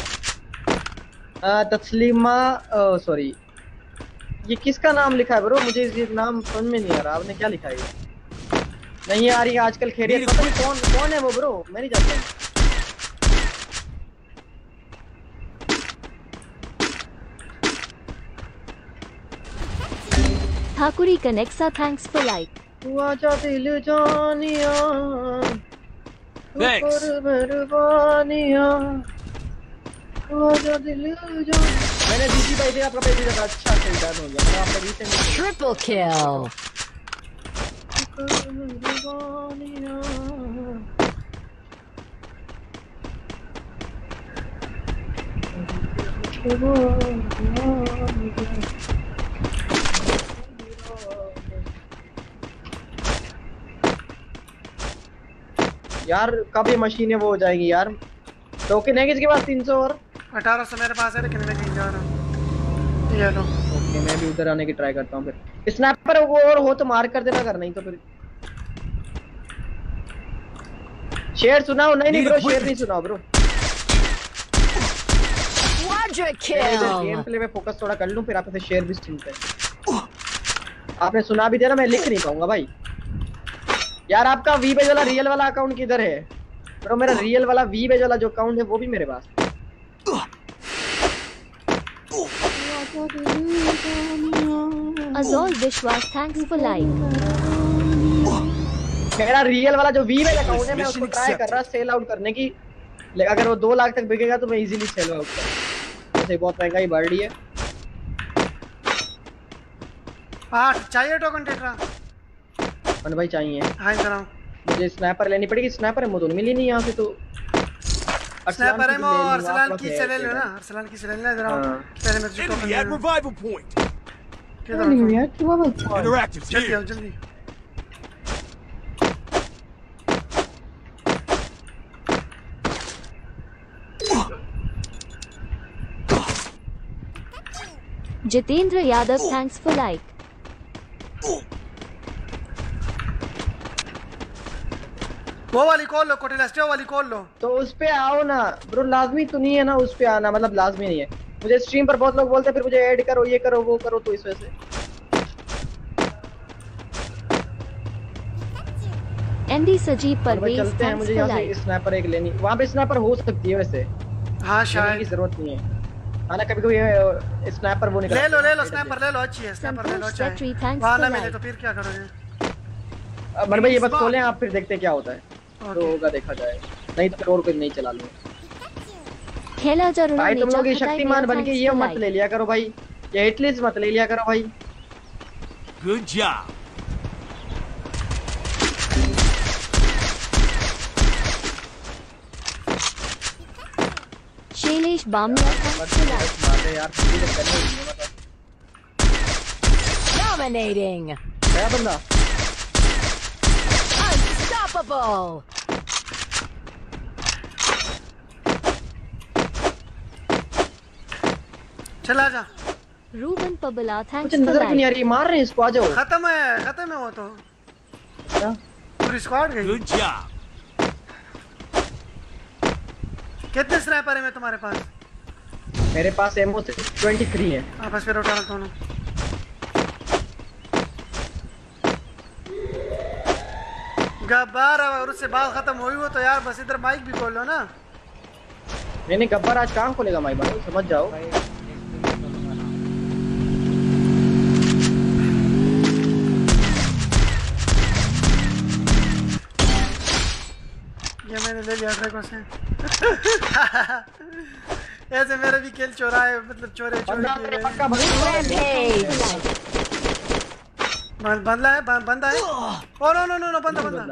तस्लीमा सॉरी ये किसका नाम लिखा है ब्रो? मुझे ये नाम समझ में नहीं आ रहा। आपने क्या लिखा है? नहीं आ रही है आजकल खैरियत। पता नहीं कौन कौन है वो ब्रो, मैं नहीं जानता। ठाकुरी कनेक्सा थैंक्स फॉर लाइक। तू आजा दिल जानिया Thanks. मैंने जीती भाई थे आपका पेज ज्यादा अच्छा सही डन हो गया। मैं आपका रिसेंटली Triple kill. यार कब ये मशीनें वो हो जाएगी यार? टोकन है किसके पास? तीन सौ और अठारह सौ मेरे पास है, लेकिन मैं कहीं जा रहा हूँ। ये लो। ओके मैं भी उधर आने की ट्राई करता हूँ। फिर स्नैपर वो और हो तो मार कर देना, कर नहीं तो फिर शेर सुनाओ। नहीं नहीं ब्रो शेर नहीं सुनाओ bro. Quadra game kill. Play में फोकस थोड़ा कर लूं, फिर आप ऐसे शेयर भी सुनते हैं। आपने सुना भी दिया ना, मैं लिख नहीं पाऊंगा भाई। यार आपका वी बेज वाला रियल वाला अकाउंट किधर है ब्रो? मेरा रियल वाला वी बेज वाला जो अकाउंट है वो भी मेरे पास। Azol Vishwas, thanks for like. मेरा रियल वाला जो वी बेज अकाउंट है मैं उसको ट्राई कर रहा सेल आउट करने की, लेकिन अगर वो दो लाख तक बिकेगा तो मैं इजीली सेल आउट करूंगा। वैसे बहुत महंगाई बढ़ रही है। आठ चाहिए टोकन टेट्रा? मन भाई चाहिए। हाँ इधर आओ। मुझे स्नाइपर लेनी पड़ेगी। स्नाइपर है मुझे मिली नहीं यहाँ से, तो स्नाइपर है वो अरसलान की से ले लो ना, अरसलान की से ले लेना। इधर आओ पहले मैं token Enemy at revival point. किधर आओ यार? क्यों बात? Interactive. जल्दी आओ जल्दी। Jitendra Yadav, thanks for like. वो वाली कॉल लो, कोटेलास्टो वाली कॉल लो। तो उस पे आओ ना ब्रो, लाजमी तो नहीं है ना उस पे आना, मतलब लाजमी नहीं है। मुझे स्ट्रीम पर बहुत लोग बोलते हैं फिर मुझे ऐड करो, ये करो वो करो, तो इस वजह से। एमडी सजीब परवेज, चलते हैं, मुझे यहाँ से स्नाइपर एक लेनी। वहाँ पे स्नाइपर हो सकती है वैसे। हाँ शायद की जरूरत नहीं है। हाँ ना, कभी कभी स्नाइपर वो निकल ले लो ले लो स्नाइपर ले लो, अच्छी है स्नाइपर ले लो। अच्छा वहाँ ना मिले तो फिर क्या करोगे? मन भाई ये बस खोलें आप, फिर देखते क्या होता है। तो होगा देखा जाए, नहीं तो फिर और कोई नहीं चला लूंगा। खेला जरूर भाई तुम लोग ये शक्तिमान बन के ये मत ले लिया करो भाई, ये हिटलिस्ट मत ले लिया करो भाई। Good job. शैलेश बामला मारे यार, Dominating. क्या बंदा? Unstoppable. चला जा। रूबन पबला, थैंक्स मुझे नजर क्यों नहीं आ रही? मार रहे हैं इसको, आ जाओ। खत्म है खत्म है वो तो। क्या? पूरी स्क्वाड गई। Good job. कितने स्नाइपर है मैं तुम्हारे पास? मेरे पास एमओ से तेईस है। हाँ बस फिर उठा लो दोनों। गब्बार और उससे बात खत्म हुई हो तो यार बस इधर माइक भी खोल लो ना। नहीं नहीं गब्बार आज कहाँ खोलेगा माइक भाई, समझ जाओ। ये मैंने ले लिया ड्रैगन से। ऐसे मेरे भी खेल चोरा है, मतलब चोरे चोरी बंदा है बंदा है। Oh no no no no बंदा बंदा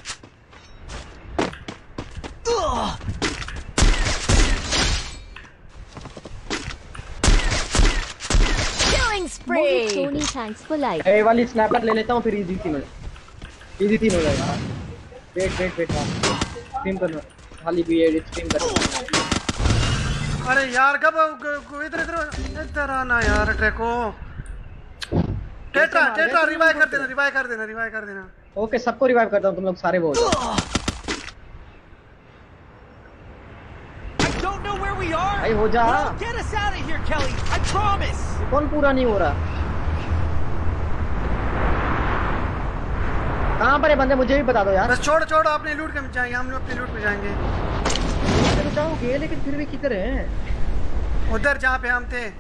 Killing spree. Soni, thanks for like. A वाली स्नाइपर ले लेता हूँ, फिर इजी तीन इजी तीन हो जाएगा। वेट वेट वेट स्ट्रीम करना खाली भी है, स्ट्रीम करना। अरे यार कब इधर इधर इधर आना यार ट्रैको। टेट्रा टेट्रा रिवाइव कर देना रिवाइव कर देना रिवाइव कर देना। ओके सबको रिवाइव करता हूँ, तुम लोग सारे वो I don't know where we are. भाई हो जा। But I'll get us out of here, Kelly. I promise. कौन पूरा नहीं हो रहा? कहाँ पर है बंदे, मुझे भी बता दो यार। बस छोड़ छोड़ अपने लूट के जाएंगे, हम लोग अपने लूट पे जाएंगे। तो जाओगे लेकिन फिर भी किधर हैं? उधर जहाँ पे हम थे।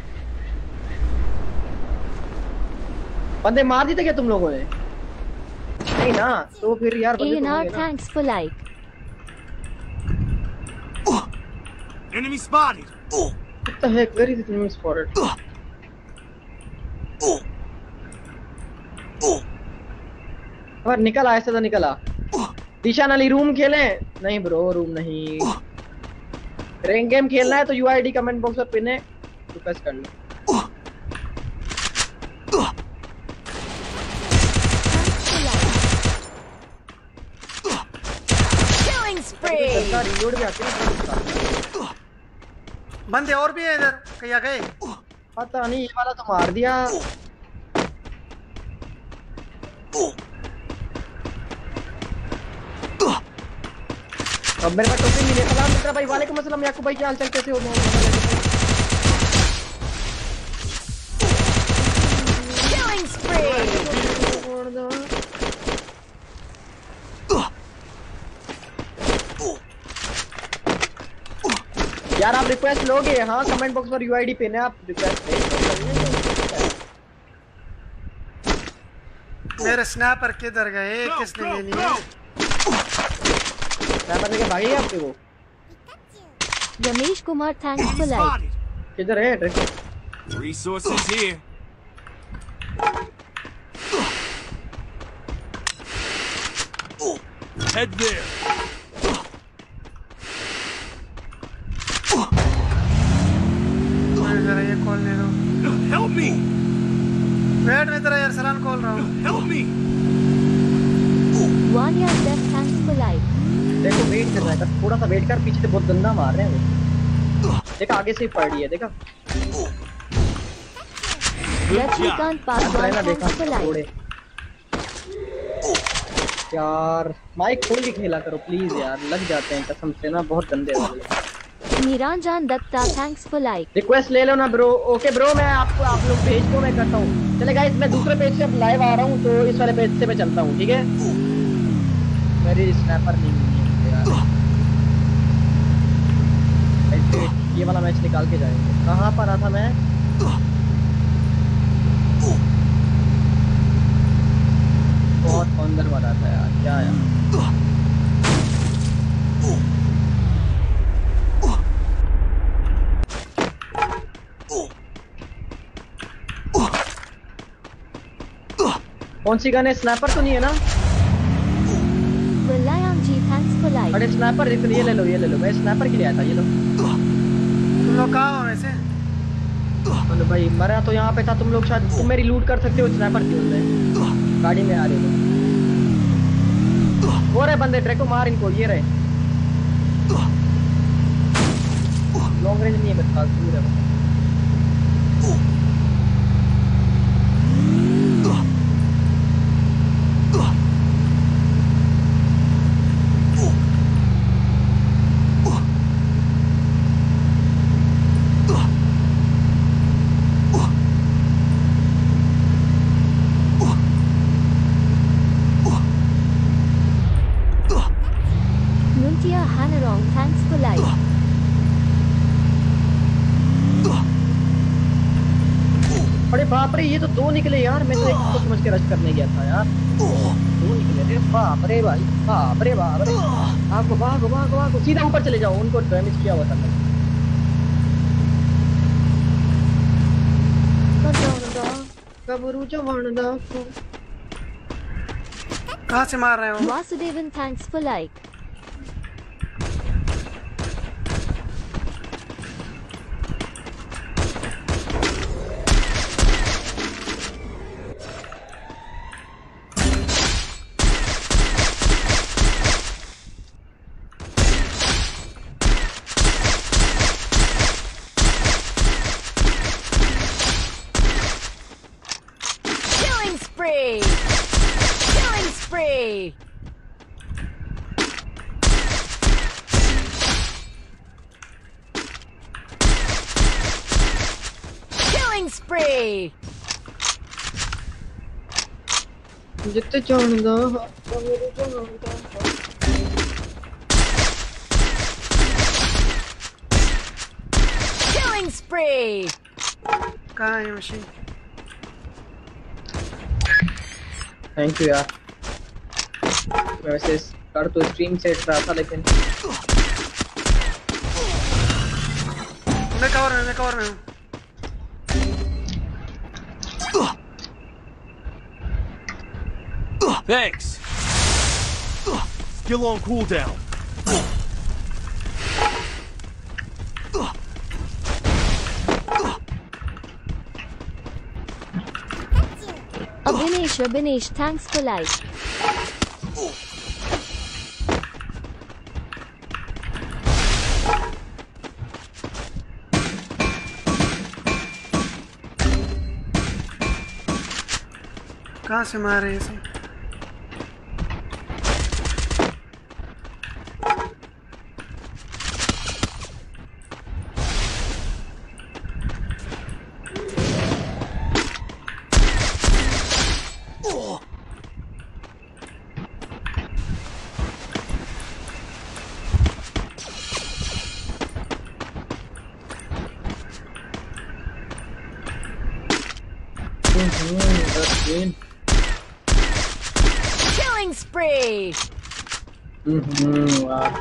बंदे मार दिए थे क्या तुम लोगों ने? नहीं ना, तो फिर यार बंदे तो होंगे ना। Thanks for like. Enemy spotted. What the heck? Where is the enemy spotted? और निकल ऐसे तो निकला। दिशा नाली रूम खेलें? नहीं ब्रो रूम नहीं। रैंक गेम खेलना है तो यूआईडी कमेंट बॉक्स पर पिन है, रिक्वेस्ट कर लो। Killing spree. रिलोड भी आती है। बंदे और भी है इधर, कहीं गए? पता नहीं, ये वाला तो मार दिया। अब मेरे पास टोपी मिली। सलाम मित्रा भाई, वालेकुम अस्सलाम। याकूब भाई क्या हाल चाल, कैसे हो? Killing spree. यार आप रिक्वेस्ट लोगे? हाँ कमेंट बॉक्स पर यूआईडी पिन है, आप रिक्वेस्ट भेज। मेरे स्नैपर किधर गए? किसने ले लिए? स्नैपर लेके भागे आपके वो? Ramesh Kumar thanks for like. किधर है track? Resources here. Head there. जरा ये कॉल ले लो। Help me. वेट में तेरा यार सलाम कॉल रहा हूँ। Help me. वन यार डेफ थैंक्स फॉर लाइक। देखो वेट कर रहा है, थोड़ा सा वेट कर, पीछे से बहुत गंदा मार रहे हैं वो। देखा आगे से ही पड़ रही है, देखा Rajinikanth Paswan thanks for like. यार माइक खोल के खेला करो प्लीज यार, लग जाते हैं कसम से ना, बहुत गंदे वाले। Niranjan Datta thanks for like. Request ले लो ना ब्रो। ओके ब्रो, मैं आपको आप लोग भेज दो, मैं करता हूँ। चले गाइस, मैं दूसरे पेज से अब लाइव आ रहा हूँ, तो इस वाले पेज से मैं चलता हूँ, ठीक है? मेरी स्नैपर नहीं मिली है यार, ऐसे ये वाला मैच निकाल के जाएंगे। कहाँ पर रहा था मैं? बहुत अंदर वाला था यार, क्या यार। कौन सी गन है? स्नैपर तो नहीं है ना? William ji thanks for like. अरे स्नैपर ये ले लो, ये ले लो, मैं स्नैपर के लिए आया था, ये लो। तुम लोग कहाँ हो वैसे? चलो भाई, मरा तो यहाँ पे था, तुम लोग शायद तुम मेरी लूट कर सकते हो, स्नैपर की बंदे गाड़ी में आ रहे हो। वो रहे बंदे, ट्रैको मार इनको, ये रहे। लॉन्ग रेंज नहीं है मेरे पास, दूर है। बाप रे, ये तो दो निकले यार, मैं तो एक को समझ के रश करने गया था यार, दो निकले रे। बाप रे भाई, बाप रे बाप रे। आपको भागो भागो भागो, सीधा ऊपर चले जाओ, उनको डैमेज किया हुआ था मैंने। कबरू जवानदा को कहाँ से मार रहे हो? Vasudevan thanks for like. जितने जानदा Killing spree. कहाँ है ये मशीन? थैंक यू यार। मैं वैसे कर तो स्ट्रीम से रहा था, लेकिन मैं कवर में मैं कवर में हूँ। Thanks. Skill on cooldown. Abhinesh Abhinesh thanks for like. कहाँ से मार रहे हैं सब? तीन Killing spree. हम्म वाह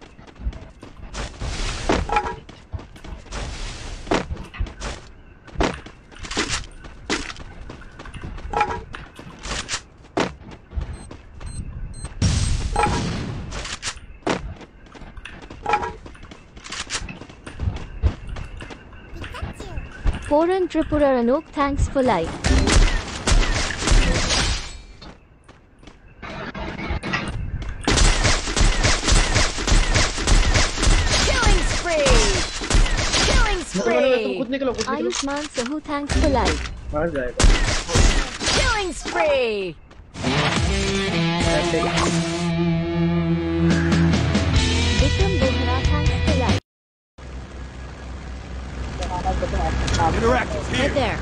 Poran Tripura Anok, thanks for like. Killing spree. Killing तुम spree. खुद निकलो खुद निकलो Ayushman Sahu, thanks for like. मर जाएगा Killing spree. Vikram Bohra, thanks for like. Interactive Head here. there.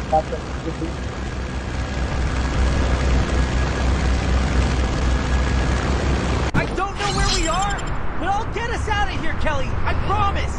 I don't know where we are, but I'll get us out of here, Kelly. I promise.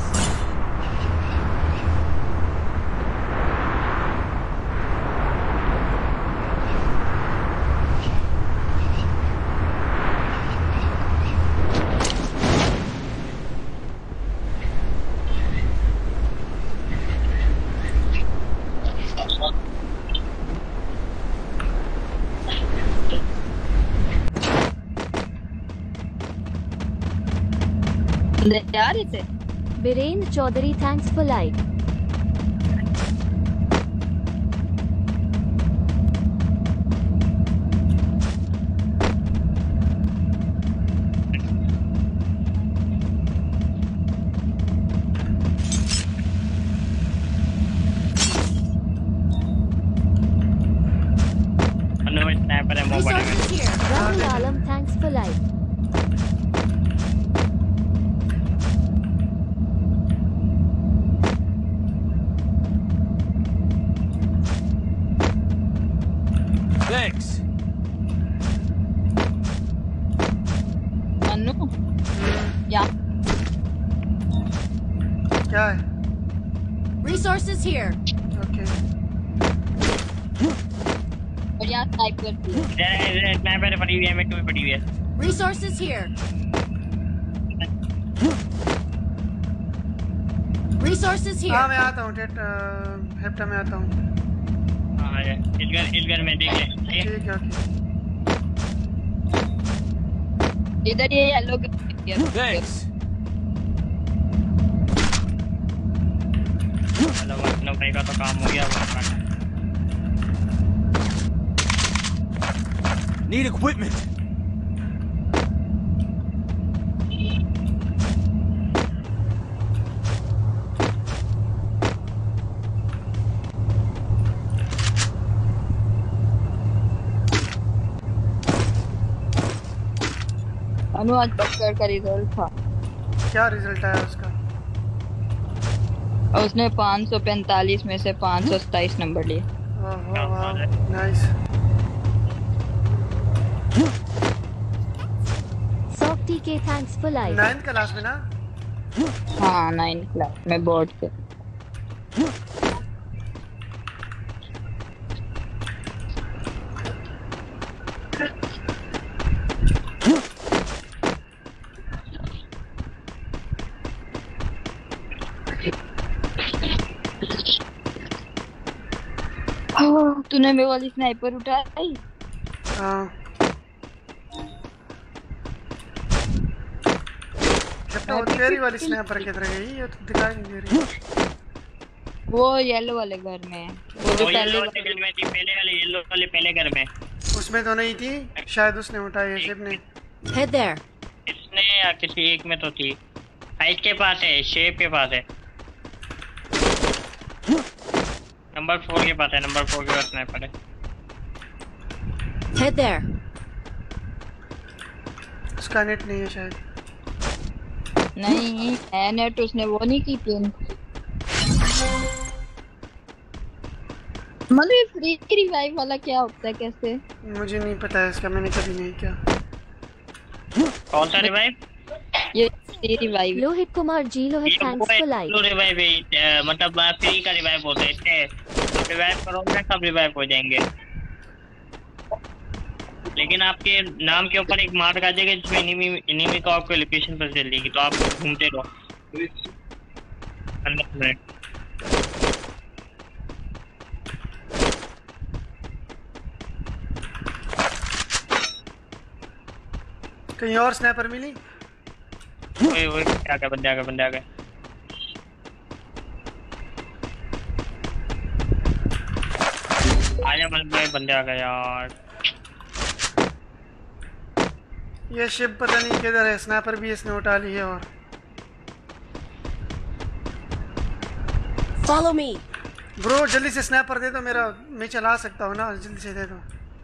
जा रहे थे। Virendra Chaudhary, thanks for like. Sniper है मोबाइल में। Resources here. Rahul Alam, thanks for like. Thanks. Mannu या क्या है? Resources here. ओके और यहाँ स्नाइपर भी है। स्नाइपर पड़ी हुई है, एम टू भी पड़ी हुई है। Resources here. Resources हाँ here. मैं आता हूँ टेट हेप्टा में आता हूँ। हाँ ये इस घर इस घर में देख ले ये ठीक है ओके इधर ये येलो Thanks. चलो मतलब भाई का तो काम हो गया वो Need equipment. अनु आज डॉक्टर का रिजल्ट था क्या रिजल्ट आया उसका? और उसने पाँच सौ पैंतालीस में से पाँच सौ सत्ताईस नंबर लिए। ओह वाह nice. Softy K, thanks for like. Ninth class में ना? हाँ नाइन्थ क्लास में बोर्ड से। तूने मेरे वाली स्नाइपर उठाई? हाँ हेप्टा तेरी वाली स्नैपर किधर गई? ये तो दिखाई नहीं दे रही। वो येलो वाले घर में है। वो जो वो पहले येलो वाले घर में थी, पहले वाले येलो वाले पहले घर में। उसमें तो नहीं थी, शायद उसने उठाई है शिप ने। Head there. इसने या किसी एक में तो थी। हाइट के पास है, शेप के पास है, नंबर फोर के पास है, नंबर फोर के पास स्नाइपर है। Head there. उसका नेट नहीं है शायद। नहीं है नेट, उसने वो नहीं की पिन। मतलब ये फ्री रिवाइव वाला क्या होता है, कैसे? मुझे नहीं पता है इसका, मैंने कभी नहीं किया। कौन सा रिवाइव? ये free revive. Lohit Kumar G, Lohit, thanks for like. Revive है, मतलब फ्री का रिवाइव होता है। इससे रिवाइव करोगे सब रिवाइव हो जाएंगे। लेकिन आपके नाम के ऊपर एक मार्क आ जाएगा जिसमें एनिमी एनिमी को आपको लोकेशन पर चल जाएगी, तो आप घूमते रहो अंदर मिनट। कहीं और स्नाइपर मिली? ओए ओए आ गए बंदे आ गए बंदे आ गए। आजा मतलब बंदे आ गए यार। ये शिप पता नहीं किधर है, स्नाइपर भी इसने उठा ली है। और Follow me. ब्रो जल्दी से स्नाइपर दे दो मेरा, मैं चला सकता हूँ ना, जल्दी से दे दो।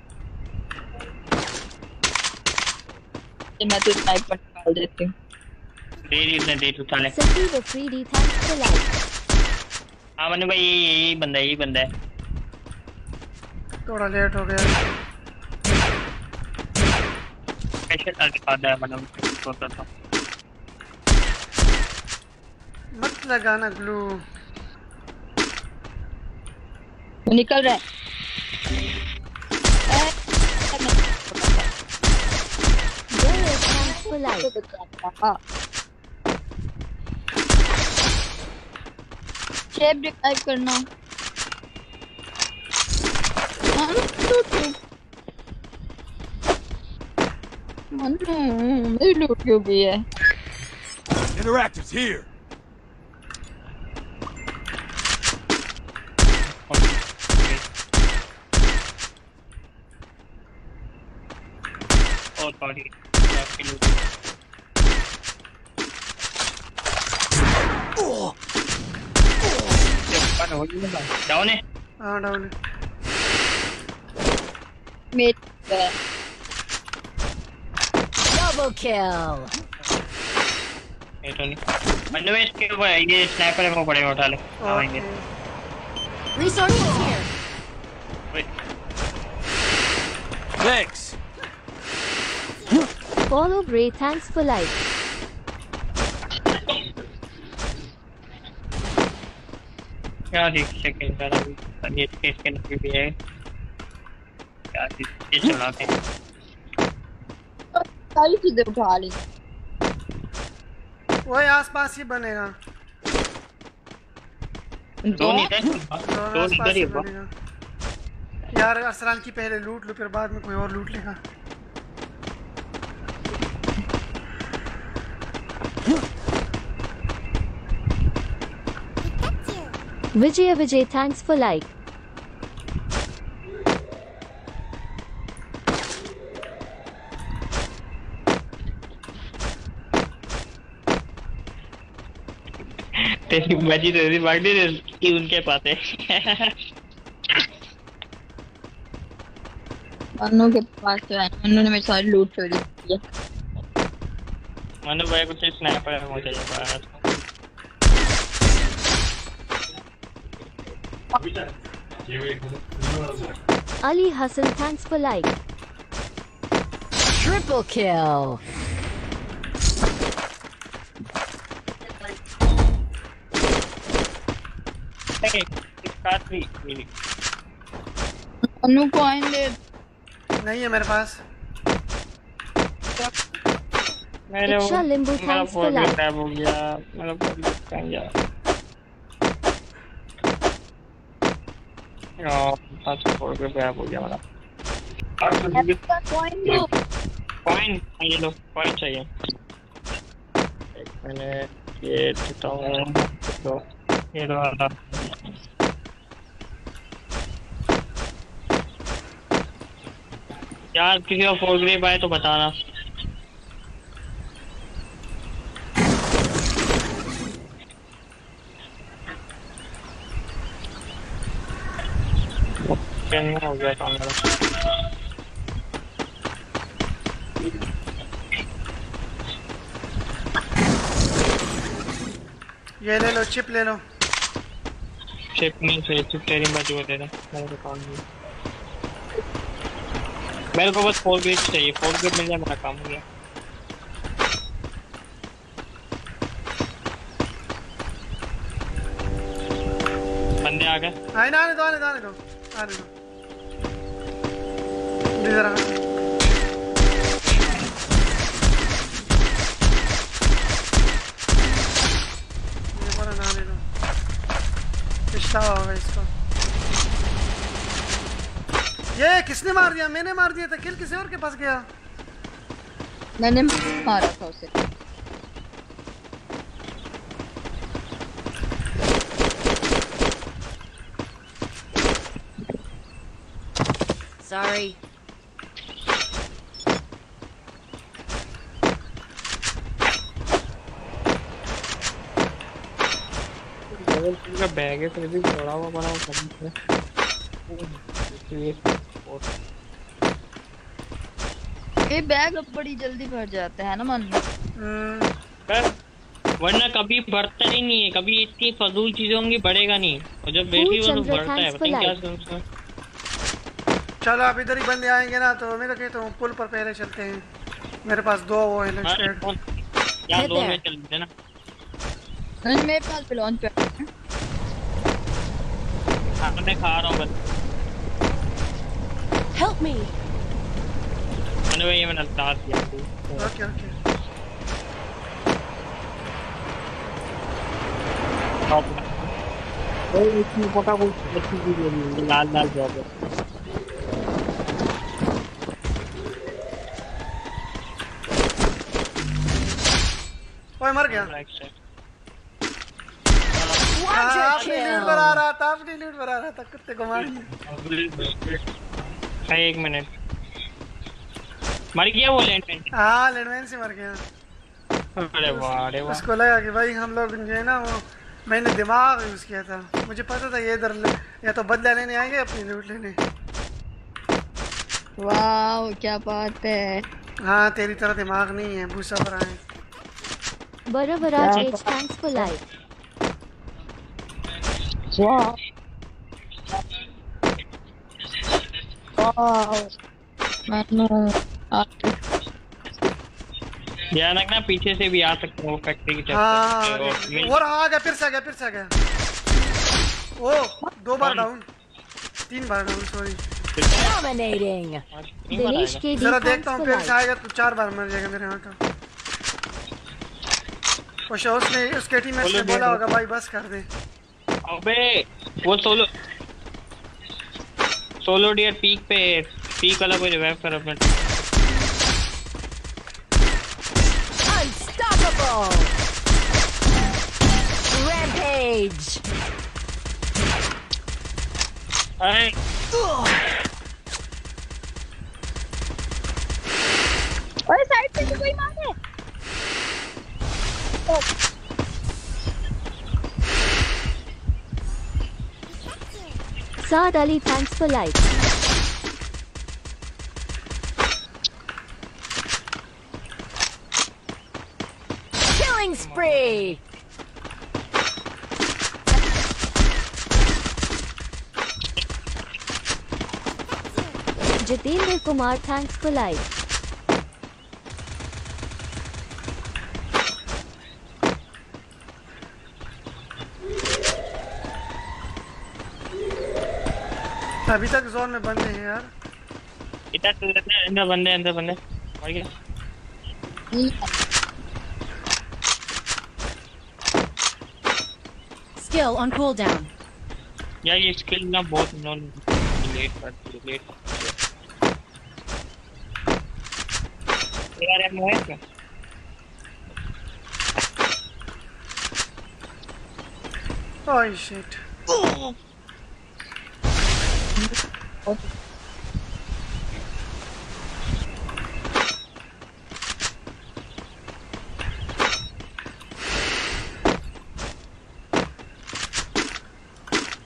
मैं तो स्नाइपर निकाल देती हूँ। दे दी उसने, दे तू साले। City with three D thanks for life. हाँ मनु भाई यही यही बंदा है, यही बंदा है। थोड़ा लेट हो गया। कैसे आगे आता है मनु सोचता था। मत लगाना ग्लू। निकल रहा है। There is thanks for life. Shape describe करना। मनु मेरी लूट क्यों भी है? Interactives here. Oh sorry. डाउन है। हाँ डाउन है। Mate Double kill. ये तो नहीं मनु भाई इसके ऊपर ये स्नाइपर है वो पड़ेगा, उठा ले आएंगे। Resources here. Thanks. Follow Bray thanks for life. क्या देख सेकंड का अभी ये केस के अंदर भी है क्या ये चलाते हैं। सारी चीजें उठा ली। वही आसपास ही बनेगा। दो नहीं थे, दोनों दो आसपास इधर ही ही हुआ। बनेगा। यार अरसलान की पहले लूट लो, फिर बाद में कोई और लूट लेगा। Vijaya Vijay thanks for like. तेरी मर्जी तेरी बागड़ी की उनके पास है। मनु के पास तो है, मनु ने मेरी सारी लूट चोरी की है। मनु भाई कुछ स्नाइपर है मुझे ये बात। Ali Hassan thanks for like. Triple kill. Manu को आएंगे नहीं है मेरे पास। मेरे Iksha Limbu मेरा thanks for फोन like. खराब हो गया, मेरा फोन कहाँ गया? यार पाँच फोन खराब हो गया मेरा। कॉइन ये लो, कॉइन चाहिए। एक मैंने ये देता हूँ तो ये लो आधा। यार किसी का फोर ग्रेप आए तो बताना। हो गया था मेरा। ये ले लो, चिप ले लो। चिप नहीं चाहिए, चिप तेरी मर्जी को दे दे, मेरे को काम नहीं। मेरे को बस फोर ग्रेड चाहिए, फोर ग्रेड मिल जाए मेरा काम हो गया। बंदे आ गए। आने आने दो आने दो आने दो आने दो। इधर आ। पछतावा होगा इसको। ये किसने मार दिया? मैंने मार दिया था। किल किसी और के पास गया। मैंने मारा था उसे। Sorry. का बैग है फिर भी बड़ा हुआ बड़ा हुआ ये बैग अब बड़ी जल्दी भर जाता है ना मन में। वरना कभी बढ़ता ही नहीं है, कभी इतनी फजूल चीजों की बढ़ेगा नहीं, और जब बेटी वो तो बढ़ता है। पता नहीं क्या समझता। चलो अब इधर ही बंदे आएंगे ना तो मैं तो कहता हूँ पुल पर पहले चलते हैं। मेरे पास दो वो है यार, दो में चलते ना। मेरे पास भी लॉन्च पैड है। हाँ मैं खा रहा हूँ बस। Help me. मैंने वही मैंने दांत दिया। Okay okay. ओए इसमें पता कुछ अच्छी चीज है, लाल लाल जॉब है। ओए मर गया। Quadra अपनी लूट kill. बना रहा था, अपनी लूट बना रहा था, कुत्ते को मार दिया। एक मिनट, मर गया वो लैंडमैन। हाँ लैंडमैन से मर गया। अरे वाह अरे वाह। उसको लगा कि भाई हम लोग जो है ना वो, मैंने दिमाग यूज किया था। मुझे पता था ये इधर या तो बदला लेने आएंगे अपनी लूट लेने। वाह क्या बात है। हाँ तेरी तरह दिमाग नहीं है, भूसा पर आए। Baravaraj H, thanks for life. वाह ध्यान रखना, पीछे से भी आ सकते हैं वो फैक्ट्री की तरफ। हाँ और आ गया, फिर से आ गया, फिर से आ गया। ओ दो बार डाउन, तीन बार down, sorry. Dominating. Dinesh K D, जरा thanks देखता हूँ for फिर से life. आएगा तो चार बार मर जाएगा मेरे यहाँ का। और उसने उसके टीममेट ने बोला होगा भाई बस कर दे। अबे वो सोलो सोलो डियर पीक पे, पीक वाला कोई रिवाइव कर अपने। Unstoppable. Rampage. अरे ओए साइड पे से कोई मारे। Saad Ali, thanks for life. Killing spree. Jitendra Kumar, thanks for life. अभी तक जोन में बंदे हैं यार। इधर तो अंदर बंदे, अंदर बंदे मर गया। Skill on cooldown. यार ये स्किल ना बहुत नॉन लेट करती है, लेट यार एमओ है क्या? Oh shit.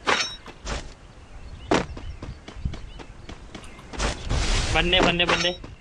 बंदे बंदे बंदे